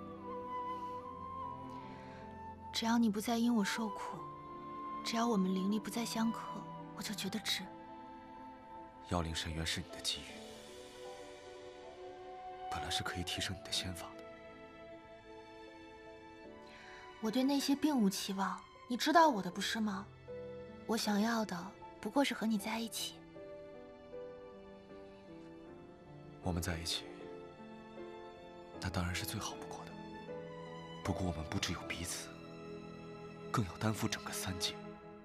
[SPEAKER 3] 只要你不再因我受苦，只要我们灵力不再相克，我就觉得值。
[SPEAKER 4] 妖灵神元是你的机遇，本来是可以提升你的仙法的。
[SPEAKER 3] 我对那些并无期望，你知道我的不是吗？我想要的不过是和你在一起。
[SPEAKER 4] 我们在一起，那当然是最好不过的。不过我们不只有彼此，更要担负整个三界。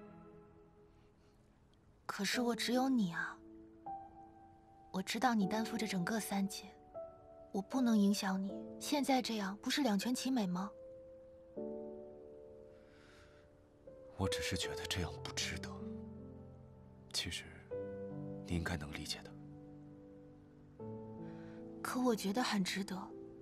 [SPEAKER 3] 可是我只有你啊！我知道你担负着整个三界，我不能影响你。现在这样不是两全其美吗？
[SPEAKER 4] 我只是觉得这样不值得。其实，你应该能理解的。
[SPEAKER 3] 可我觉得很值得。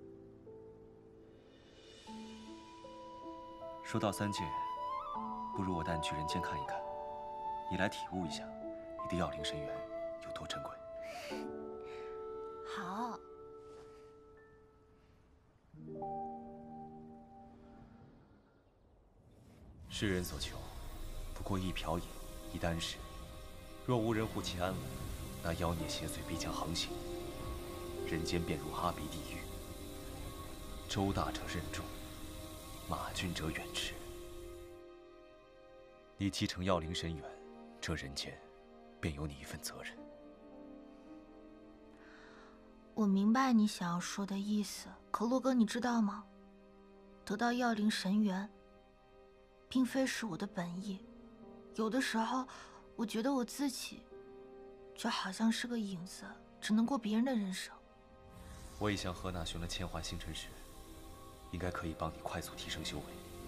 [SPEAKER 4] 说到三界，不如我带你去人间看一看，你来体悟一下你的药灵神元有多珍贵。
[SPEAKER 3] 好。
[SPEAKER 4] 世人所求，不过一瓢饮，一箪食。若无人护其安稳，那妖孽邪祟必将横行，人间便如哈比地狱。周大者任重，马俊者远驰。你继承药灵神元，这人间便有你一份责任。
[SPEAKER 3] 我明白你想要说的意思，可洛哥，你知道吗？得到药灵神元，并非是我的本意。有的时候，我觉得我自己，就好像是个影子，只能过别人的人生。
[SPEAKER 4] 我已向河纳寻了千环星辰石，应该可以帮你快速提升修为。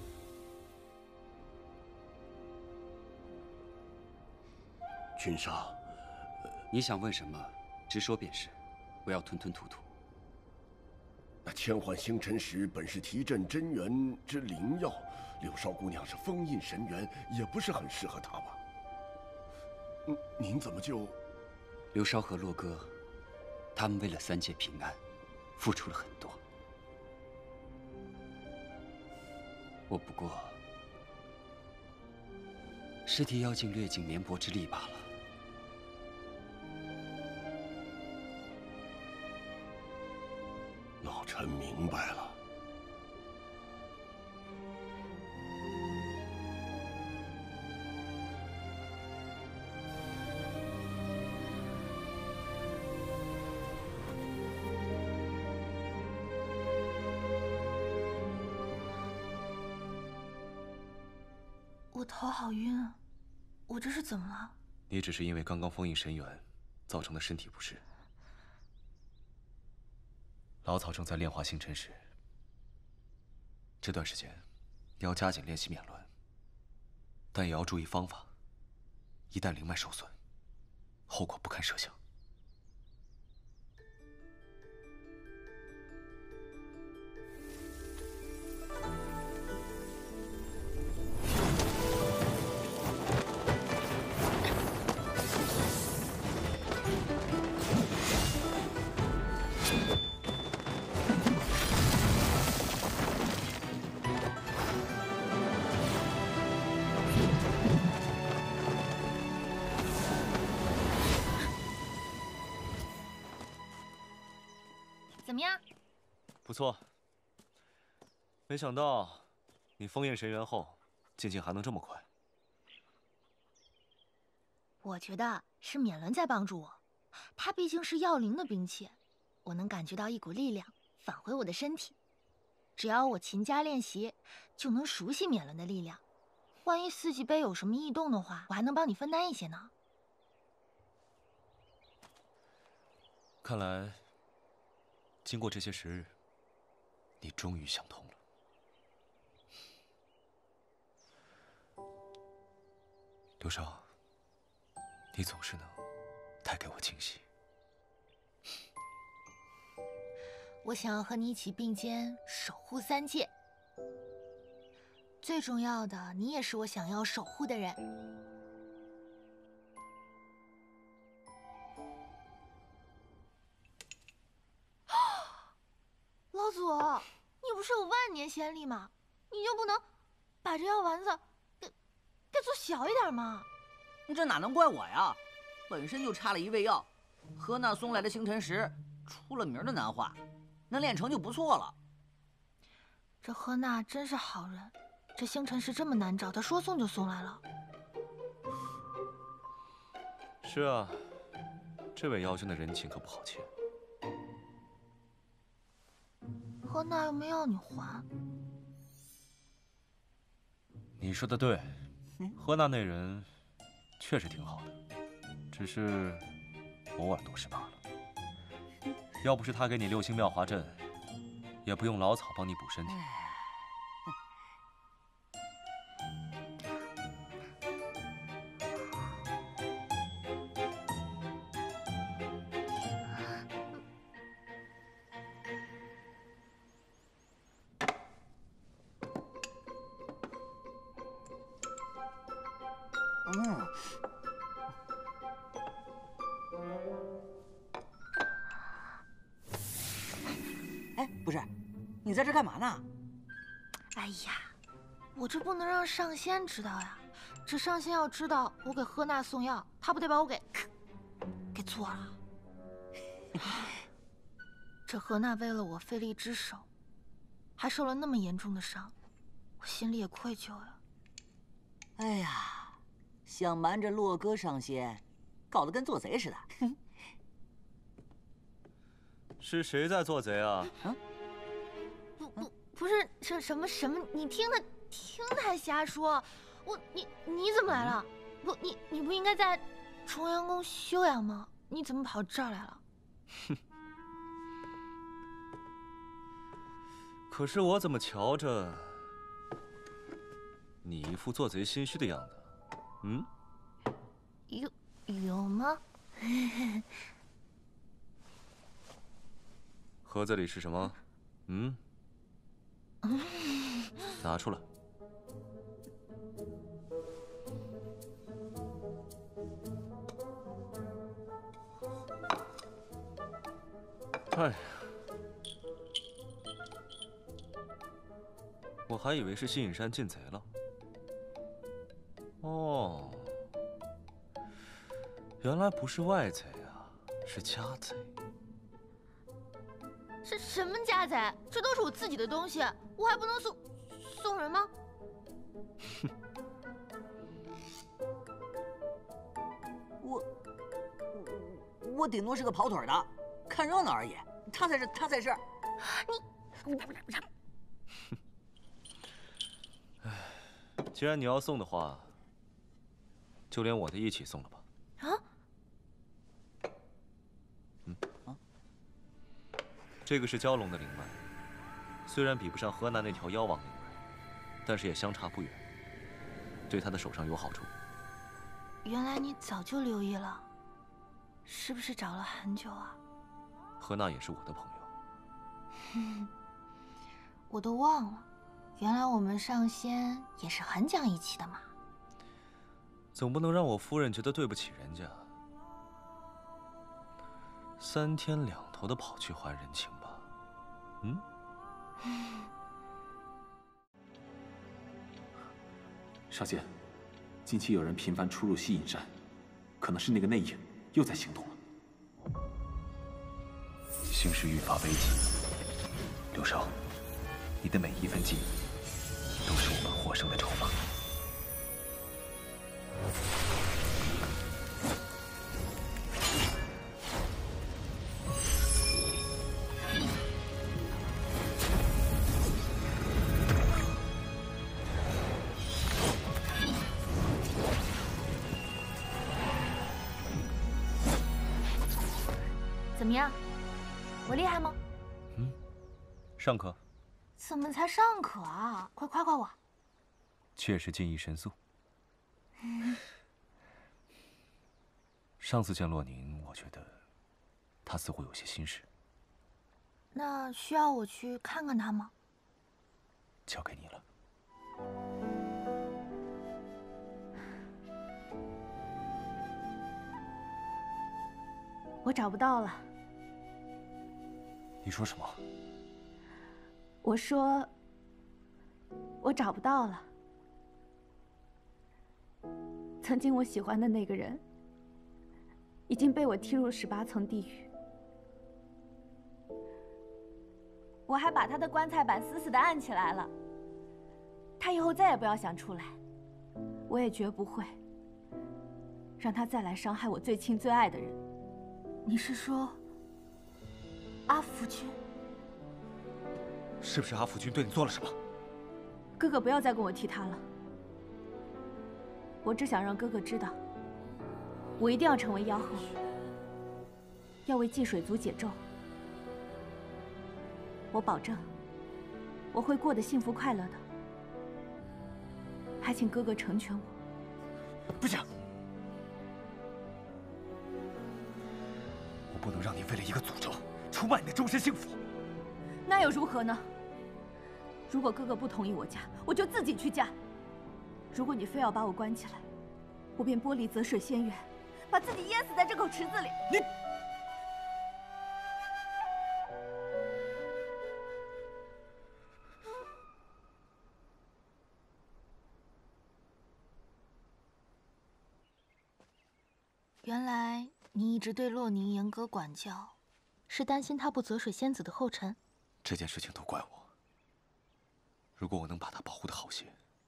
[SPEAKER 5] 君上，
[SPEAKER 6] 你想问什么，直说便是，不要吞吞吐吐。
[SPEAKER 5] 那千环星辰石本是提振真元之灵药，柳少姑娘是封印神元，也不是很适合她吧？您怎么就……
[SPEAKER 6] 刘少和洛哥，他们为了三界平安，付出了很多。我不过是替妖精略尽绵薄之力罢了。
[SPEAKER 5] 老臣明白了。
[SPEAKER 3] 我头好晕啊，我这是怎么了？
[SPEAKER 4] 你只是因为刚刚封印神元，造成的身体不适。老草正在炼化星辰石，这段时间你要加紧练习冕轮，但也要注意方法，一旦灵脉受损，后果不堪设想。
[SPEAKER 3] 怎么样？
[SPEAKER 4] 不错。没想到你封印神元后，进境还能这么快。
[SPEAKER 3] 我觉得是冕轮在帮助我，它毕竟是药灵的兵器，我能感觉到一股力量返回我的身体。只要我勤加练习，就能熟悉冕轮的力量。万一四季杯有什么异动的话，我还能帮你分担一些呢。
[SPEAKER 4] 看来，经过这些时日，你终于想通了。刘少，你总是能带给我惊喜。
[SPEAKER 3] 我想要和你一起并肩守护三界。最重要的，你也是我想要守护的人。老祖，你不是有万年仙力吗？你就不能把这药丸子给做小一点吗？
[SPEAKER 14] 这哪能怪我呀？本身就差了一味药，和那送来的星辰石出了名的难化，能炼成就不错了。
[SPEAKER 3] 这赫娜真是好人，这星辰石这么难找，他说送就送来了。
[SPEAKER 4] 是啊，这位妖君的人情可不好欠。
[SPEAKER 3] 赫娜又没要你还。
[SPEAKER 4] 你说的对，赫娜那人确实挺好的，只是偶尔多事罢了。要不是他给你6星妙华阵，也不用老草帮你补身体。
[SPEAKER 14] 哎，不是，你在这干嘛呢？
[SPEAKER 3] 哎呀，我这不能让上仙知道呀！这上仙要知道我给赫娜送药，他不得把我给做了。这赫娜为了我费了一只手，还受了那么严重的伤，我心里也愧疚呀。
[SPEAKER 14] 哎呀，想瞒着洛哥上仙，搞得跟做贼似的。
[SPEAKER 4] 是谁在做贼啊？
[SPEAKER 3] 不是什么，你听他瞎说。你怎么来了？不，你不应该在重阳宫休养吗？你怎么跑这儿来了？
[SPEAKER 4] 哼。可是我怎么瞧着你一副做贼心虚的样子？嗯？
[SPEAKER 3] 有吗？
[SPEAKER 4] 盒子里是什么？嗯？拿出来。哎呀，我还以为是信隐山进贼了。哦，原来不是外贼啊，是家贼。
[SPEAKER 3] 是什么家贼？这都是我自己的东西，我还不能送人吗？
[SPEAKER 14] 我顶多是个跑腿的，看热闹而已。他才是。你，
[SPEAKER 4] 既然你要送的话，就连我的一起送了吧。这个是蛟龙的灵脉，虽然比不上河南那条妖王灵脉，但是也相差不远，对他的手上有好处。
[SPEAKER 3] 原来你早就留意了，是不是找了很久啊？
[SPEAKER 4] 河娜也是我的朋友。
[SPEAKER 3] 我都忘了，原来我们上仙也是很讲义气的嘛。
[SPEAKER 4] 总不能让我夫人觉得对不起人家，三天两头的跑去还人情吧？嗯？
[SPEAKER 21] 少仙，近期有人频繁出入西隐山，可能是那个内应又在行动了。形势愈发危急，刘少，你的每一分记忆都是我们获胜的筹码。
[SPEAKER 3] 怎么样？我厉害吗？
[SPEAKER 4] 尚可。
[SPEAKER 3] 怎么才尚可啊？快夸夸我！
[SPEAKER 4] 确实进一神速。上次见洛宁，我觉得他似乎有些心事。
[SPEAKER 3] 那需要我去看看他吗？
[SPEAKER 4] 交给你了。
[SPEAKER 3] 我找不到了。
[SPEAKER 4] 你说什么？
[SPEAKER 3] 我说，我找不到了。曾经我喜欢的那个人，已经被我踢入18层地狱。我还把他的棺材板死死地按起来了。他以后再也不要想出来，我也绝不会让他再来伤害我最亲最爱的人。你是说，阿福君？
[SPEAKER 4] 是不是阿福君对你做了什么？
[SPEAKER 3] 哥哥，不要再跟我提他了。我只想让哥哥知道，我一定要成为妖后，要为祭水族解咒。我保证，我会过得幸福快乐的。还请哥哥成全我。
[SPEAKER 4] 不行，我不能让你为了一个诅咒出卖你的终身幸福。
[SPEAKER 3] 那又如何呢？如果哥哥不同意我嫁，我就自己去嫁。如果你非要把我关起来，我便剥离泽水仙缘，把自己淹死在这口池子里。你。原来你一直对洛宁严格管教，是担心他步泽水仙子的后尘。
[SPEAKER 4] 这件事情都怪我。如果我能把他保护得好些，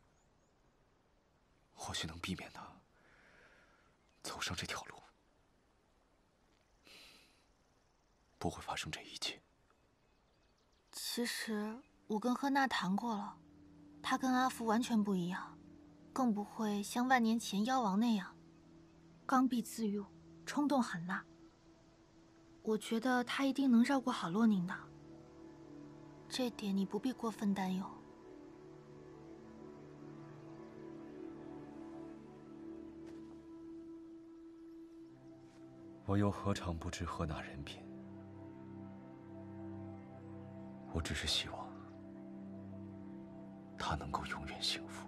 [SPEAKER 4] 或许能避免他走上这条路。
[SPEAKER 12] 不会发生这一切。
[SPEAKER 3] 其实我跟赫娜谈过了，他跟阿福完全不一样，更不会像万年前妖王那样刚愎自用、冲动狠辣。我觉得他一定能照顾好洛宁的，这点你不必过分担忧。
[SPEAKER 12] 我又何尝不知赫娜人品？我只是希望她能够永远幸福。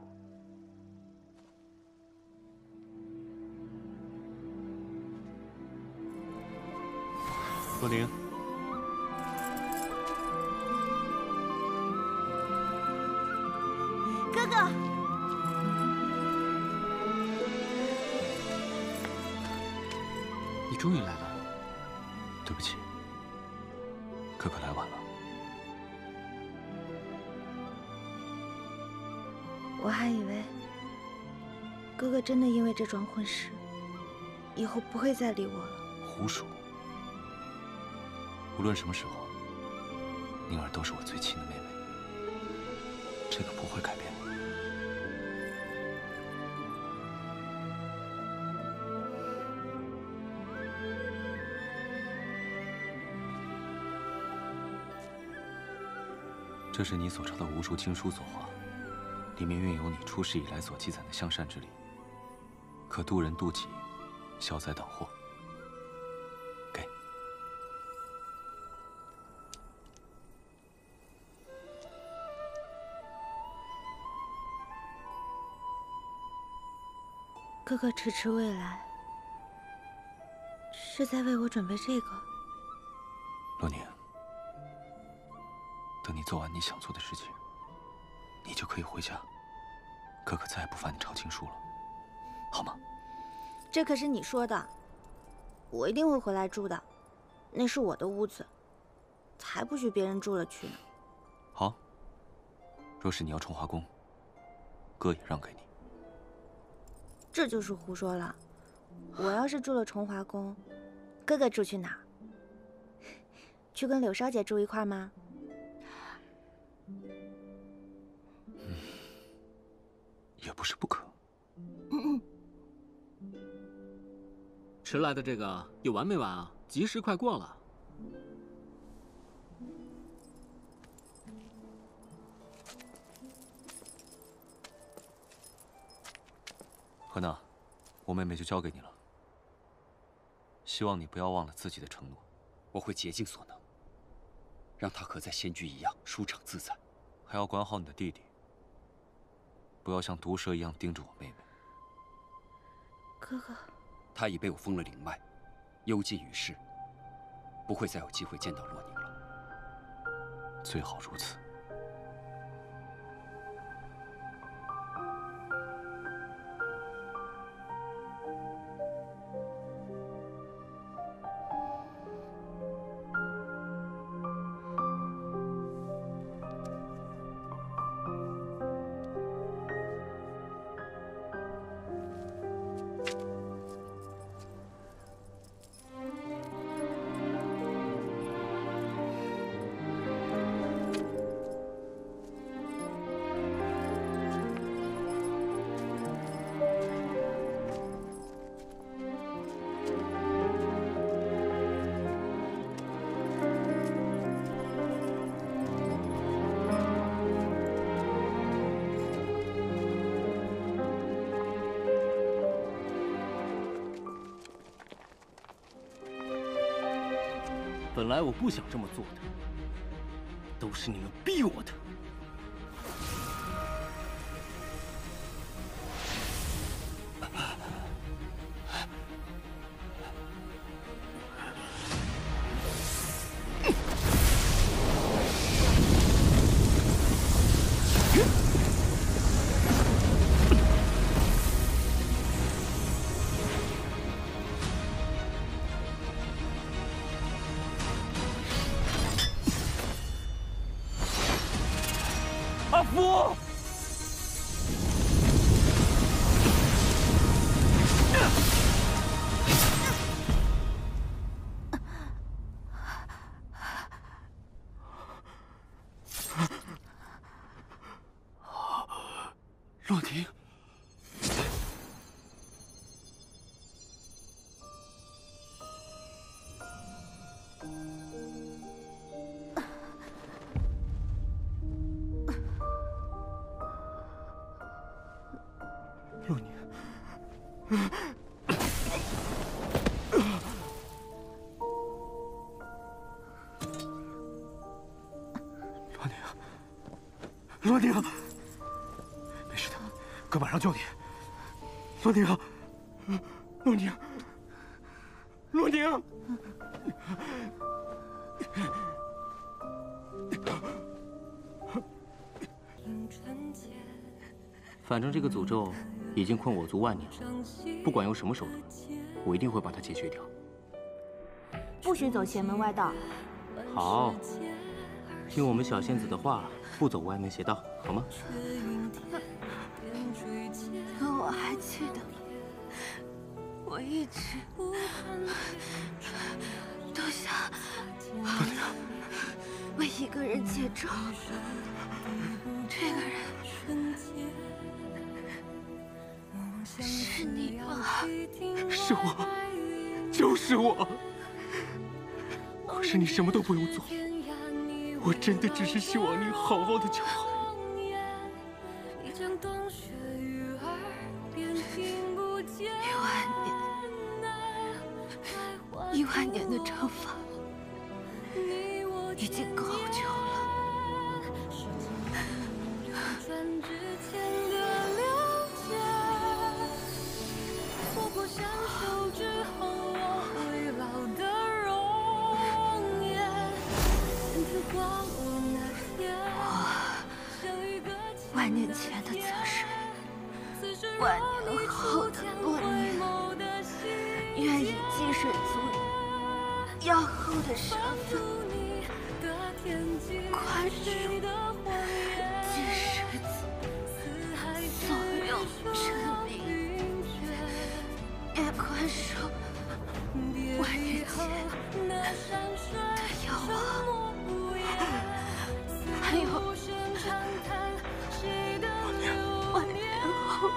[SPEAKER 4] 洛宁，
[SPEAKER 8] 哥哥，
[SPEAKER 16] 你终于来了。
[SPEAKER 12] 对不起，哥哥来晚了。
[SPEAKER 8] 我还以为哥哥真的因为这桩婚事，以后不会再理我了。
[SPEAKER 12] 胡说！无论什么时候，宁儿都是我最亲的妹妹，这个不会改变的。这是你所抄的无数经书所画，里面蕴有你出世以来所积攒的向善之力，可渡人渡己，消灾挡祸。给。
[SPEAKER 8] 哥哥迟迟未来，是在为我准备这个。
[SPEAKER 12] 洛宁，等你做完你想做的事情，你就可以回家，哥哥再也不烦你抄经书了，好吗？
[SPEAKER 8] 这可是你说的，我一定会回来住的，那是我的屋子，才不许别人住了去呢。
[SPEAKER 12] 好，若是你要重华宫，哥也让给你。
[SPEAKER 8] 这就是胡说了。我要是住了崇华宫，哥哥住去哪儿？去跟柳少姐住一块吗？
[SPEAKER 12] 也不是不可。
[SPEAKER 16] 迟来的这个有完没完啊？吉时快过了。
[SPEAKER 12] 何娜，我妹妹就交给你了。希望你不要忘了自己的承诺。
[SPEAKER 6] 我会竭尽所能，让她和在仙居一样舒畅自在。
[SPEAKER 12] 还要管好你的弟弟，不要像毒蛇一样盯着我妹妹。
[SPEAKER 8] 哥哥，
[SPEAKER 6] 他已被我封了灵脉，幽禁于世，不会再有机会见到洛宁了。
[SPEAKER 12] 最好如此。
[SPEAKER 5] 本来我不想这么做的，都是你们逼我的。阿福！
[SPEAKER 20] 洛宁。 洛宁，洛宁，没事的，哥马上救你。洛宁，洛宁，洛宁。
[SPEAKER 1] 反正这个诅咒已经困我族万年了，不管用什么手段，我一定会把它解决掉。
[SPEAKER 8] 不许走邪门歪道。
[SPEAKER 1] 好，听我们小仙子的话，不走歪门邪道，好吗？
[SPEAKER 3] 可我还记得，我一直都想为一个人解咒。这个人是你吗？
[SPEAKER 20] 是我，就是我。可是你什么都不用做，我真的只是希望你好好的就好。
[SPEAKER 3] 10000年的惩罚已经够久了。万年前的泽水，万年后的洛年，愿以积水族妖后的身份宽恕积水族所有生灵，也宽恕万年前的妖王，还有万年后。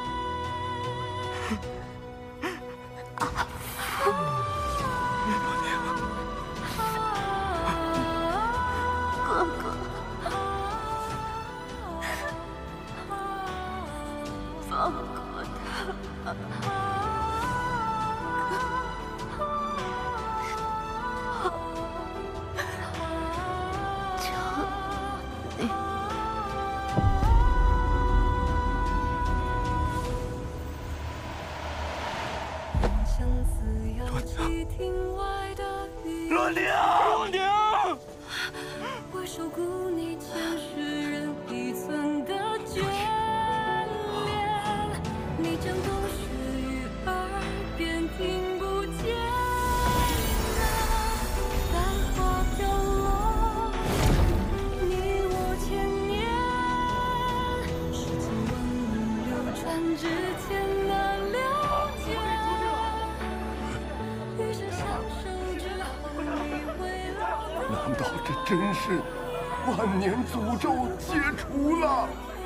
[SPEAKER 3] 哥哥，放过他！求你！
[SPEAKER 20] 洛宁，洛宁！
[SPEAKER 10] 为守护你前世人一寸的眷恋，你将冬雪于耳边听不见繁花飘落，你我千年，世间万物流转之间的了解，余生相守之后你会老的。
[SPEAKER 20] 难道这真是万年诅咒解除了？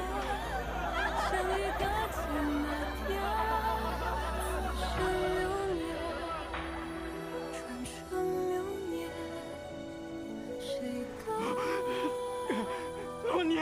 [SPEAKER 20] 洛宁，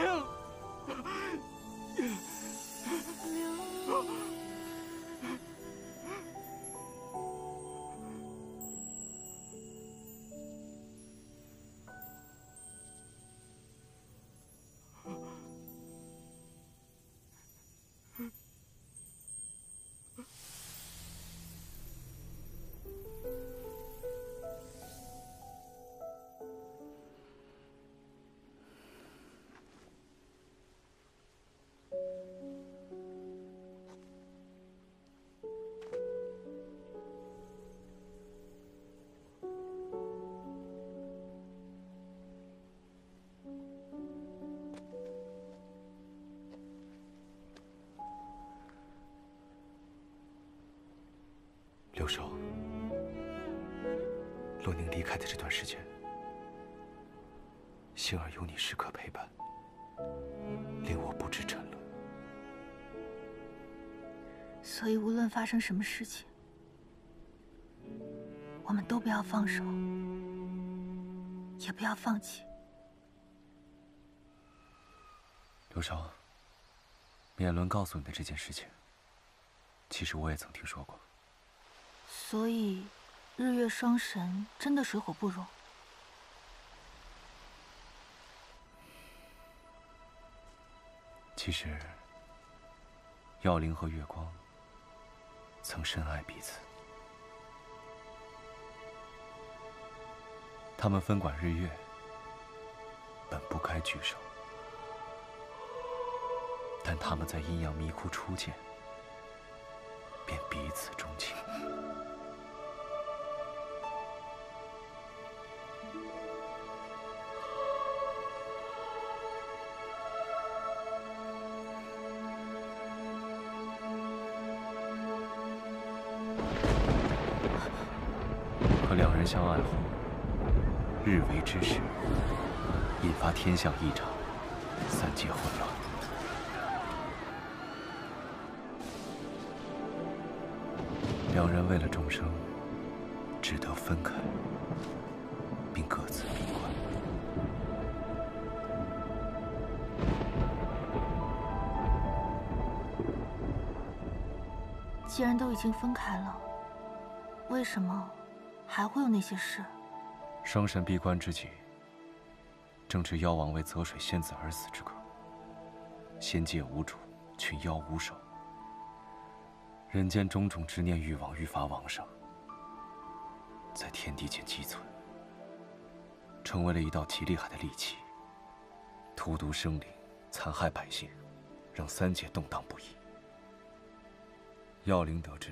[SPEAKER 20] 留守，洛宁离开的这段时间，幸而有你时刻陪伴，令我不知沉沦。
[SPEAKER 3] 所以无论发生什么事情，我们都不要放手，也不要放弃。
[SPEAKER 21] 刘少，冕伦告诉你的这件事情，其实我也曾听说过。
[SPEAKER 3] 所以，日月双神真的水火不容。
[SPEAKER 21] 其实，耀灵和月光曾深爱彼此。他们分管日月，本不该聚首，但他们在阴阳迷窟初见，便彼此钟情。可两人相爱后，日为之始，引发天象异常，三界混乱。两人为了众生，只得分开，并各自闭关。
[SPEAKER 3] 既然都已经分开了，为什么还会有那些事？
[SPEAKER 21] 生神闭关之际，正值妖王为泽水仙子而死之刻，仙界无主，群妖无首，人间种种执念欲望愈发旺盛，在天地间积存，成为了一道极厉害的利器，荼毒生灵，残害百姓，让三界动荡不已。药灵得知，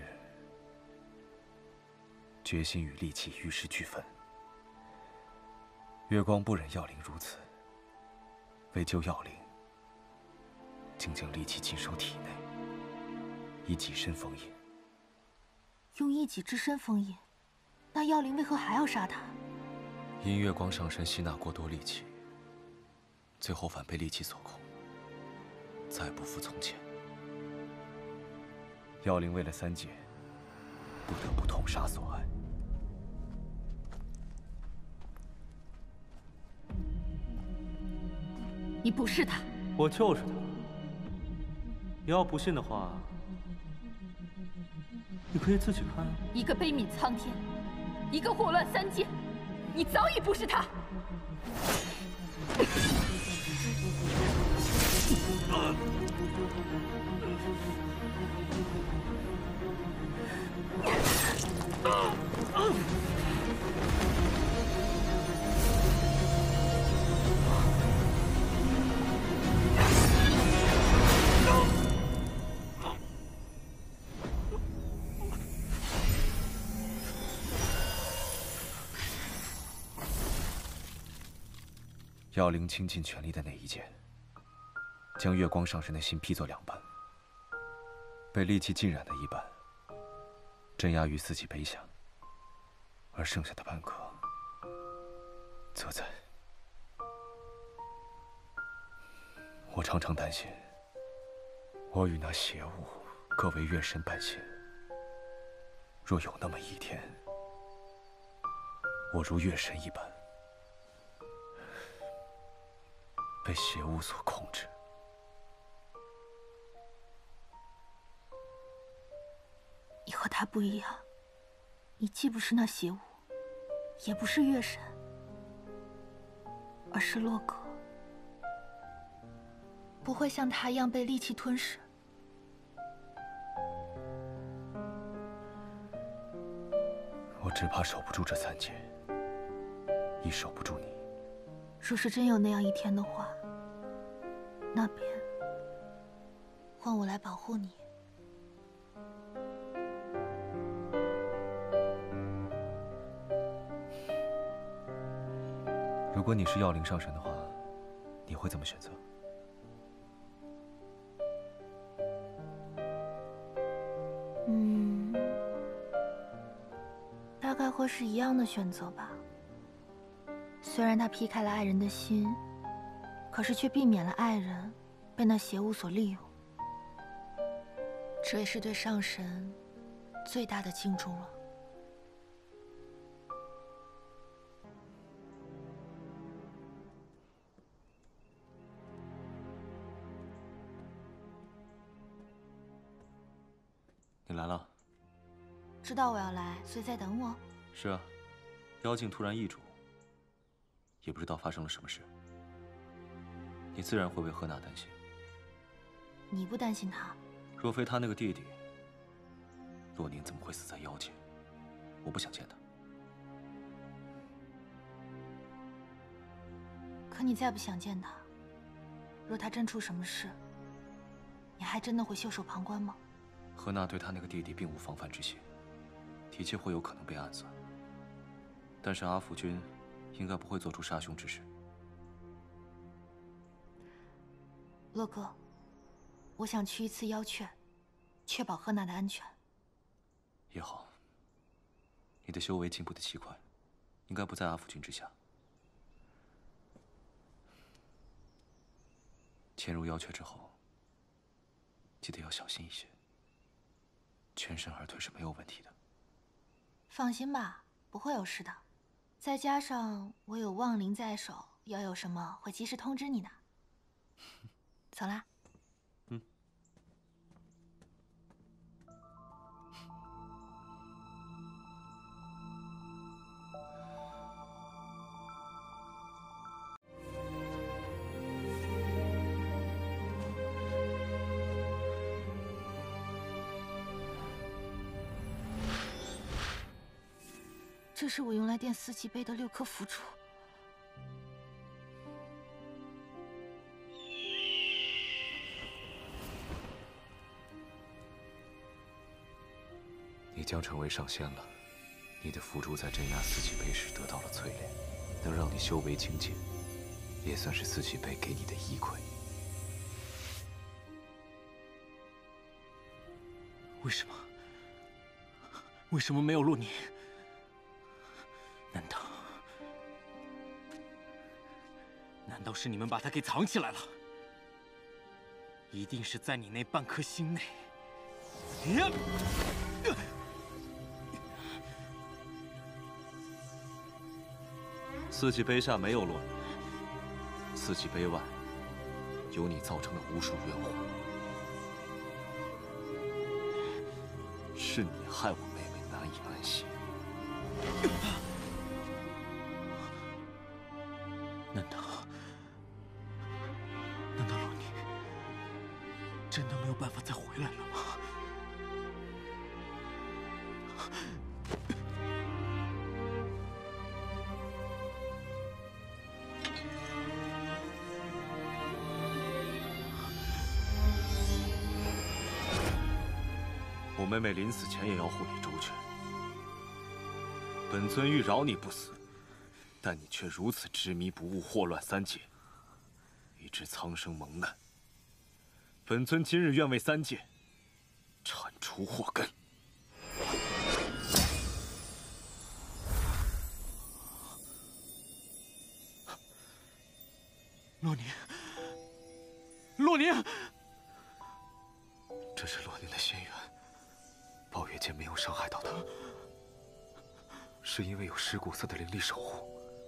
[SPEAKER 21] 决心与利器与时俱焚。月光不忍药灵如此，为救药灵，竟将利器尽收体内，以己身封印。
[SPEAKER 3] 用一己之身封印，那妖灵为何还要杀他？
[SPEAKER 21] 因月光上身吸纳过多利器，最后反被利器所控，再不复从前。药灵为了三界，不得不痛杀所爱。
[SPEAKER 7] 你不是他，
[SPEAKER 5] 我就是他。你要不信的话，你可以自己看啊。
[SPEAKER 7] 一个悲悯苍天，一个祸乱三界，你早已不是他。
[SPEAKER 21] 药灵倾尽全力的那一剑，将月光上身的心劈作两半，被戾气浸染的一半，镇压于自己背下，而剩下的半颗，则在……我常常担心，我与那邪物各为月神半仙。若有那么一天，我如月神一般，被邪物所控制。
[SPEAKER 3] 你和他不一样，你既不是那邪物，也不是月神，而是洛格，不会像他一样被戾气吞噬。
[SPEAKER 21] 我只怕守不住这三界，亦守不住你。
[SPEAKER 3] 若是真有那样一天的话，那便换我来保护你。
[SPEAKER 21] 如果你是药灵上神的话，你会怎么选择？
[SPEAKER 3] 大概会是一样的选择吧。虽然他劈开了爱人的心，可是却避免了爱人被那邪物所利用。 这也是对上神最大的敬重了。
[SPEAKER 21] 你来了。
[SPEAKER 3] 知道我要来，所以在等我。
[SPEAKER 21] 是啊，妖境突然易主，也不知道发生了什么事。你自然会为赫娜担心。
[SPEAKER 3] 你不担心他？
[SPEAKER 21] 若非他那个弟弟，洛宁怎么会死在妖界？我不想见他。
[SPEAKER 3] 可你再不想见他，若他真出什么事，你还真的会袖手旁观吗？
[SPEAKER 21] 赫娜对他那个弟弟并无防范之心，的确会有可能被暗算。但是阿福君应该不会做出杀兄之事。
[SPEAKER 3] 洛哥，我想去一次妖雀，确保赫娜的安全。
[SPEAKER 21] 也好，你的修为进步的奇快，应该不在阿福君之下。潜入妖雀之后，记得要小心一些。全身而退是没有问题的。
[SPEAKER 3] 放心吧，不会有事的。再加上我有望灵在手，要有什么会及时通知你的。走啦。这是我用来垫四季杯的6颗符珠。
[SPEAKER 21] 你将成为上仙了，你的符珠在镇压四季杯时得到了淬炼，能让你修为精进，也算是四季杯给你的依馈。
[SPEAKER 20] 为什么？为什么没有洛宁？难道是你们把他给藏起来了？一定是在你那半颗心内。
[SPEAKER 21] 四季杯下没有洛宁，四季杯外有你造成的无数冤魂。是你害我妹妹难以安息。
[SPEAKER 20] 难道洛宁真的没有办法再回来了吗？
[SPEAKER 21] 我妹妹临死前也要护你周全。本尊欲饶你不死，但你却如此执迷不悟，祸乱三界，以致苍生蒙难。本尊今日愿为三界铲除祸根。
[SPEAKER 20] 洛宁，洛宁，
[SPEAKER 21] 这是洛宁的仙缘，暴月剑没有伤害到他，是因为有尸骨色的灵力守护，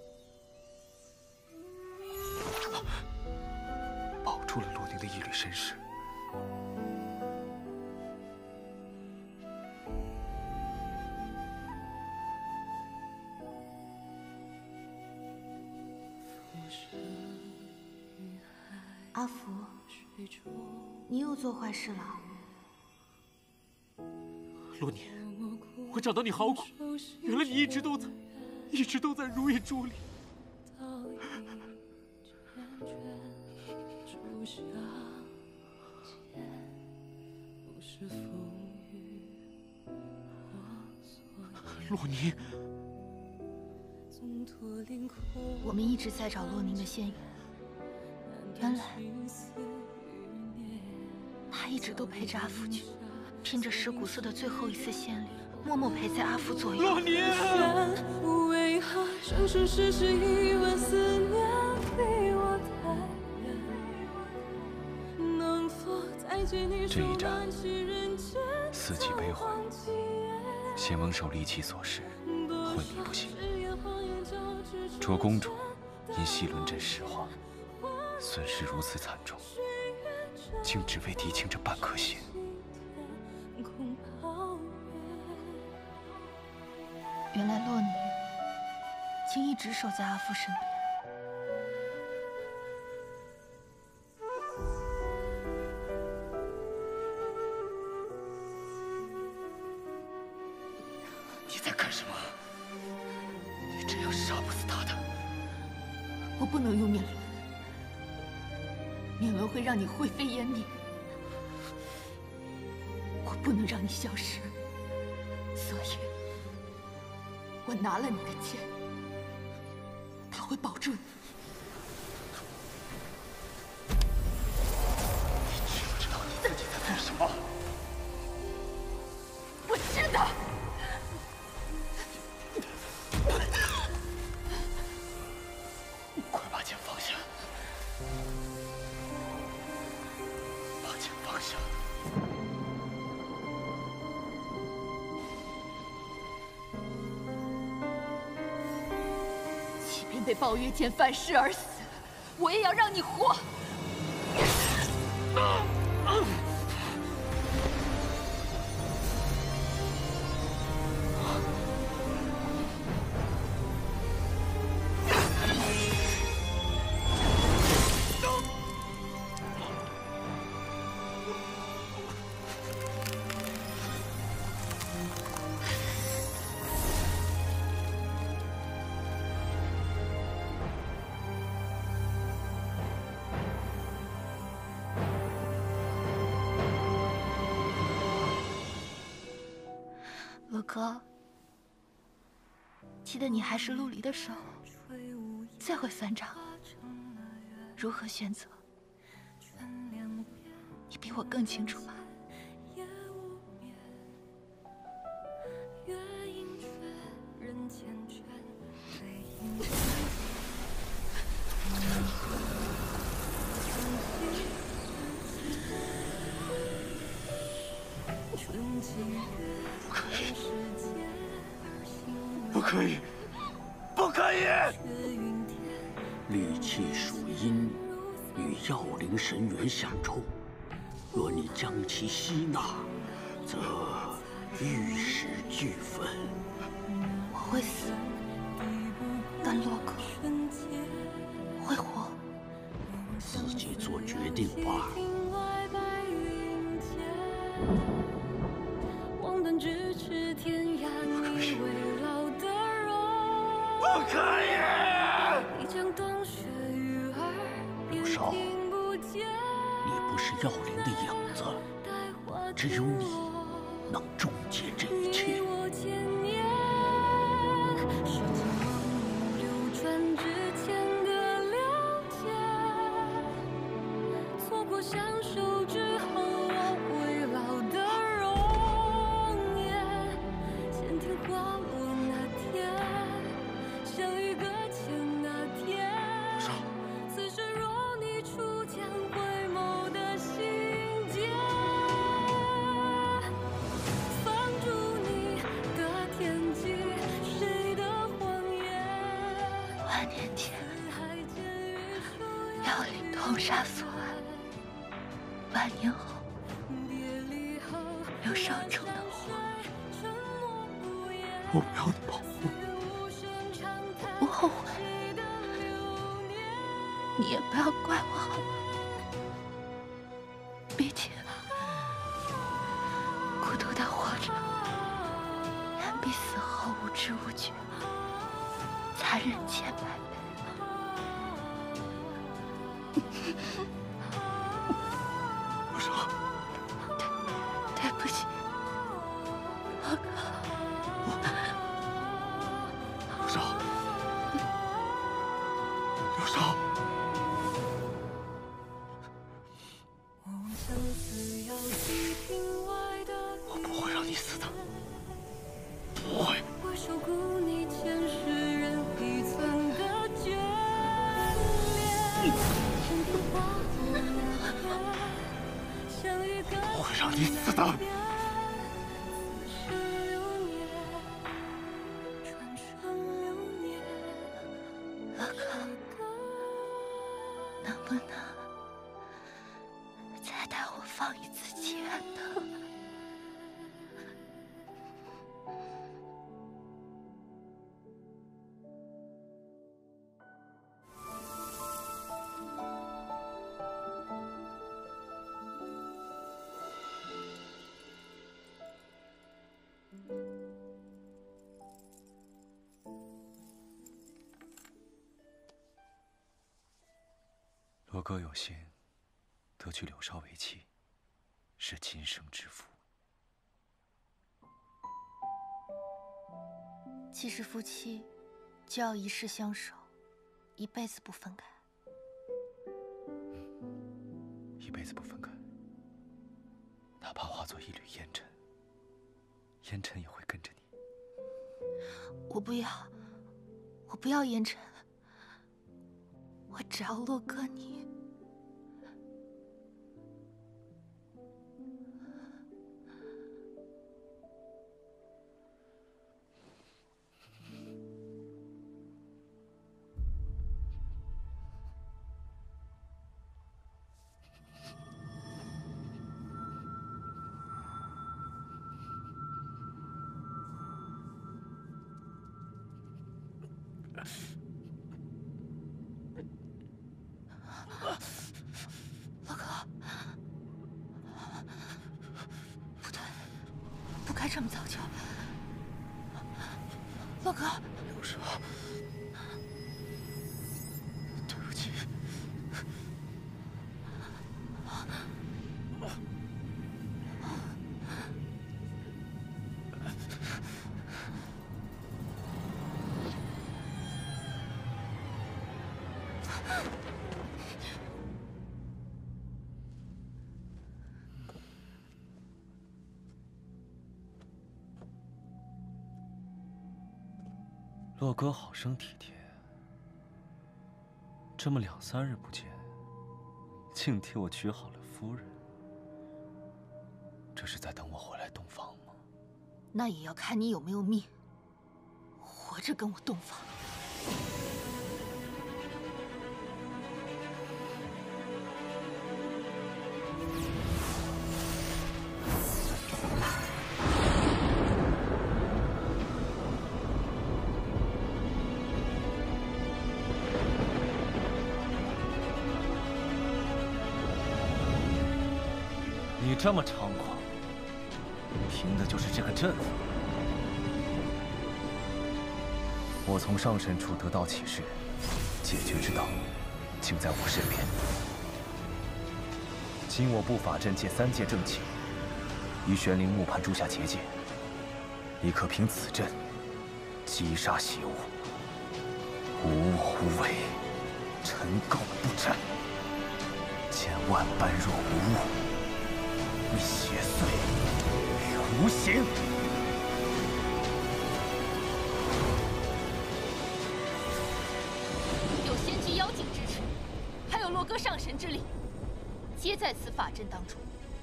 [SPEAKER 21] 保住了洛宁的一缕身世。
[SPEAKER 3] 阿福，你又做坏事了。
[SPEAKER 20] 洛宁，我找到你好苦，原来你一直都在如意珠里。洛宁，
[SPEAKER 3] 我们一直在找洛宁的仙缘，原来他一直都陪着阿福君，拼着尸骨色的最后一丝仙力，默默陪在阿福左右。
[SPEAKER 20] 洛宁，
[SPEAKER 10] 为何生生世世一万思念离我太远？能否再
[SPEAKER 21] 这一战，四季悲欢，先翁受离奇所示，昏迷不醒。卓公主因戏论阵石化，损失如此惨重，竟只为狄青这半颗血。
[SPEAKER 3] 原来洛女竟一直守在阿父身边。
[SPEAKER 15] 你在干什么？你这样杀不死他的。
[SPEAKER 3] 我不能用面轮，面轮会让你灰飞烟灭。我不能让你消失，所以，我拿了你的剑，他会保住你。
[SPEAKER 15] 你知不知道你自己在做什么？
[SPEAKER 3] 我知道。
[SPEAKER 15] 快把剑放下！把剑放下！
[SPEAKER 3] 即便被暴月剑反噬而死，我也要让你活！罗哥，记得你还是陆离的时候，最会算账，如何选择，你比我更清楚吧？
[SPEAKER 15] 不可以！不可以！
[SPEAKER 9] 戾气属阴，与药灵神元相冲。若你将其吸纳，则玉石俱焚。
[SPEAKER 3] 我会死，但洛哥会活。
[SPEAKER 9] 自己做决定吧。
[SPEAKER 15] 不可以！
[SPEAKER 9] 陆少，你不是药灵的影子，只有你能终结这一切。
[SPEAKER 3] 痛杀所爱，万年后，刘少终能活。
[SPEAKER 20] 我不要你保护，
[SPEAKER 3] 不后悔，你也不要怪我好吗？毕竟，孤独的活着，远比死后无知无觉残忍千百倍。
[SPEAKER 20] 陆少，
[SPEAKER 3] 对不起，洛哥。
[SPEAKER 20] 陆少，陆少，我不会让你死的，不会。 让你死的！
[SPEAKER 3] 乐哥，能不能再带我放一次弃元堂？
[SPEAKER 21] 罗哥有幸得娶柳少为妻，是今生之福。
[SPEAKER 3] 既是夫妻，就要一世相守，一辈子不分开。
[SPEAKER 21] 一辈子不分开，哪怕化作一缕烟尘，烟尘也会跟着你。
[SPEAKER 3] 我不要，我不要烟尘，我只要洛哥你。洛哥，不对，不该这么早就。洛哥，
[SPEAKER 20] 有啥？对不起。
[SPEAKER 21] 洛哥好生体贴，这么2、3日不见，竟替我娶好了夫人。这是在等我回来洞房吗？
[SPEAKER 3] 那也要看你有没有命，活着跟我洞房。
[SPEAKER 21] 你这么猖狂，凭的就是这个阵法。我从上神处得到启示，解决之道竟在我身边。今我布法阵借3界正气，于玄灵木盘诸下结界，你可凭此阵击杀邪物，无我无为，臣告不战。千万般若无物。你邪祟与无形，
[SPEAKER 2] 有仙居妖精支持，还有洛哥上神之力，皆在此法阵当中。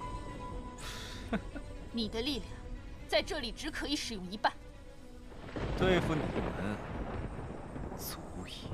[SPEAKER 2] 你的力量在这里只可以使用1半，
[SPEAKER 21] 对付你们足矣。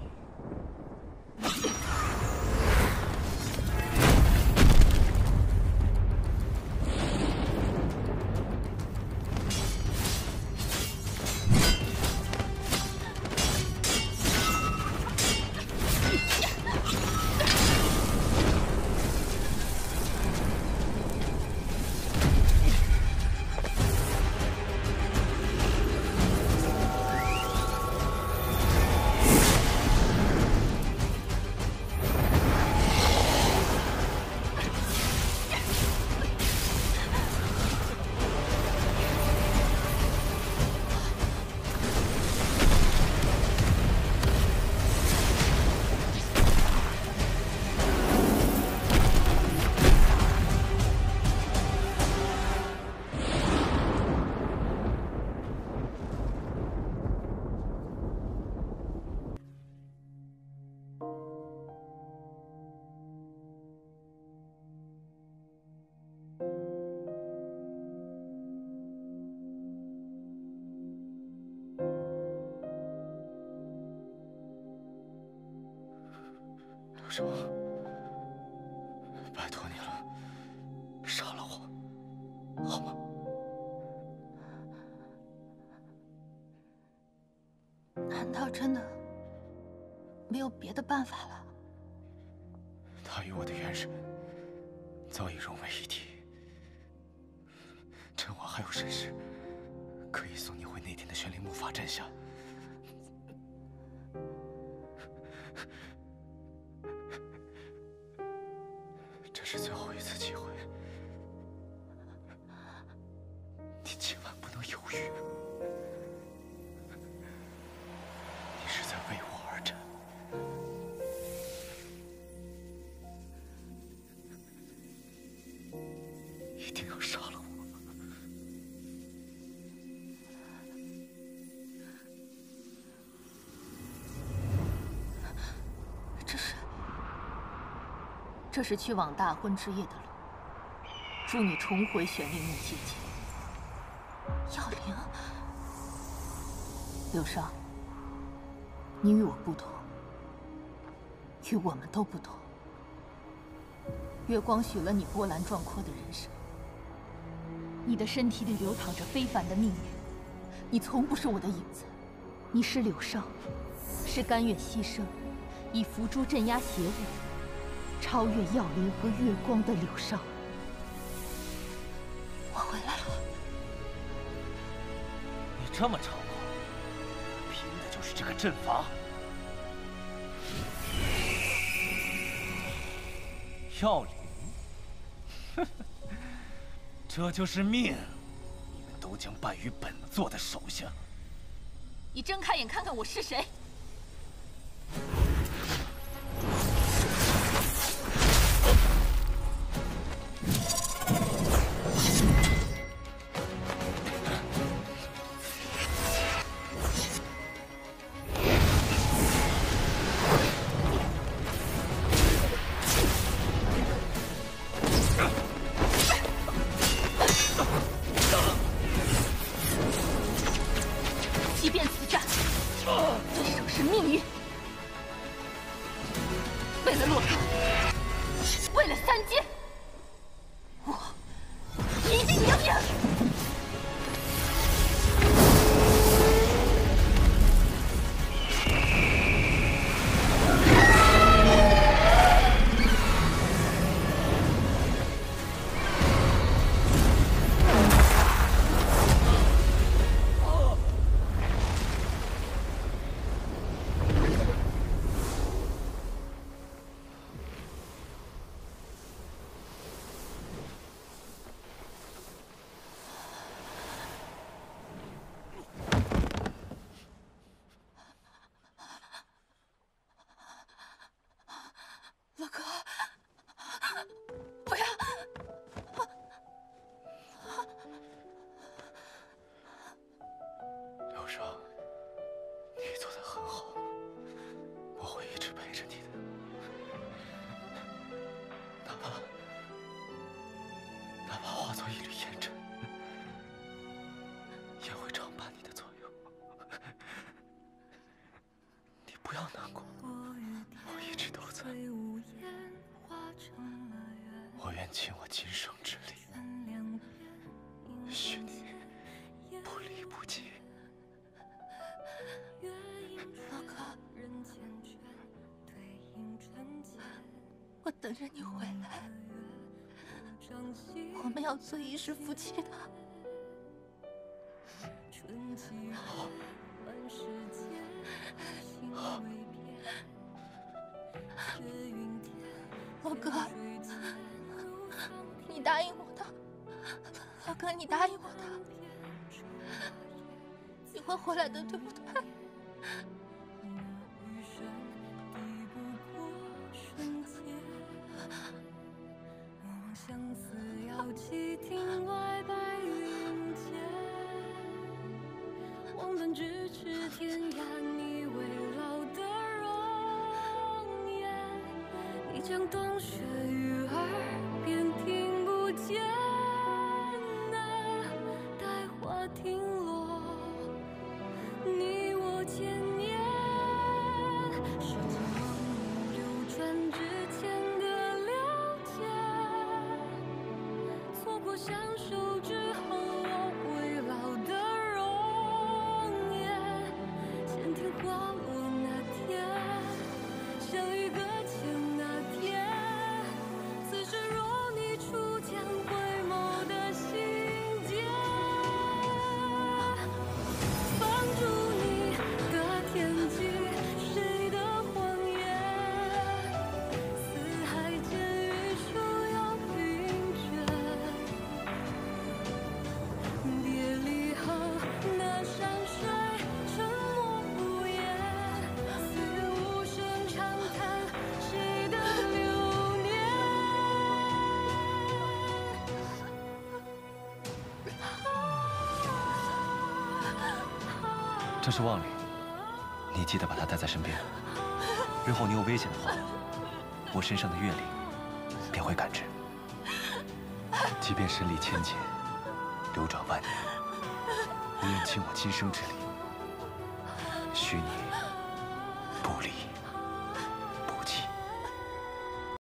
[SPEAKER 12] 手，拜托你了，杀了我，好吗？
[SPEAKER 3] 难道真的没有别的办法了？
[SPEAKER 12] 他与我的元神早已融为一体，趁我还有神识，可以送你回那天的玄灵木筏镇下。这是最后一次机会，你千万不能犹豫。你是在为我而战。一定要杀了我！
[SPEAKER 2] 这是去往大婚之夜的路。祝你重回玄灵木境界。
[SPEAKER 3] 药灵，
[SPEAKER 2] 柳少，你与我不同，与我们都不同。月光许了你波澜壮阔的人生，你的身体里流淌着非凡的命运，你从不是我的影子。你是柳少，是甘愿牺牲，以伏诛镇压邪物，超越药灵和月光的柳少。
[SPEAKER 3] 我回来了。
[SPEAKER 12] 你这么猖狂，凭的就是这个阵法。药灵，这就是命，你们都将败于本座的手下。
[SPEAKER 2] 你睁开眼看看我是谁！即便此战，对手是命运。为了洛克，为了三阶，我一定赢你！洛克，不要！
[SPEAKER 12] 刘少，你做得很好，我会一直陪着你的，哪怕化作一缕烟尘，也会常伴你的左右。你不要难过，我一直都在。我愿倾我今生之力，许你不离不弃。
[SPEAKER 3] 洛克，我等着你回来，我们要做一世夫妻的。
[SPEAKER 12] 好。
[SPEAKER 3] 洛哥，你答应我的，洛哥，你答应我的，你会回来的，对不对？
[SPEAKER 10] 望断咫尺天涯，你围绕的容颜，你将冬雪于耳边听不见啊，待花停落，你我千年，守望流转之。 相守之后我会老的容颜。先听花落那天，相遇搁浅那天，此时若你初见回眸的心间，放逐你的天际，谁的谎言？四海间余处有冰卷，别离后那山水沉默不言，岁月无声长叹谁的流年。
[SPEAKER 21] 这是望里，你记得把它带在身边。日后你有危险的话，我身上的阅历便会感知。即便身历千劫，流转万年，你愿倾我今生之力，许你不离。